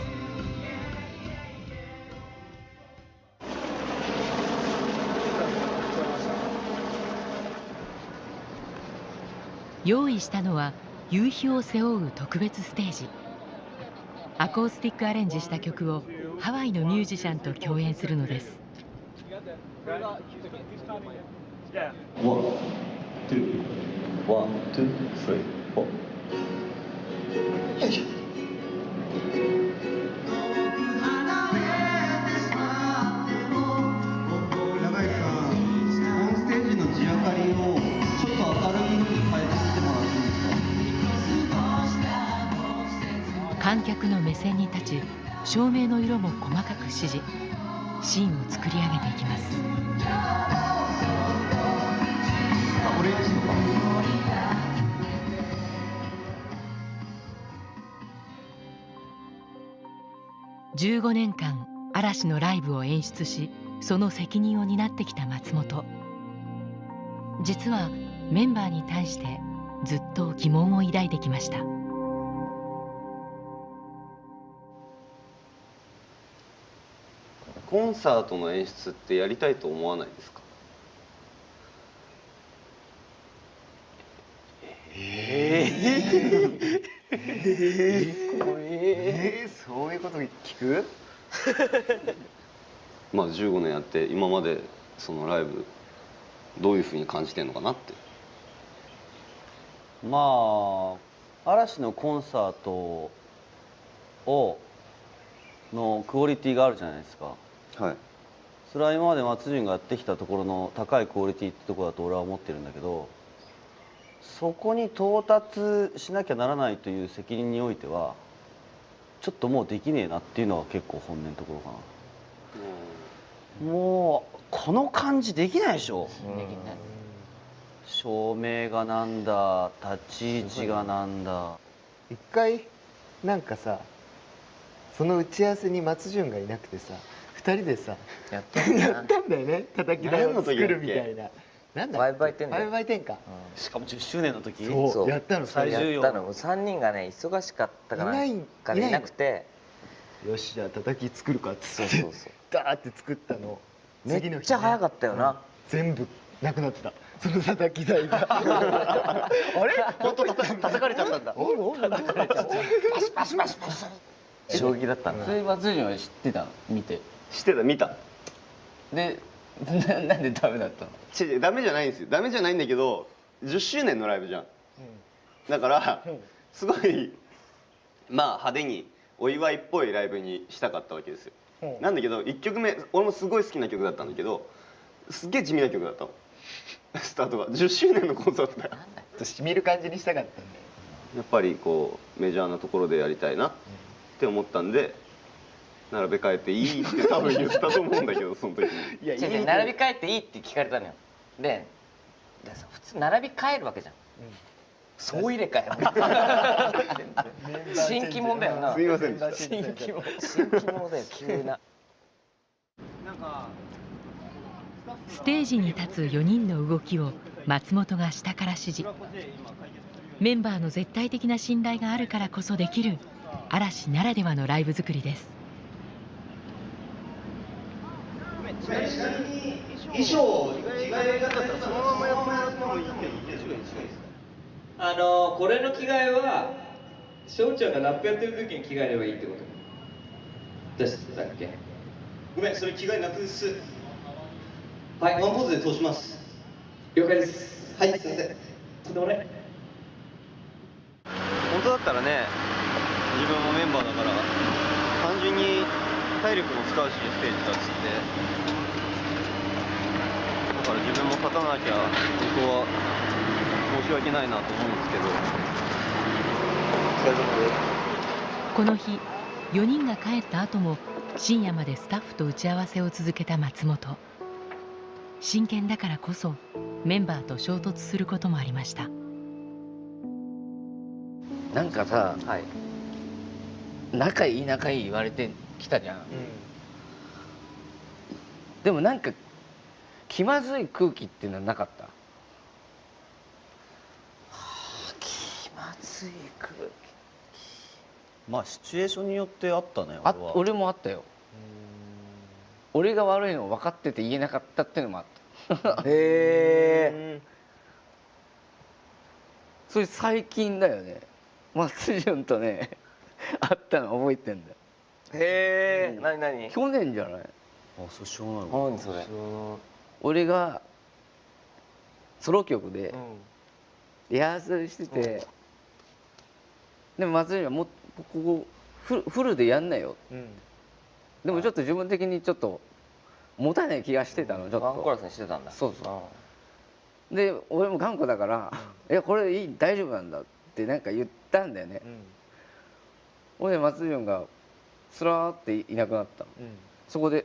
S1: 用意したのは夕日を背負う特別ステージ。アコースティックアレンジした曲をハワイのミュージシャンと共演するのです。
S6: ワン、ツー、ワン、ツー、スリー、フォー。よいしょ。
S19: 永井さん、オンステージの地明かりをちょっと明るい色に変えてみてもらっていいですか？
S1: 観客の目線に立ち、照明の色も細かく指示、シーンを作り上げていきます。
S19: あ、オレンジとか。
S1: じゅうごねんかん嵐のライブを演出し、その責任を担ってきた松本。実はメンバーに対してずっと疑問を抱いてきました。
S2: コンサートの演出ってやりたいと思わないですか？
S3: えー、えー、えー、そういうこと聞く？
S2: まあじゅうごねんやって今までそのライブどういうふうに感じてんのかなって。
S5: まあ嵐のコンサートをのクオリティがあるじゃないですか。
S2: はい。
S5: それは今まで松潤がやってきたところの高いクオリティってところだと俺は思ってるんだけど、そこに到達しなきゃならないという責任においてはちょっともうできねえなっていうのは結構本音のところかな。もうこの感じできないでしょ。できない。照明がなんだ、立ち位置がなんだ。
S3: 一回なんかさ、その打ち合わせに松潤がいなくてさ、二人でさ
S20: やった
S3: やったんだよね。叩き台を作るみたいな。なんだっけ？ファイブバイテン。ファイブバイテンか。
S5: しかもじゅっしゅうねんの時。
S3: そうやったの。
S20: 最重要。やったの。三人がね忙しかったからいなくて。
S3: よしじゃあ叩き作るかって
S20: そうそうそう。
S3: ダーって作ったの。
S20: めっちゃ早かったよな。
S3: 全部なくなってた。その叩き台が。あれ？本当叩かれちゃったんだ。叩かれちゃった。パシパシパシパシ。
S20: 将棋だったんだ。
S10: それ松潤は知ってたの？見て。
S2: 知ってた、見た。
S10: で
S20: ななんでダメだったの？
S2: 違う違う、ダメじゃないんですよ。ダメじゃないんだけど、じゅっしゅうねんのライブじゃん。だからすごいまあ派手にお祝いっぽいライブにしたかったわけですよ。なんだけどいっきょくめ、俺もすごい好きな曲だったんだけど、すっげえ地味な曲だったの。スタートがじゅっしゅうねんのコンサートだよ。
S3: しみる感じにしたかったんだよ。
S2: やっぱりこうメジャーなところでやりたいなって思ったんで、並べ替えていいって多分言ったと思うんだけど、その時に。
S20: いや、違う違う、並び替えていいって聞かれたのよ。で、でさ、普通並び替えるわけじゃん。総入れ替え。新規もんだよな。
S2: すいませんでした。
S20: 新規もん、新規もんだよ、急な。
S1: ステージに立つよにんの動きを松本が下から指示。メンバーの絶対的な信頼があるからこそできる嵐ならではのライブ作りです。
S2: ちなみに衣装を着替え方だったらそのままやってもらってもいいけど、
S11: あのこれの着替えは翔ちゃんがラップやってる時に着替えればいいってことでしたっけ？
S2: ごめん、それ着替えなくす。
S11: はい、
S2: ワンポーズで通します。
S11: 了解です。
S2: はい、すいません。
S11: とんでもない。
S2: 本当だったらね、自分もメンバーだから単純に体力も使うし、ステージ立つって、だから自分も勝たなきゃ本当は申し訳ないなと思うんですけど、お疲れ様です。
S1: この日よにんが帰った後も深夜までスタッフと打ち合わせを続けた松本。真剣だからこそメンバーと衝突することもありました。
S10: なんかさ、はい、仲いい仲いい言われてきたじゃん、うん、でもなんか気まずい空気っていうのはなかった？はあ、気まずい空気、
S5: まあシチュエーションによってあったね。
S10: あ、俺もあったよ。俺が悪いの分かってて言えなかったっていうのもあった。へえ。それ最近だよね。松潤とね会ったの覚えてんだよ。
S20: へえ。なになに？
S10: 去年じゃない？あ、
S5: そう知らない
S20: の。何それ？
S10: 俺がソロ曲でリハーサルしてて、でも松潤はもうここフルフルでやんなよ。でもちょっと自分的にちょっと持たない気がしてたの、ちょっと。
S20: ワンコーラスにしてたんだ。
S10: そうそう。で俺も頑固だから「いやこれいい、大丈夫なんだ」ってなんか言ったんだよね。ほんで松潤がスラーっていなくなったの。そこで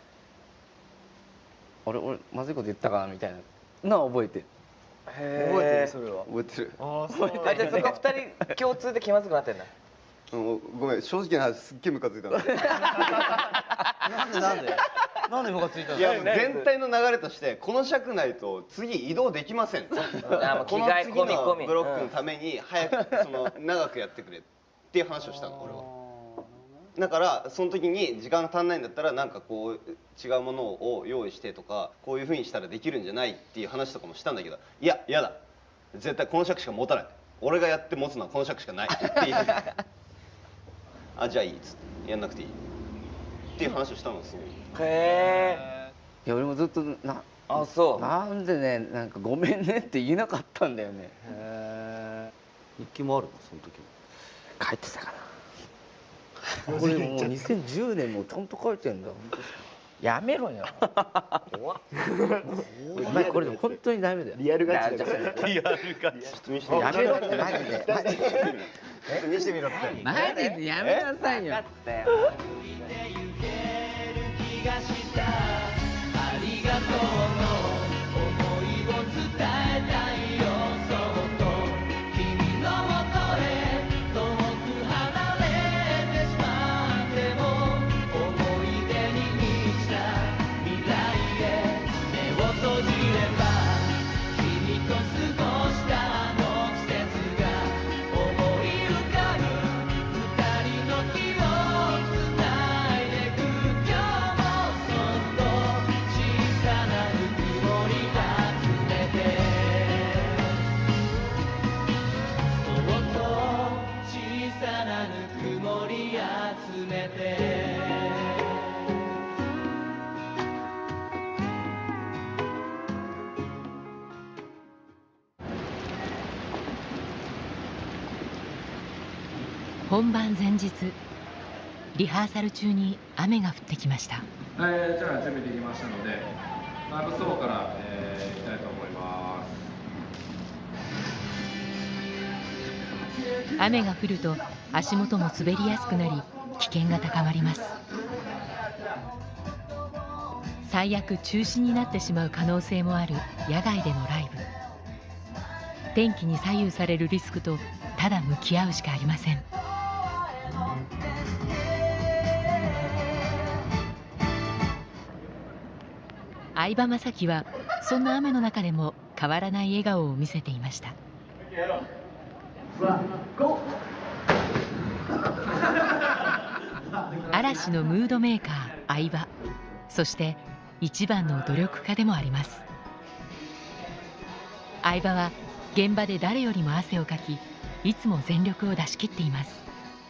S10: 「あれ俺まずいこと言ったかな」みたいなのは覚えてる。
S20: 覚えてる？それは
S10: 覚えてる。
S20: ああ、そう。あ、じゃあそこふたり共通で気まずくなってんだ。
S2: ごめん、正直な話すっげえムカついたの。なん
S5: でなんでなんでムカついたの？
S2: いや、全体の流れとしてこの尺内と次移動できません。この次のブロックのために早くその長くやってくれっていう話をしたの、俺は。だからその時に時間が足んないんだったらなんかこう違うものを用意してとか、こういうふうにしたらできるんじゃないっていう話とかもしたんだけど、いや嫌だ、絶対この尺しか持たない、俺がやって持つのはこの尺しかないっていう。あ、じゃあいいっつって、やんなくていいっていう話をしたのすごい。
S10: へえ。いや俺もずっとな、
S20: あ、そう。
S10: なんでね、なんかごめんねって言えなかったんだよね。へ
S5: え。日記もあるのその時も？
S10: 書いてたかな。これもうにせんじゅうねんもちゃんと書いてんだ。やめろよ。怖っ。お前これでも本当にダメだよ。リアルガチだから。リアルガチ。やめろってマジで。
S2: 見せてみろって。
S10: マジでやめなさいよ。
S14: ありがとうの思いを伝えたいよ、そっと君のもとへ遠く離れてしまっても、思い出に満ちた未来へ目を閉じれば、君と過ごしたあの季節が思い浮かぶ、二人の記憶つないでく、今日もそ
S1: 本番前日、リハーサル中に雨が降ってきました。
S12: えー、じゃあ準備できましたので、ライブ走から、えー、いきたいと思います。
S1: 雨が降ると足元も滑りやすくなり、危険が高まります。最悪中止になってしまう可能性もある野外でのライブ。天気に左右されるリスクとただ向き合うしかありません。相葉雅紀はそんな雨の中でも変わらない笑顔を見せていました。嵐のムードメーカー相葉、そして一番の努力家でもあります。相葉は現場で誰よりも汗をかき、いつも全力を出し切っています。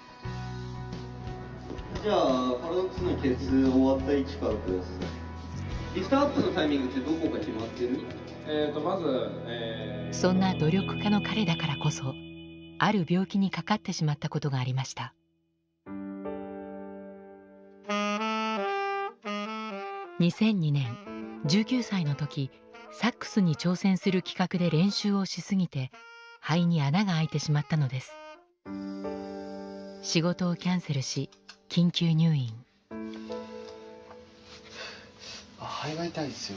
S2: じゃあパラドックスのケツ終わった位置からください。リフトアップのタイミングってどこか決まってる？
S12: えーとまず、えー、
S1: そんな努力家の彼だからこそ、ある病気にかかってしまったことがありました。にせんにねん、じゅうきゅうさいの時、サックスに挑戦する企画で練習をしすぎて肺に穴が開いてしまったのです。仕事をキャンセルし緊急入院。
S3: あ、肺が痛いですよ。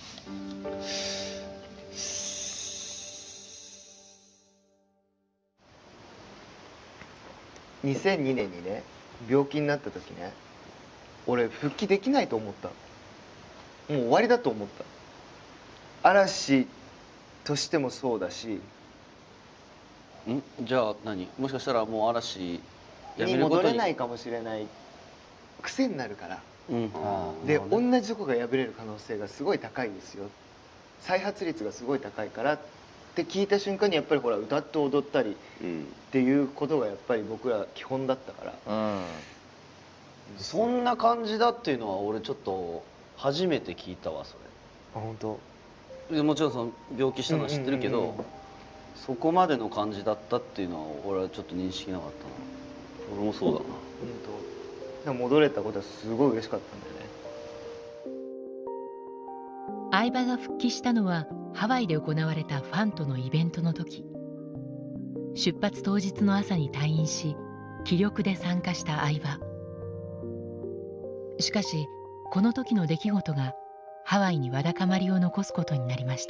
S3: にせんにねんにね、病気になった時ね、俺復帰できないと思った。もう終わりだと思った。嵐としてもそうだし。
S5: んじゃあ何、もしかしたらもう嵐やめ
S3: に
S5: ることに
S3: 戻れないかもしれない。癖になるから、
S5: うん、
S3: で、
S5: なるほどね、
S3: 同じとこが破れる可能性がすごい高いですよ、再発率がすごい高いからって聞いた瞬間に、やっぱりほら歌って踊ったりっていうことがやっぱり僕ら基本だったから、
S5: うん、そんな感じだっていうのは俺ちょっと初めて聞いたわ、それ。
S3: あ、本当？
S5: でもちろんその病気したのは知ってるけど、そこまでの感じだったっていうのは俺はちょっと認識なかったな。俺もそうだな。
S3: 本当。戻れたことはすごい嬉しかったんだよね。
S1: 相葉が復帰したのはハワイで行われたファンとのイベントの時。出発当日の朝に退院し、気力で参加した相葉。しかしこの時の出来事がハワイにわだかまりを残すことになりました。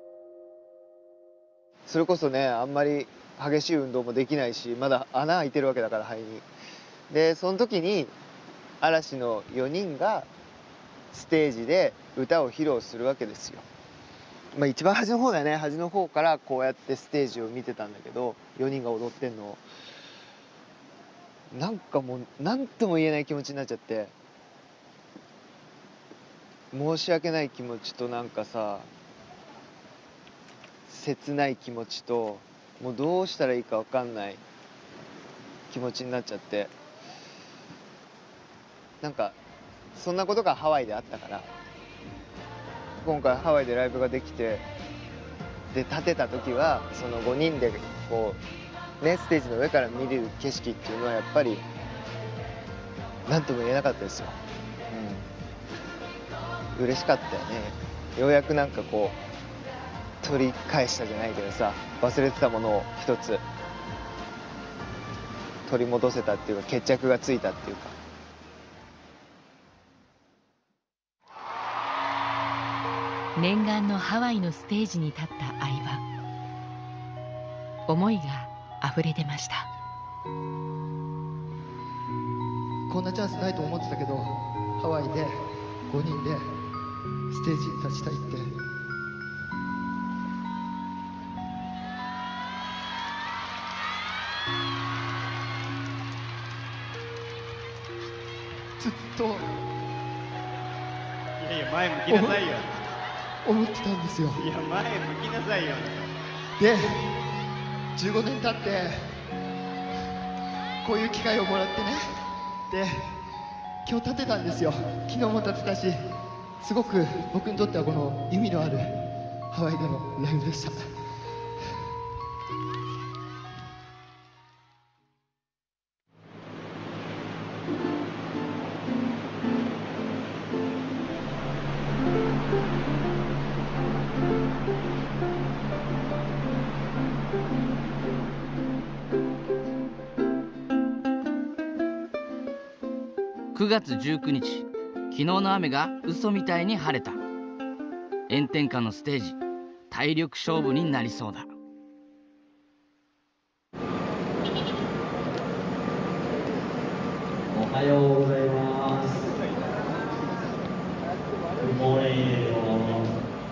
S3: それこそね、あんまり激しい運動もできないし、まだ穴開いてるわけだから肺に。でその時に嵐のよにんがステージで歌を披露するわけですよ。まあ一番端の方だよね、端の方からこうやってステージを見てたんだけど、よにんが踊ってんのをなんかもう何とも言えない気持ちになっちゃって、申し訳ない気持ちと、なんかさ切ない気持ちと、もうどうしたらいいか分かんない気持ちになっちゃって、なんかそんなことがハワイであったから、今回ハワイでライブができて、で立てた時はそのごにんでこうね、ステージの上から見る景色っていうのはやっぱり何とも言えなかったですよ。うん、嬉しかったよね。ようやくなんかこう取り返したじゃないけどさ、忘れてたものを一つ取り戻せたっていうか、決着がついたっていうか。
S1: 念願のハワイのステージに立った相葉。思いが溢れ出ました。
S13: こんなチャンスないと思ってたけど、ハワイでごにんでステージに立ちたいって。ずっと
S17: いやいや、前向きなさいよ。
S13: 思ってたんですよ。
S17: いや、前向きなさいよ。
S13: でじゅうごねん経ってこういう機会をもらってね、で今日立てたんですよ。昨日も立てたし、すごく僕にとってはこの意味のあるハワイでのライブでした。
S4: がつじゅうくにち、昨日の雨が嘘みたいに晴れた。炎天下のステージ、体力勝負になりそうだ。
S9: おはようございます。Good morning, everyone.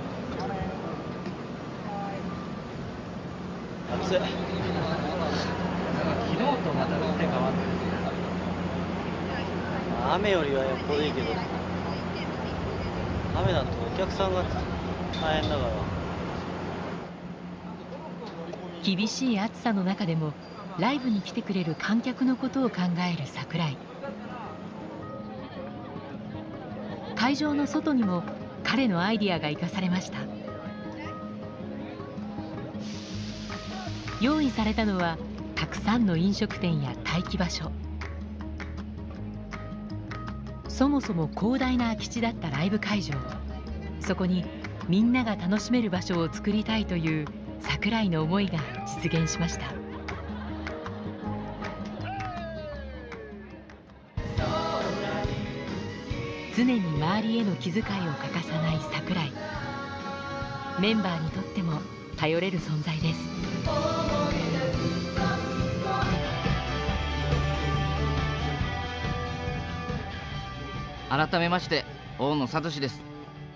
S5: 暑い。なんか昨日とまた打って変わってる。雨よりはよっぽどいいけど、雨だとお客さんが大変だから。
S1: 厳しい暑さの中でもライブに来てくれる観客のことを考える櫻井。会場の外にも彼のアイディアが生かされました。用意されたのはたくさんの飲食店や待機場所。そもそも広大な空き地だったライブ会場、そこにみんなが楽しめる場所を作りたいという櫻井の思いが実現しました。常に周りへの気遣いを欠かさない櫻井。メンバーにとっても頼れる存在です。
S4: 改めまして大野聡です。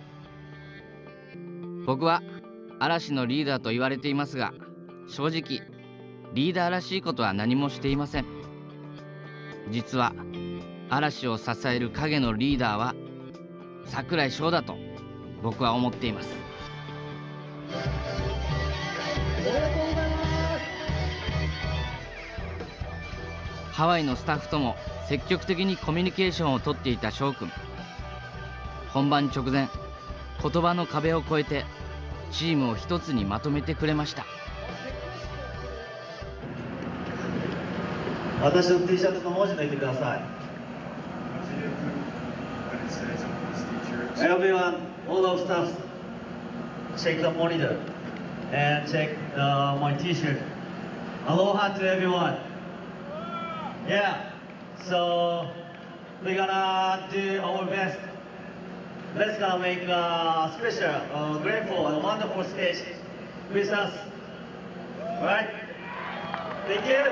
S4: 僕は嵐のリーダーと言われていますが、正直リーダーらしいことは何もしていません。実は嵐を支える影のリーダーは櫻井翔だと僕は思っています。ハワイのスタッフとも積極的にコミュニケーションをとっていた翔くん。本番直前、言葉の壁を越えてチームを一つにまとめてくれました。
S9: 私の T シャツの文字抜いてください。Everyone, all of staff, check the monitor and check uh, my T-shirt. Aloha to everyone. Yeah, so we're gonna do our best. Let's gonna make a special, uh, grateful and wonderful stage with us. Alright? Thank you.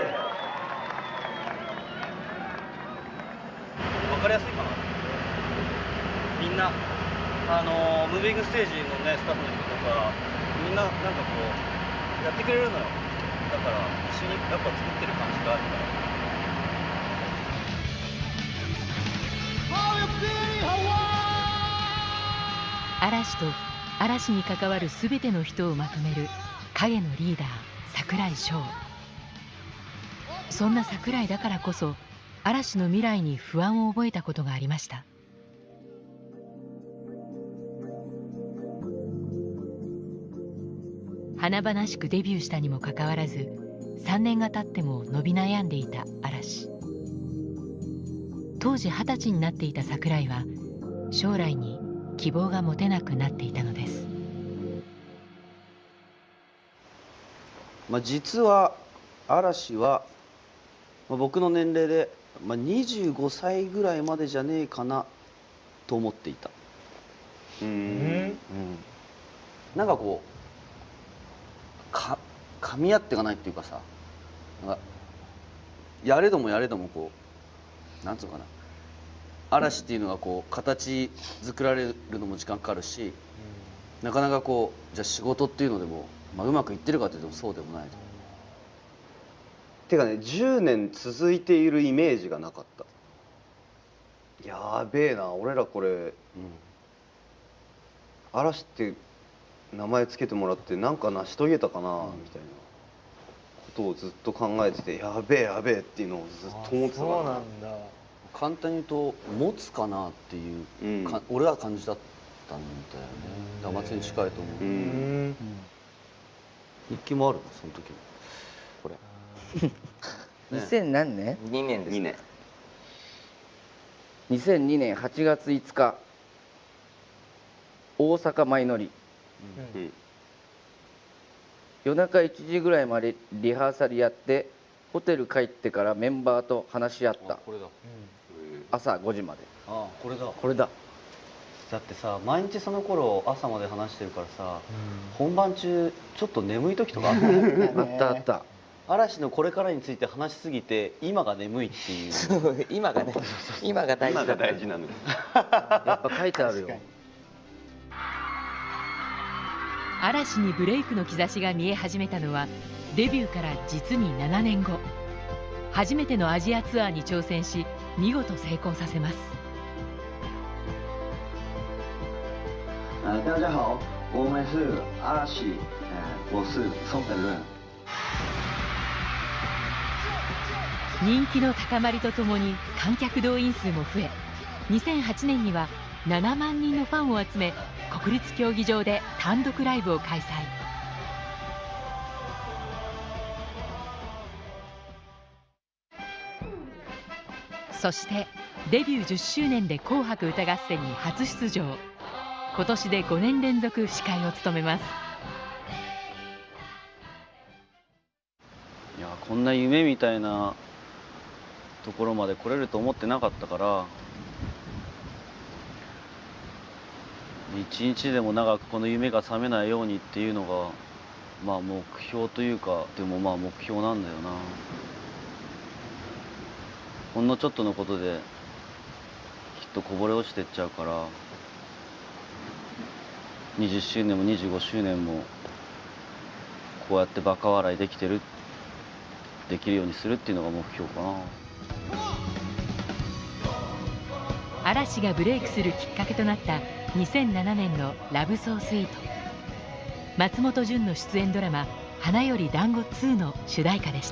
S5: わかりやすいかな。みんなあのムービングステージのねスタッフの人とかみんななんかこうやってくれるのよ。だから一緒にやっぱ作ってる感じがあるから。
S1: 嵐と嵐に関わるすべての人をまとめる影のリーダー、櫻井翔。そんな櫻井だからこそ嵐の未来に不安を覚えたことがありました。華々しくデビューしたにもかかわらず、さんねんが経っても伸び悩んでいた嵐。当時二十歳になっていた櫻井は将来に希望が持てなくなっていたのです。
S5: まあ、実は嵐は、まあ、僕の年齢で、まあ、にじゅうごさいぐらいまでじゃねえかなと思っていた。うん、うん、なんかこうか噛み合ってがないっていうかさ、なんかやれどもやれどもこうなんつうのかな、嵐っていうのはこう形作られるのも時間かかるし、うん、なかなかこうじゃあ仕事っていうのでも、まあ、うまくいってるかというとそうでもないと。
S2: てかね、じゅうねん続いているイメージがなかった。やべえな、俺らこれ、うん、嵐って名前つけてもらってなんか成し遂げたかな、うん、みたいなことをずっと考えてて、やべえやべえっていうのをずっと思ってたから。そうなんだ。
S5: 簡単に言うと持つかなっていう、うん、か俺は感じだったんだよね。だから松に近いと思う。うん、うん、日記もあるのその時のこれ。
S10: にせん何年？
S20: にねんですね。
S10: にせんにねんはちがついつか、大阪舞乗り、うん、夜中いちじぐらいまでリハーサルやってホテル帰ってからメンバーと話し合った。これだ。 朝ごじまで。
S5: ああこれだ
S10: これだ。
S5: だってさ毎日その頃朝まで話してるからさ、本番中ちょっと眠い時とかあった
S10: あったあった。
S5: 嵐のこれからについて話しすぎて今が眠いっていう
S20: 今がね今が大事だ。
S2: 今が大事なの。
S10: やっぱ書いてあるよ。
S1: 嵐にブレイクの兆しが見え始めたのはデビューから実にななねんご、初めてのアジアツアーに挑戦し見事成功させます。
S15: 大家好，我们是嵐，我是宋德润。
S1: 人気の高まりとともに観客動員数も増え、にせんはちねんにはななまんにんのファンを集め国立競技場で単独ライブを開催。そしてデビューじゅっしゅうねんで紅白歌合戦に初出場。今年でごねん連続司会を務めます。
S5: いやこんな夢みたいなところまで来れると思ってなかったから、一日でも長くこの夢が覚めないようにっていうのがまあ目標というか、でもまあ目標なんだよな。ほんのちょっとのことできっとこぼれ落ちてっちゃうから、にじゅっしゅうねんもにじゅうごしゅうねんもこうやってバカ笑いできてるできるようにするっていうのが目標かな。
S1: 嵐がブレイクするきっかけとなったにせんななねんの「ラブソースイート」、松本潤の出演ドラマ「花より団子ツー」の主題歌でした。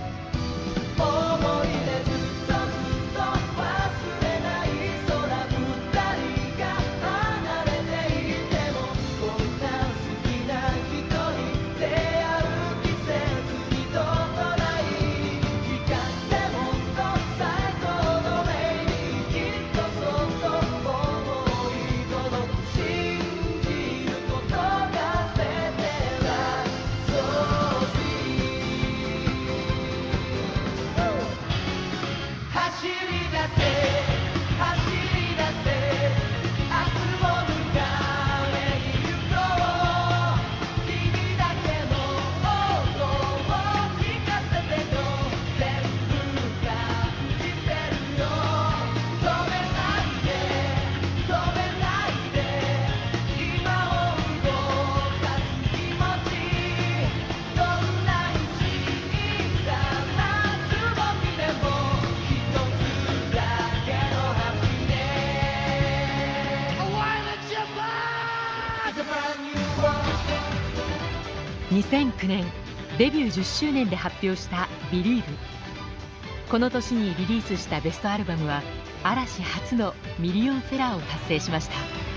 S1: にせんきゅうねんデビューじゅっしゅうねんで発表した「Believe」。この年にリリースしたベストアルバムは嵐初のミリオンセラーを達成しました。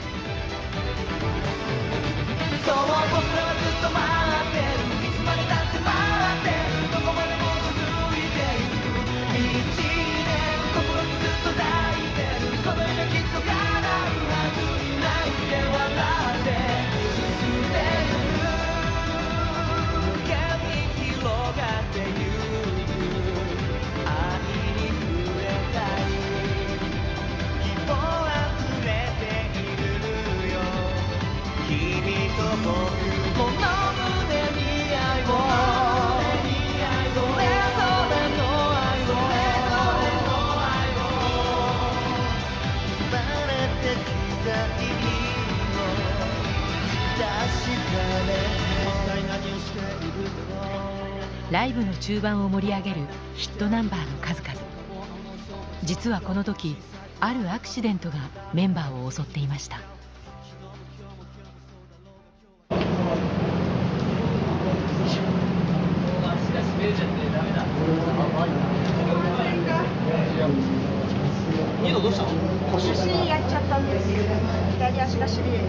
S14: そう僕らはずっと待ってる、いつまでだって待ってる、どこまでも続いていく道で心にずっと抱いてる、この夢きっと叶うはず、泣いて笑って進んでゆく、無限に広がってゆく、愛に触れたい、希望あふれているよ、君と僕この胸に愛を、それぞれの愛を、生まれてきた意味を確かめて、何をしているの。
S1: ライブの中盤を盛り上げるヒットナンバーの数々。実はこの時あるアクシデントがメンバーを襲っていました。
S7: 二度どうしたの？腰やっちゃったんです。左足がしびれて。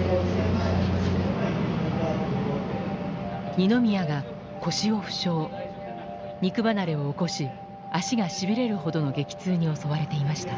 S1: 二宮が腰を負傷、肉離れを起こし足がしびれるほどの激痛に襲われていました。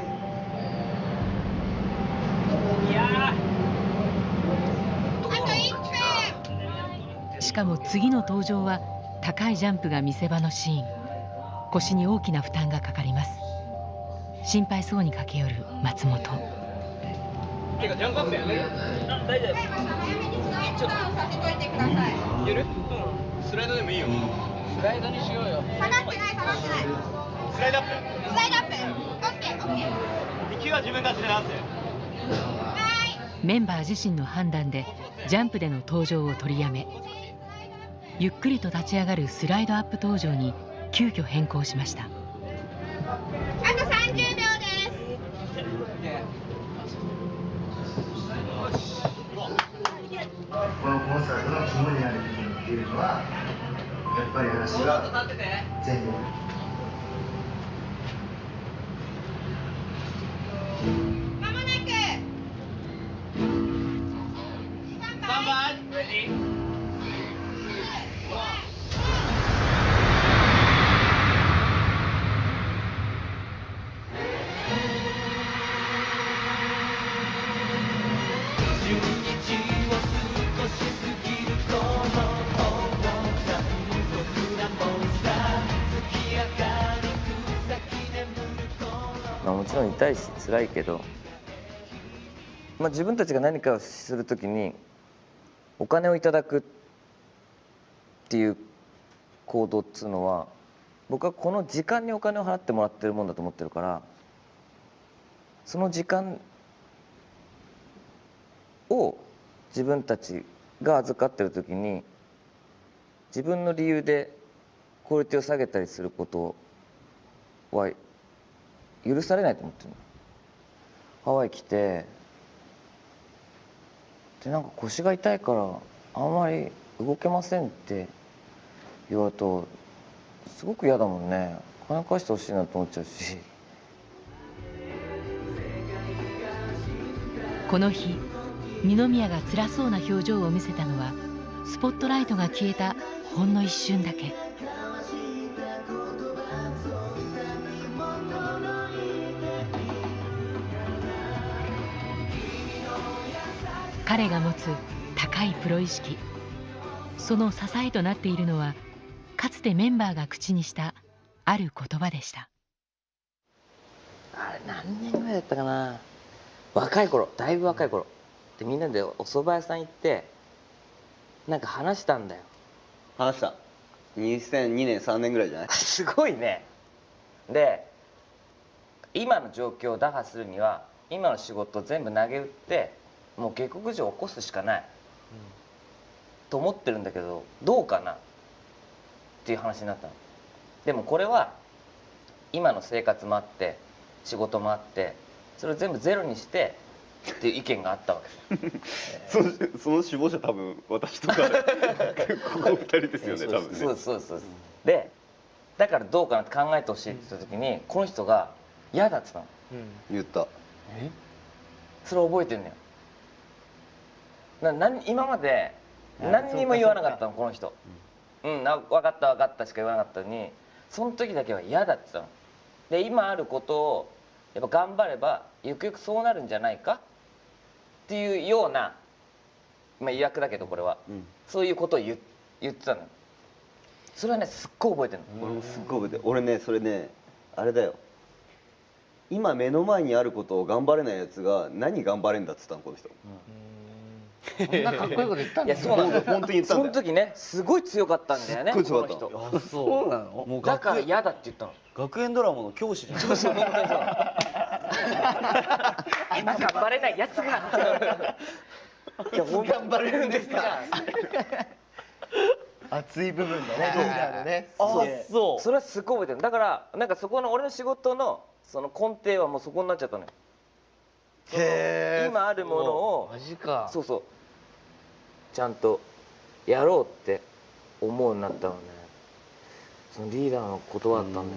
S1: しかも次の登場は高いジャンプが見せ場のシーン。腰に大きな負担がかかります。 心配そうに駆け寄る松本。
S16: てかジャンプアップやめる？あ、大丈夫。ちょっとさせといてください。ゆる？うん。スライドでもいいよ。スライドにしようよ。下がってない下がってない。スライドアップ。スライドアップ。オッケーオッケー。敵は自分たちでなんせ。
S1: メンバー自身の判断でジャンプでの登場を取りやめ、ゆっくりと立ち上がるスライドアップ登場に急遽変更しました。
S7: あとさんじゅうびょうです。
S17: このコンサートの肝になる部分っていうのはやっぱり話が全力。
S7: まもなく
S16: スタンバイ。レディー。
S10: まあもちろん痛いし辛いけど、まあ、自分たちが何かをするときにお金をいただくっていう行動っつうのは、僕はこの時間にお金を払ってもらってるもんだと思ってるから、その時間を自分たちが預かってる時に自分の理由でクオリティを下げたりすることは許されないと思ってるの。ハワイ来てでなんか腰が痛いからあんまり動けませんって言われるとすごく嫌だもんね。金返してほしいなと思っちゃうし。
S1: この日、二宮が辛そうな表情を見せたのはスポットライトが消えたほんの一瞬だけ。彼が持つ高いプロ意識、その支えとなっているのはかつてメンバーが口にしたある言葉でした。
S10: あれ何年ぐらいだったかな、若い頃、だいぶ若い頃でみんなでお蕎麦屋さん行ってなんか話したんだよ。
S2: 話した。にせんにねんさんねんぐらいじゃない？
S10: すごいね。で今の状況を打破するには今の仕事を全部投げ打ってもう下克上を起こすしかない、うん、と思ってるんだけどどうかなっていう話になったの。でもこれは今の生活もあって仕事もあってそれを全部ゼロにしてっていう意見があったわけ
S2: そのその首謀者多分私とかここふたりですよね多分ね。
S10: そうですそうですそうです。でだからどうかなって考えてほしいって言った時にこの人が嫌だって言ったの、
S2: うん、言った。
S10: えそれ覚えてんのよ。な何今まで何にも言わなかったのこの人。うん、うん、分かった分かったしか言わなかったのにその時だけは嫌だって言ったの。で今あることをやっぱ頑張ればゆくゆくそうなるんじゃないかっていうような、まあ、意訳だけどこれは、うん、そういうことを 言, 言ってたのよ。それはねすっごい覚えてるの。
S2: 俺もすっごい覚えてる。俺ねそれねあれだよ、今目の前にあることを頑張れないやつが何頑張れんだっつったのこの人。
S10: そんなかっこいいこと言ったんだよ。いやそうなんだよ。本当に言ったんだよ。その時ねすごい強かったんだよね。
S2: すっごい強かった。
S10: この人。
S5: そうなの？
S10: もうだから嫌だって言ったの。
S5: 学園ドラマの教師じゃん。
S10: そうそう本当にそう。今頑張れないやつが。いや頑張れるんですか。
S3: 熱い部分だね。リーダーのね。
S10: あそう。それはすごい覚えてる。だからなんかそこの俺の仕事のその根底はもうそこになっちゃったのよ。へえ。今あるものをマジか。そうそう。ちゃんとやろうって思うようになったのね。そのリーダーの言葉だったんだよな。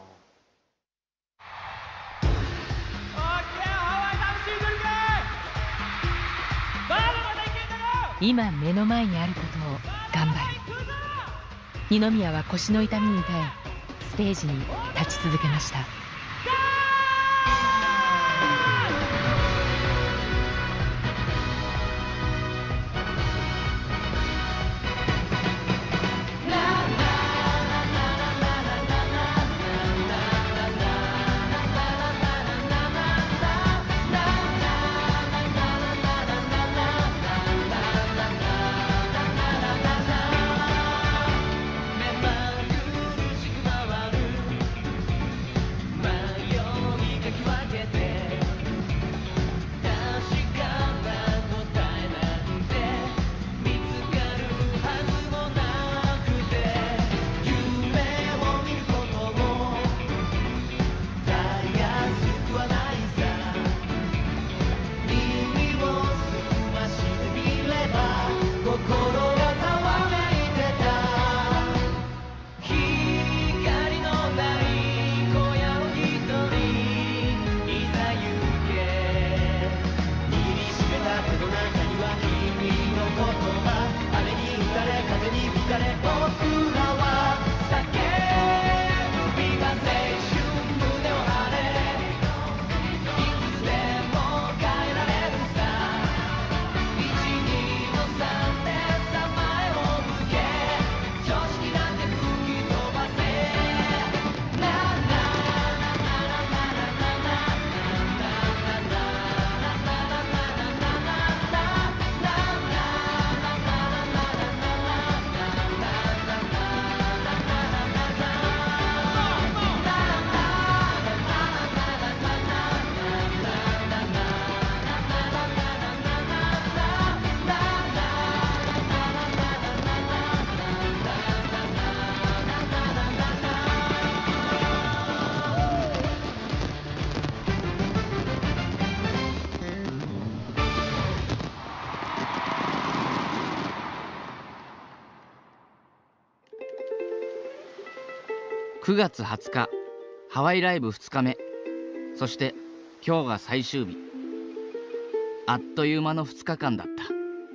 S1: 今目の前にあることを頑張る。二宮は腰の痛みに耐えステージに立ち続けました。
S4: くがつはつかハワイライブふつかめ、そして今日が最終日。あっという間のふつかかんだった。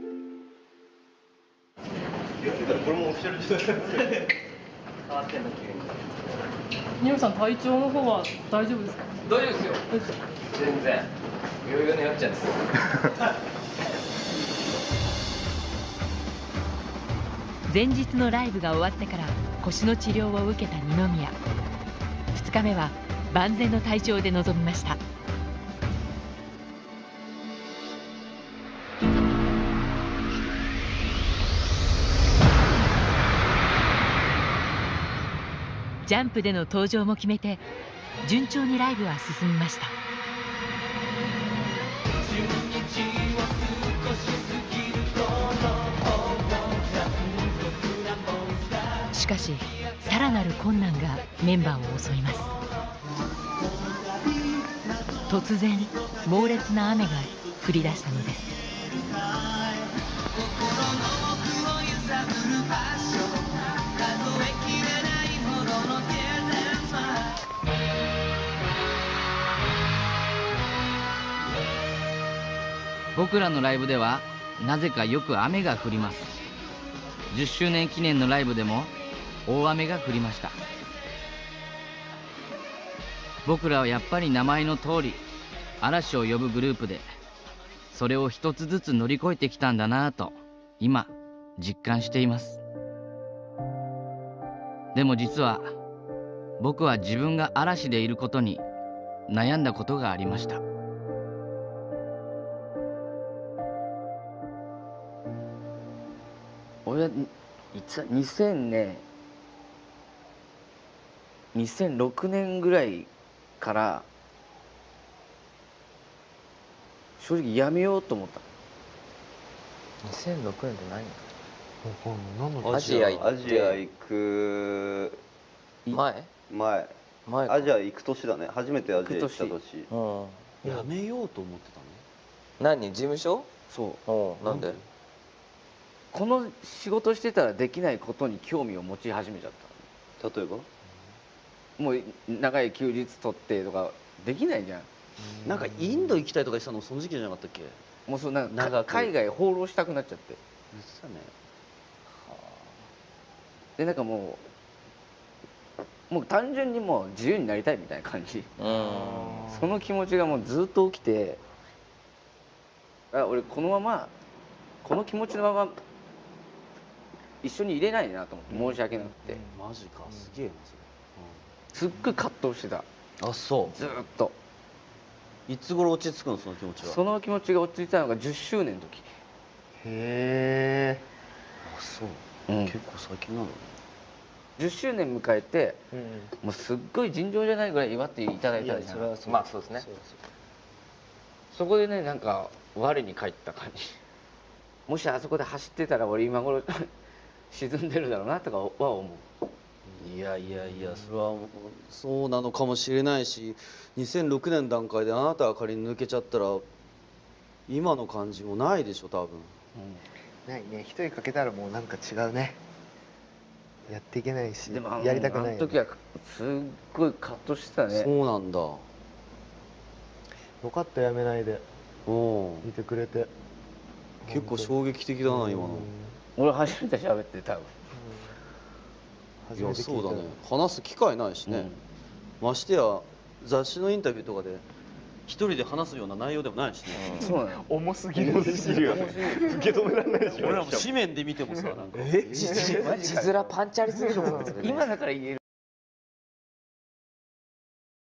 S12: これもオフィシャル自体
S11: 変わってんの急に。
S8: ニムさん、体調の方は大丈夫ですか？
S11: 大丈夫ですよ。全然。余裕のよっちゃんです。
S1: 前日のライブが終わってから腰の治療を受けた二宮。ふつかめは万全の体調で臨みました。ジャンプでの登場も決めて順調にライブは進みました。しかしさらなる困難がメンバーを襲います。突然猛烈な雨が降り出したのです。
S4: 僕らのライブではなぜかよく雨が降ります。じゅっしゅうねん記念のライブでも大雨が降りました。僕らはやっぱり名前の通り嵐を呼ぶグループで、それを一つずつ乗り越えてきたんだなぁと今実感しています。でも実は僕は自分が嵐でいることに悩んだことがありました。
S10: 俺はいつにせんねんにせんろくねんぐらいから正直やめようと思った。
S20: にせんろくねんって何？
S2: アジアアジア行く
S20: 前
S2: 前
S20: 前
S2: アジア行く年だね。初めてアジア行った年。
S20: うん。
S5: やめようと思ってたの？
S20: 何？事務所？
S10: そう
S20: うん。なんで？
S10: この仕事してたらできないことに興味を持ち始めちゃった。
S2: 例えば？
S10: もう長い休日取ってとかできないじゃん。
S5: なんかインド行きたいとか言ってたのその時期じゃなかったっけ？
S10: もうそうなんか海外放浪したくなっちゃって。
S5: 言ってたね。
S10: でなんかもうもう単純にもう自由になりたいみたいな感じ。その気持ちがもうずっと起きて、あ俺このままこの気持ちのまま一緒にいれないなと思って申し訳なくて。
S5: マジか、すげえなそれ。
S10: すっごい葛藤してた。
S5: あ、そう。
S10: ずっと。
S5: いつ頃落ち着くのその気持ちは？
S10: その気持ちが落ち着いたのがじゅっしゅうねんの時。
S5: へえ。あ、そう。
S10: うん、
S5: 結構最近なのね。
S10: じゅっしゅうねん迎えて、うん、もうすっごい尋常じゃないぐらい祝っていただいたじゃん。
S20: まあそうですね。
S10: そこでね、なんか我に返った感じ。もしあそこで走ってたら俺今頃沈んでるだろうなとかは思う。
S5: いやいやいや、それはそうなのかもしれないし、にせんろくねん段階であなたが仮に抜けちゃったら今の感じもないでしょ多分。
S3: うん、ないね。一人かけたらもうなんか違うね。やっていけないし、
S10: でも
S3: やりたくないよね。
S10: あの時はすっごい葛藤してたね。
S5: そうなんだ。
S3: よかった、やめないでいてくれて。
S5: 結構衝撃的だな今の。
S10: 俺初めて喋って多分。
S5: いやそうだね。話す機会ないしね。うん、ましてや雑誌のインタビューとかで一人で話すような内容でもないしね。
S10: そうなの。
S3: 重すぎる。重すぎるよね。受け止められないでしょ。
S5: 俺らも紙面で見てもさ、なんか
S20: え字面パンチありすぎるもん。
S10: 今だから言える。